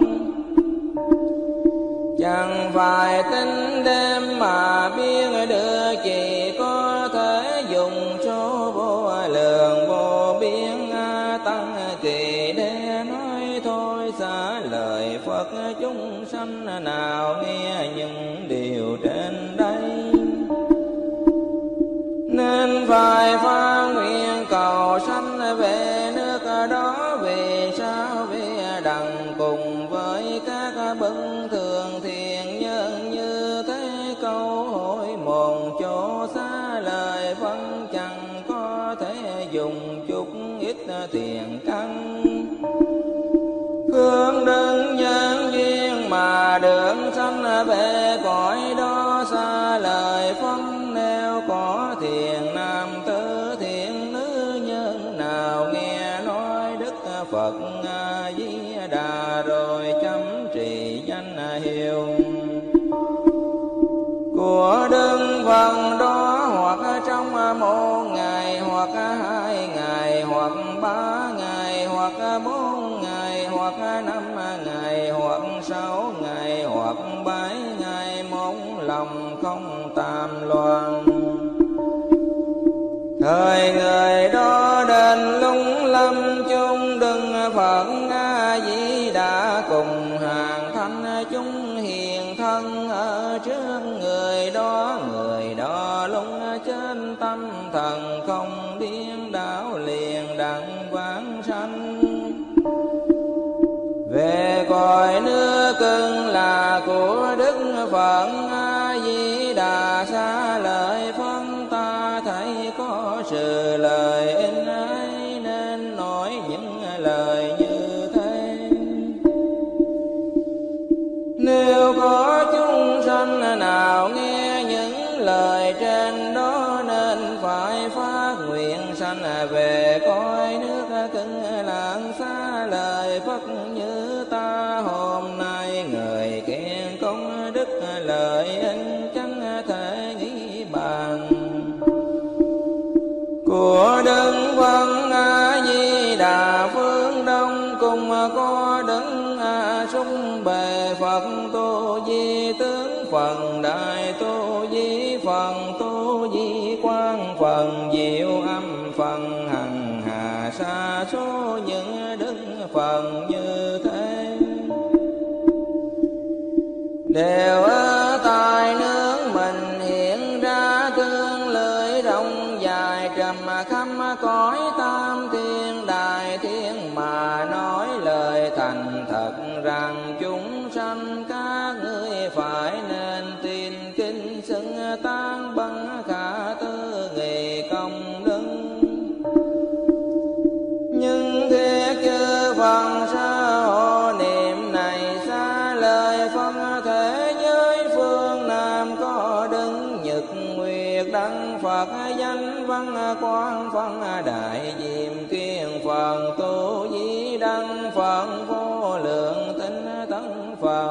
Chẳng phải tính đêm mà biết được, chỉ có thể dùng số vô lượng vô biên a tăng kỳ để nói thôi. Xá lợi Phật chúng sanh nào nghe những điều trên đây, nên phải phát nguyện cầu sanh về nước đó. Vì sao? Vì đặng cùng với các bậc thường thiện nhân như thế câu hỏi một chỗ. Xá lợi phân chẳng có thể dùng chút ít thiện căn, phương đơn nhân duyên mà được sanh về cõi đó. Xá lợi phân nếu có thiện nam tử thiện nữ nhân nào nghe nói Đức Phật A Di Đà rồi chấm trì danh hiệu của Đức Phật đó, hoặc trong một ngày, hoặc hai ngày, hoặc ba ngày, hoặc bốn ngày, hoặc năm ngày, hoặc sáu ngày, hoặc bảy ngày, một lòng không tam loạn. Thời người đó đến lung lâm chung Đức Phật A Di Đà cùng hàng thanh chúng hiền thân ở trước người đó. Người đó lung trên tâm thần không điên đảo liền đặng vãng sanh về cõi nước cưng là của Đức Đức Phật A Di Đà xa lời phân ta thấy có sự lời in ấy nên nói những lời như thế. Nếu có chúng sanh nào nghe những lời trên đó nên phải phát nguyện sanh về cõi nước Cực Lạc xa lời Phật như ta hôm nay. Người khen công đức lợi ích chẳng thể nghĩ bàn của Đức Phật A Di Đà. Phương Đông cùng có Đức A Sung Bề Phật Tu Di Tướng, phần Đại Tu Di, phần Tu Di Quang, phần Diệu Âm, phần Hằng Hà sa số những đức phần như thế. Đều ở tại nước mình hiện ra tương lưỡi rộng dài trầm khắp cõi tam thiên đại thiên, mà nói lời thành thật rằng chúng sanh các ngươi phải nên tin kinh xưng tán bằng khả tư nghị công đức. Nhưng thiết chư Phật sa hộ niệm này xa lời phân thế giới phương Nam có Đức Nhật Nguyệt Đăng Phật danh văn quang phân đại diệm kiên Phật Tu Di Đăng Phật vô lượng tinh tấn Phật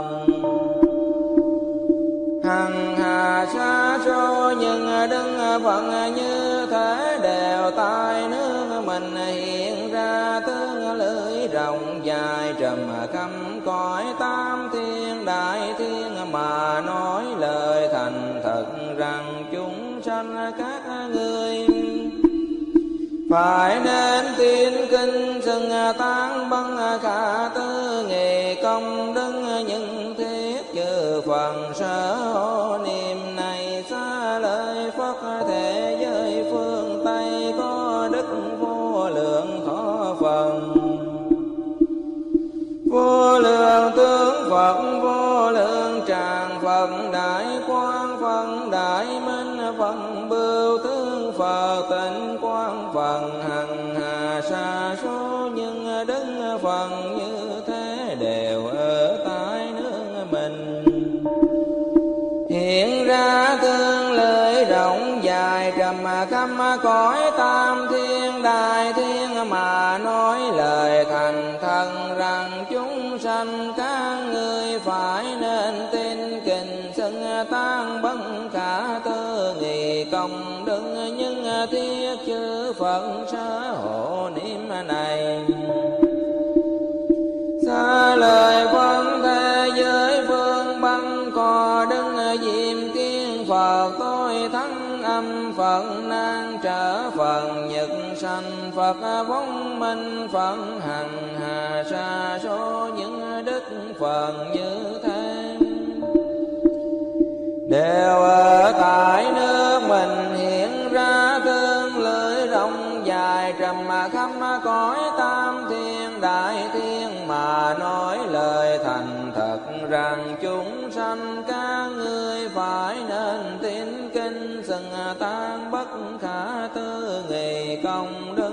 hằng hà sa số những đức Phật như thế. Đều tại nước mình hiện ra tương lưỡi rộng dài trầm khắp cõi tam thiên đại thiên, mà nói lời thành thật rằng chúng sanh các ngươi phải nên tin kinh xưng tán bằng khả tư nghị công đức. Những thiết chư Phật sở hộ niệm này xa lời Phật thế giới phương Tây có đức vô lượng thọ Phật, vô lượng tướng Phật, vô lượng tràng Phật, đại quang Phật, đại minh Phật, bưu tướng Phật, tịnh quang Phật, hằng hà sa số những đức Phật như thế. Đều ở tại nước mình hiện ra tương lưỡi rộng dài trầm khắp cõi tam thiên đại thiên, mà nói lời thành thật rằng chúng sanh các ngươi phải nên tin kinh xưng tán bất khả tư nghị công đức. Nhưng thiết chư Phật sở hộ niệm này xa lời phân thế giới phương Bắc có Đức Diệm Kiên Phật, tôi thắng âm Phật, nan trở Phật, nhật sanh Phật, vong minh Phật, hằng hà sa số những đức Phật như thế. Đều ở tại nước mình hiện ra tương lưỡi rộng dài trầm khắp cõi tam thiên đại thiên, mà nói lời thành thật rằng chúng sanh các ngươi phải nên tin kinh xưng tán bất khả tư nghị công đức.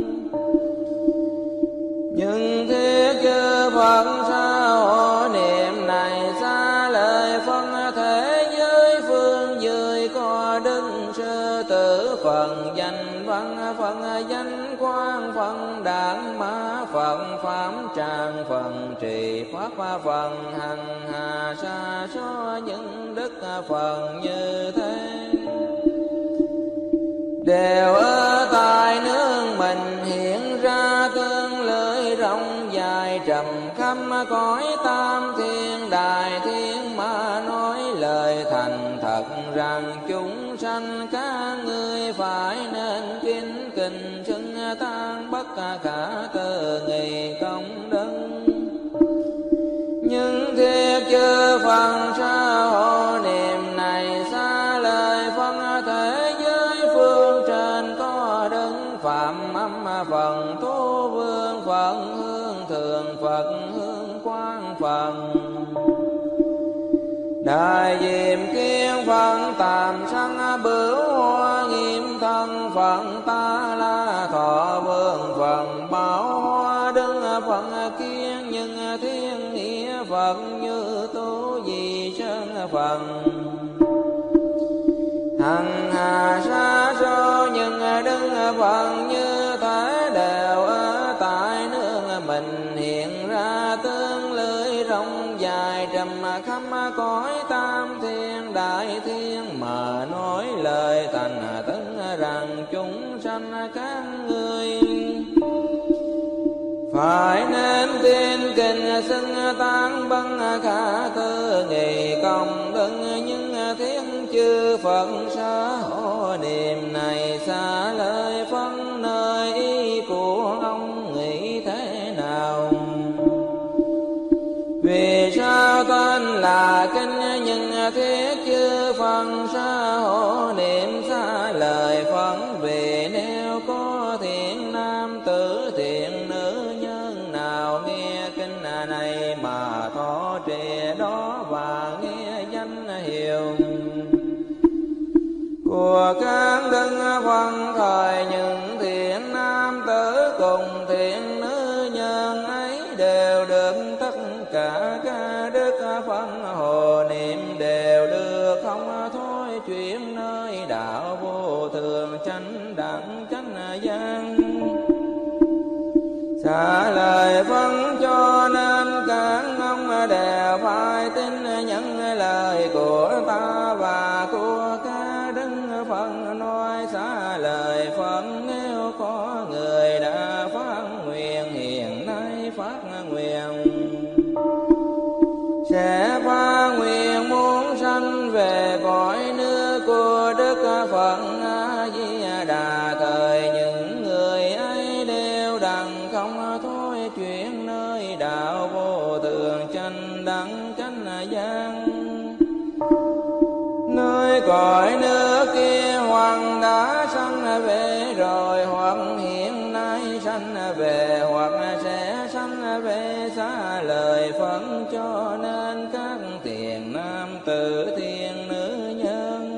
Nhưng thiết chư Phật sa hộ niệm này xa lời phân thế giới phương dưới có Đức Sư Tử Phật, danh văn Phật, danh quang Phật, đản mã Phật, pháp tràng Phật, trì pháp Phật, hằng hà sa số những đức Phật như thế. Đều ở tại nước mình hiện ra tương lưỡi rộng dài trầm khắp cõi tam thiên đại thiên, mà nói lời thành thật rằng chúng sanh các ngươi phải nên kính kinh xưng tán bất khả tư nghị công đức. Nhưng thiết chư Phật sa hộ niệm này xa lời phân thế giới phương trên có Đức Phạm Âm Phật, Tu Vương Phật, Hương Thường Phật, Hương Quang Phật, Đại đại diệm kiên phân tàm sanh bửu hoa nghiêm thân phận ta la thọ vương phần bảo hoa đứng phận kiên nhưng thiên nghĩa phật như tu di sơn phần hằng hà sa số nhưng đứng phận như thế đều ở tại nương mình hiện ra tương lưới rộng dài trầm khắp cõi tam thiên đại thiên mà nói lời thành tấn rằng chúng sanh các ngươi phải nên tin kinh xưng tán băng khả cơ nghị công đức những thiên chư Phật sở hộ niệm này xa lời phân nơi ý của ông nghĩ thế nào? Vì sao tên là kinh nhưng thiết chư Phật sở hộ niệm xa lời phân? Vì nếu có thiện nam tử thiện nữ nhân nào nghe kinh này mà thọ trì đó và nghe danh hiệu của các đức Phật thời những thiện nam tử cùng thiện nữ nhân ấy đều được tất cả các đức Phật hộ niệm đều được không thôi chuyển nơi đạo vô thường chánh đẳng chánh giác xả lời phân cho nên các ông đều phải tin nhận lời của ta và của các đức Phật nói xả lời Phật. Nếu có người đã phát nguyện hiện nay phát nguyện sẽ phát nguyện muốn sanh về cõi nước của Đức Phật A Di Đà, thời những người ấy đều đặng không thôi chuyển nơi đạo vô thường chánh đẳng chánh giác, nơi cõi nước kia hoặc đã sanh về rồi, hoặc hiện nay sanh về, hoặc sẽ sanh về xá lời Phật. Cho nên các thiện nam tử thiện nữ nhân,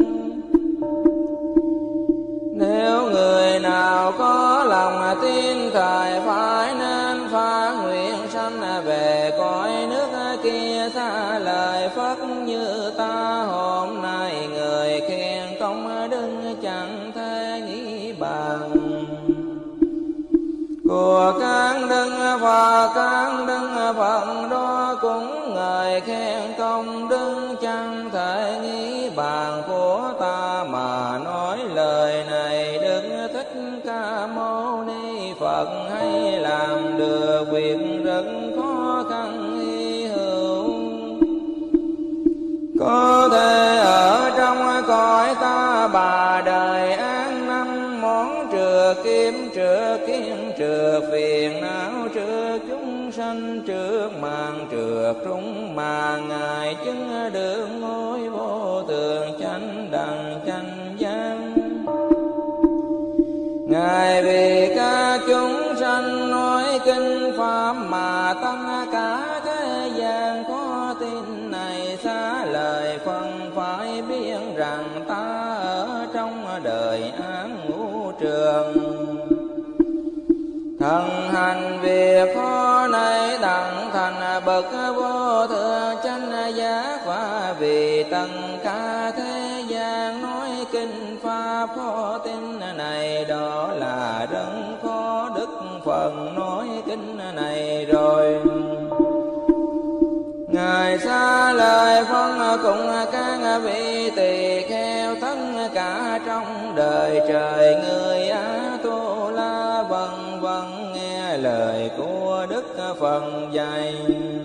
nếu người nào có lòng tin thời phải nên phát nguyện sanh về cõi nước kia xá lời Phật. Như ta hôm nay người khen công đức chẳng thể nghĩ bằng của các đức Phật, các đức Phật đó cũng người khen công đức chẳng thể nghĩ bàn của ta mà nói lời này. Đức Thích Ca Mâu Ni Phật hay làm được việc rất khó khăn hy hữu, có thể ở trong cõi ta bà đời an năm món trừ kiếm trừ kiến trừ phiền não trừ chúng sanh trước màn trừ trung mà ngài chứng được ngôi vô thường chánh đẳng chánh giác. Ngài vì các chúng sanh nói kinh pháp mà tăng cả thế gian có tin này xá lời phân phải biết rằng ta ở trong đời án ngũ trường, thần hành việc khó này đặng thành bậc vô thượng chánh giác. Và vì tất cả thế gian nói kinh pháp khó tin này, đó là rất khó. Đức Phật nói kinh này rồi, ngài xá lời phân cùng các vị tỳ kheo tất cả trong đời trời người Á Tu La vân vân nghe lời của Đức Phật dạy,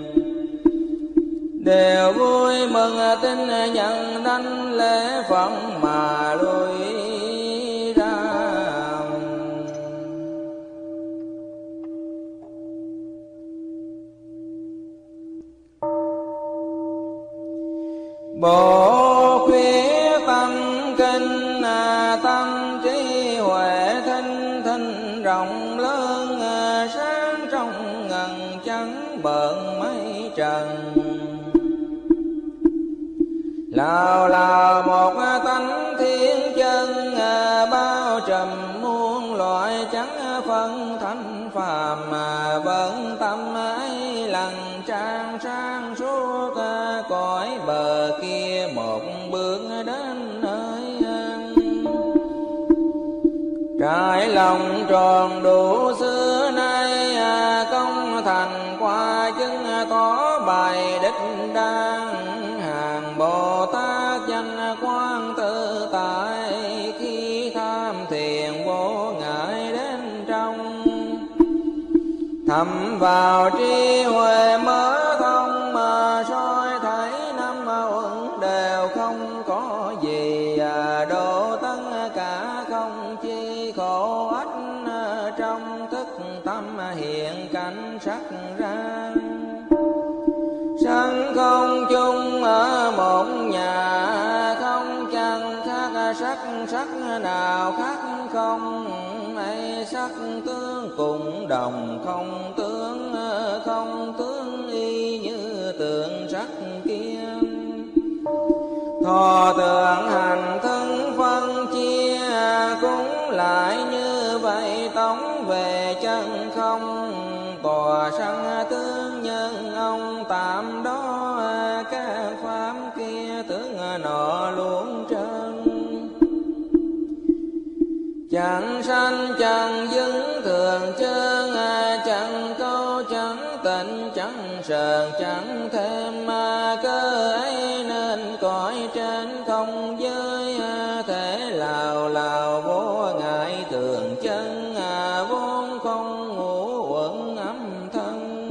đều vui mừng tin nhận đảnh lễ Phật mà lui ra. Bộ khuyết tâm kinh tâm trí huệ thinh thinh rộng lớn, sáng trong ngần trắng bợn mây trần, Lào lào một tánh thiên chân, bao trùm muôn loại chẳng phân thánh phàm, mà vẫn tâm ấy lặng trang sang suốt cõi bờ kia một bước đến nơi an. Trải lòng tròn đủ xưa nay, công thành qua chứng có bài đích đang. Hàng Bồ Tát danh quang tự tại, khi tham thiền vô ngại đến trong. Thầm vào trí huệ mở thông, mà soi thấy năm uẩn đều không có gì. Độ tất cả không chi khổ ách, trong thức tâm hiện cảnh sắc ra. Sanh không chung ở một nhà, không chẳng khác sắc, sắc nào khác không. Ấy sắc tướng cùng đồng, không tướng không tướng y như tượng sắc kia. Thọ tưởng hành thân phân chia, cũng lại như vậy tống về chân không. Tòa sanh tướng nhân ông tạm đó, các pháp kia tướng nọ luôn trơn. Chẳng sanh chẳng dứng thường chân, chẳng câu chẳng tịnh chẳng sờn chẳng thêm. Cơ ấy nên cõi trên không giới, thể lào lào vô ngại thường chân. Vốn không ngũ uẩn âm thân,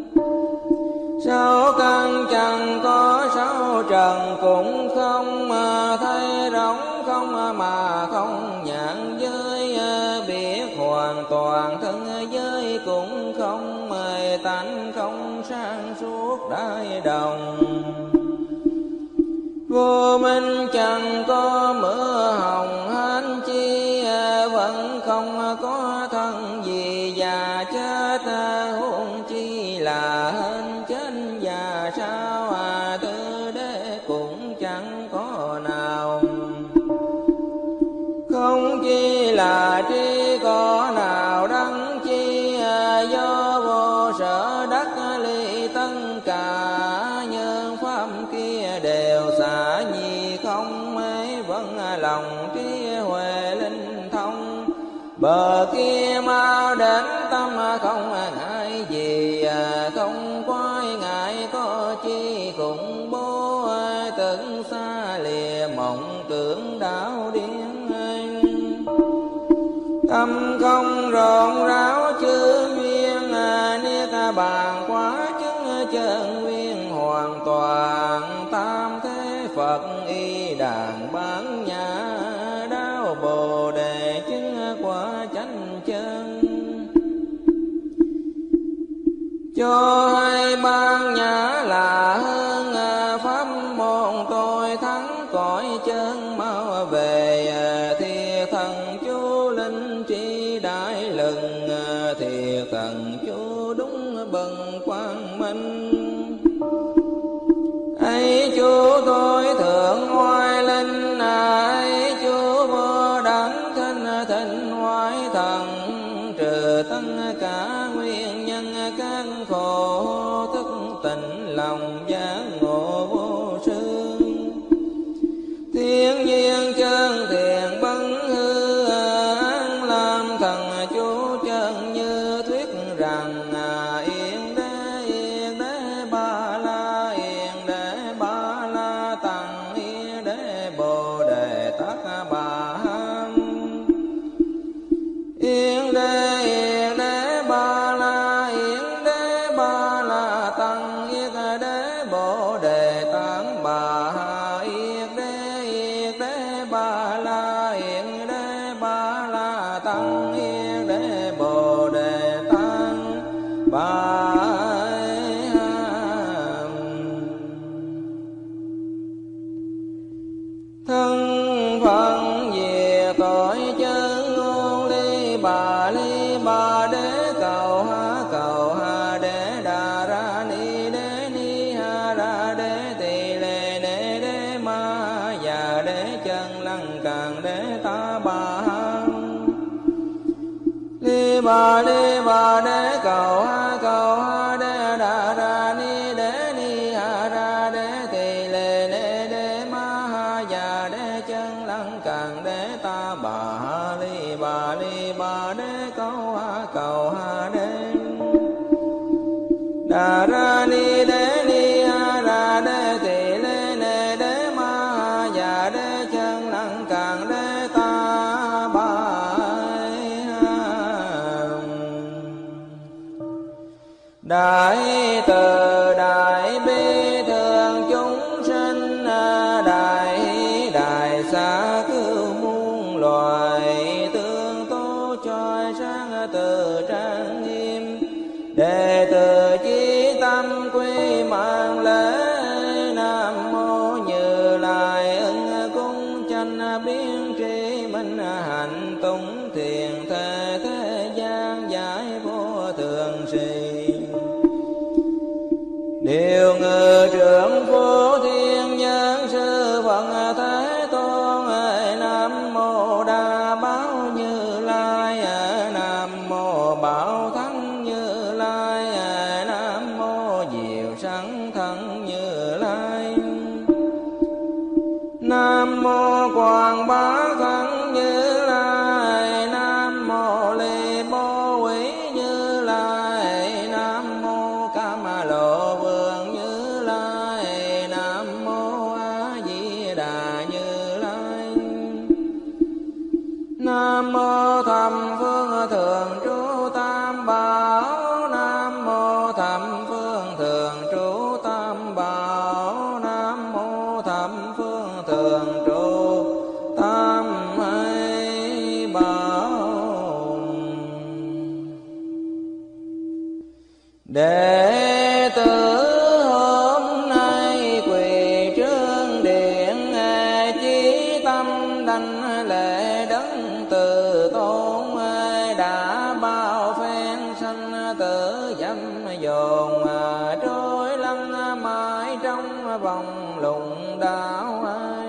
sáu căn chẳng có sáu trần cũng không. Thấy rỗng không mà không nhãn giới, biết hoàn toàn thân giới cũng không. Mời tánh không sang suốt đại đồng, vô minh chẳng có mưa hồng hán chi. Vẫn không có thân gì già chết, huống chi là hên chết già sao. Tư đế cũng chẳng có nào, không chi là tri có nào đắng chi. Do vô sở đắc ly tất cả, nhân pháp kia đều xả nhi không. Ấy vẫn lòng trí huệ linh thông, bờ kia mau đến tâm không ngại gì. Không quái ngại có chi khủng bố, tưởng xa lìa mộng tưởng đảo điên. Tâm không rộn ráo chư duyên, niết bàn quá chứng chân nguyên hoàn toàn. Tam thế Phật y đàn bán nhã, đáo Bồ đề chứng quả chánh chân. Cho hai ban nhã là hơn, pháp môn tôi thắng cõi chân mau về. Thiệt thần chú linh trí đại lừng, thiệt thần chú đúng bần quang minh. Ấy chú tôi thượng ngoại linh, ấy chú vô đẳng thanh thịnh ngoại thần. Trừ tất cả nguyên nhân các khổ, thức tịnh lòng giác ngộ vô sư. Thiên nhiên chân thiện bấn hư, an làm thần chú chân như thuyết rằng. Yên đế yên đế ba la, yên đế ba la tăng, yên đế bồ đề tát bà ham. Yên đế yên đế ba la, yên đế ba la tăng, yên đế bồ đề tát bà ha. Yên đế yên đế ba la, yên đế ba la tăng, yên đế bồ đề tát bà. Thân phận về tội chân ngôn ly bà ly bà đế cầu ha cầu ha đế đà ra ni đế ni ha ra đế tỳ lê nê đế ma chân lăng càng đế ta bà li bà li bà đế cầu ha cầu ha đế đà ra ni đế ni ha ra đế tỳ lê nê đế ma ha già đế chân lăng càng đế ta bà li bà li bà đế cầu ha cầu ha đế đà ra ni đế ni ha ra đế tỳ lê nê đế ma ha già đế chân lăng càng đế ta bà đại từ đại bi thường chúng sinh đại đại xa cứu muôn loài tương tố choi sáng từ trang nghiêm đệ tử chí tâm quy mạng lễ nam mô Như Lai ưng cung chánh biến tri minh hạnh tùng thiền thế thế gian giải vô thường trì điều ngự trưởng phổ thiên nhân sư Phật Thế Tôn nam mô Đa Bảo Như Lai nam mô Bảo Thắng Như Lai nam mô Diệu Sẵn Thân Như Lai nam mô Quảng Bá Thân Như Lai nam mô Ly Bố Quý Như Lai nam mô Cam Lộ Vương Như Lai nam mô A Di Đà Như Lai nam mô Thầm Phương Thường Trú Tam Bảo nam mô Thầm Phương Thường Trú Tam Bảo nam mô Thầm Phương Thường Trú Tam Bảo đệ tử hôm nay quỳ trước điện chí tâm đảnh lễ đấng từ tôn đã bao phen sanh tử dâm dồn trôi lăn mãi trong vòng lùng đạo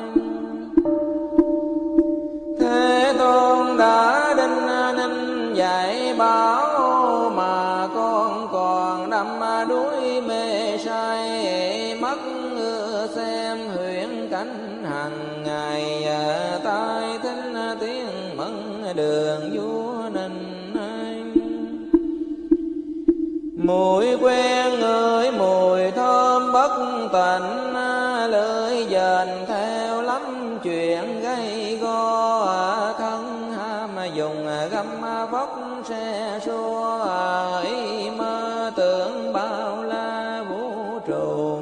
Thế Tôn đã đinh ninh dạy bảo mà con còn đắm đuối mê say mắt xem huyễn cảnh hàng ngày tai thính tiếng mẫn đường vua ninh mùi quen ngửi mùi thơm bất tịnh lưỡi dền theo lắm chuyện gây go thân ham dùng găm vóc xe xua ý mơ tưởng bao la vũ trụ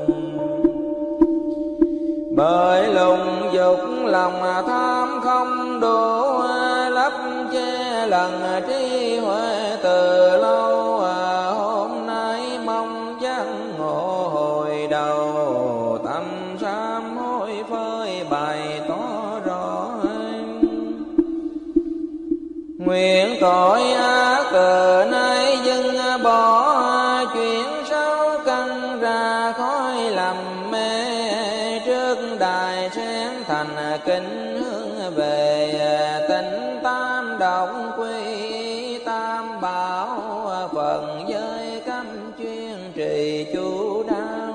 bởi lùng dục lòng tham không đủ lấp che lần trí huệ từ lâu hôm nay mong giác ngộ hồi đầu tâm sám hối phơi bày tỏ rõ nguyện tội ác từ nay dừng bỏ chuyển sáu căn ra khói lầm mê trước đài sen thành kính hướng về tịnh tam động quy tam bảo phần giới cấm chuyên trì chú đáo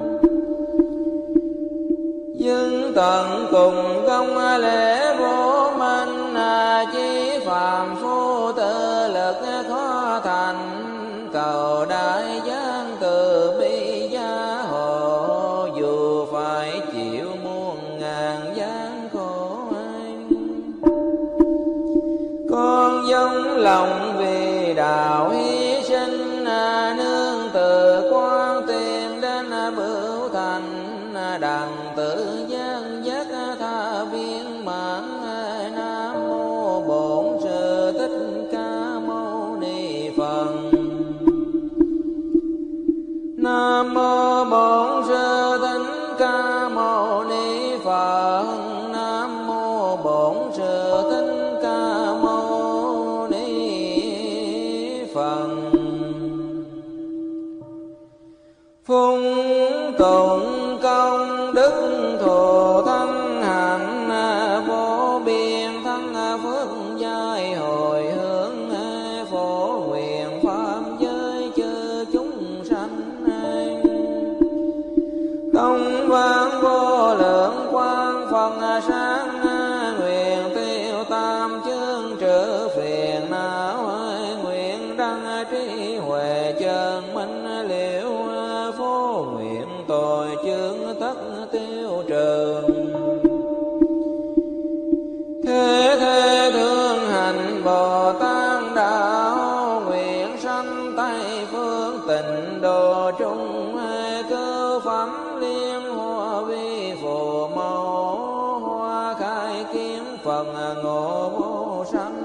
nhưng tận cùng công lễ vô minh chí phàm phu tự lực khó thành cầu đại giang từ bi gia hộ dù phải chịu muôn ngàn gian khổ con dâng lòng vì đạo hy sinh nương từ quan tìm đến bửu thành đặng tự gian giác tha viên mãn nam mô Bổn Sư Thích Ca Mâu Ni Phật nam mô Bổn Sư Thích Ca Mâu Ni Phật nam mô Bổn Sư Thích Ca Mâu Ni Phật phung tụng công đức thù thân hạnh còn sáng, nguyện tiêu tam chương trừ phiền não, nguyện đăng trí huệ chân minh liễu, phổ nguyện tội chướng tất tiêu trừ. Thế thế thương hành Bồ Tát đạo, nguyện sanh Tây phương tịnh độ trung, cứu phẩm liên hoa vi phù mẫu, hoa khai kiến phần ngộ vô sanh.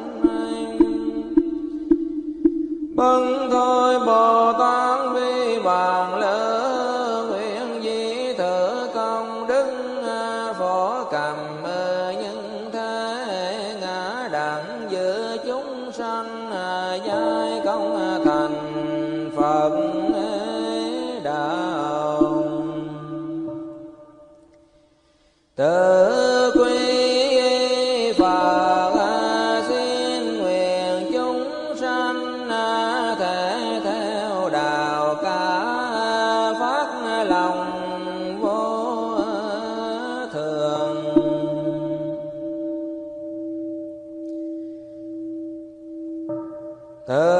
Bần thôi Bồ Tát vi bàn lỡ, nguyện di thử công đức phổ cầm nhân thế, ngã đẳng giữa chúng sanh, giai công thành Phật đạo. Tự quy Phật xin nguyện chúng sanh, thể theo đạo cả phát lòng vô thường. Tự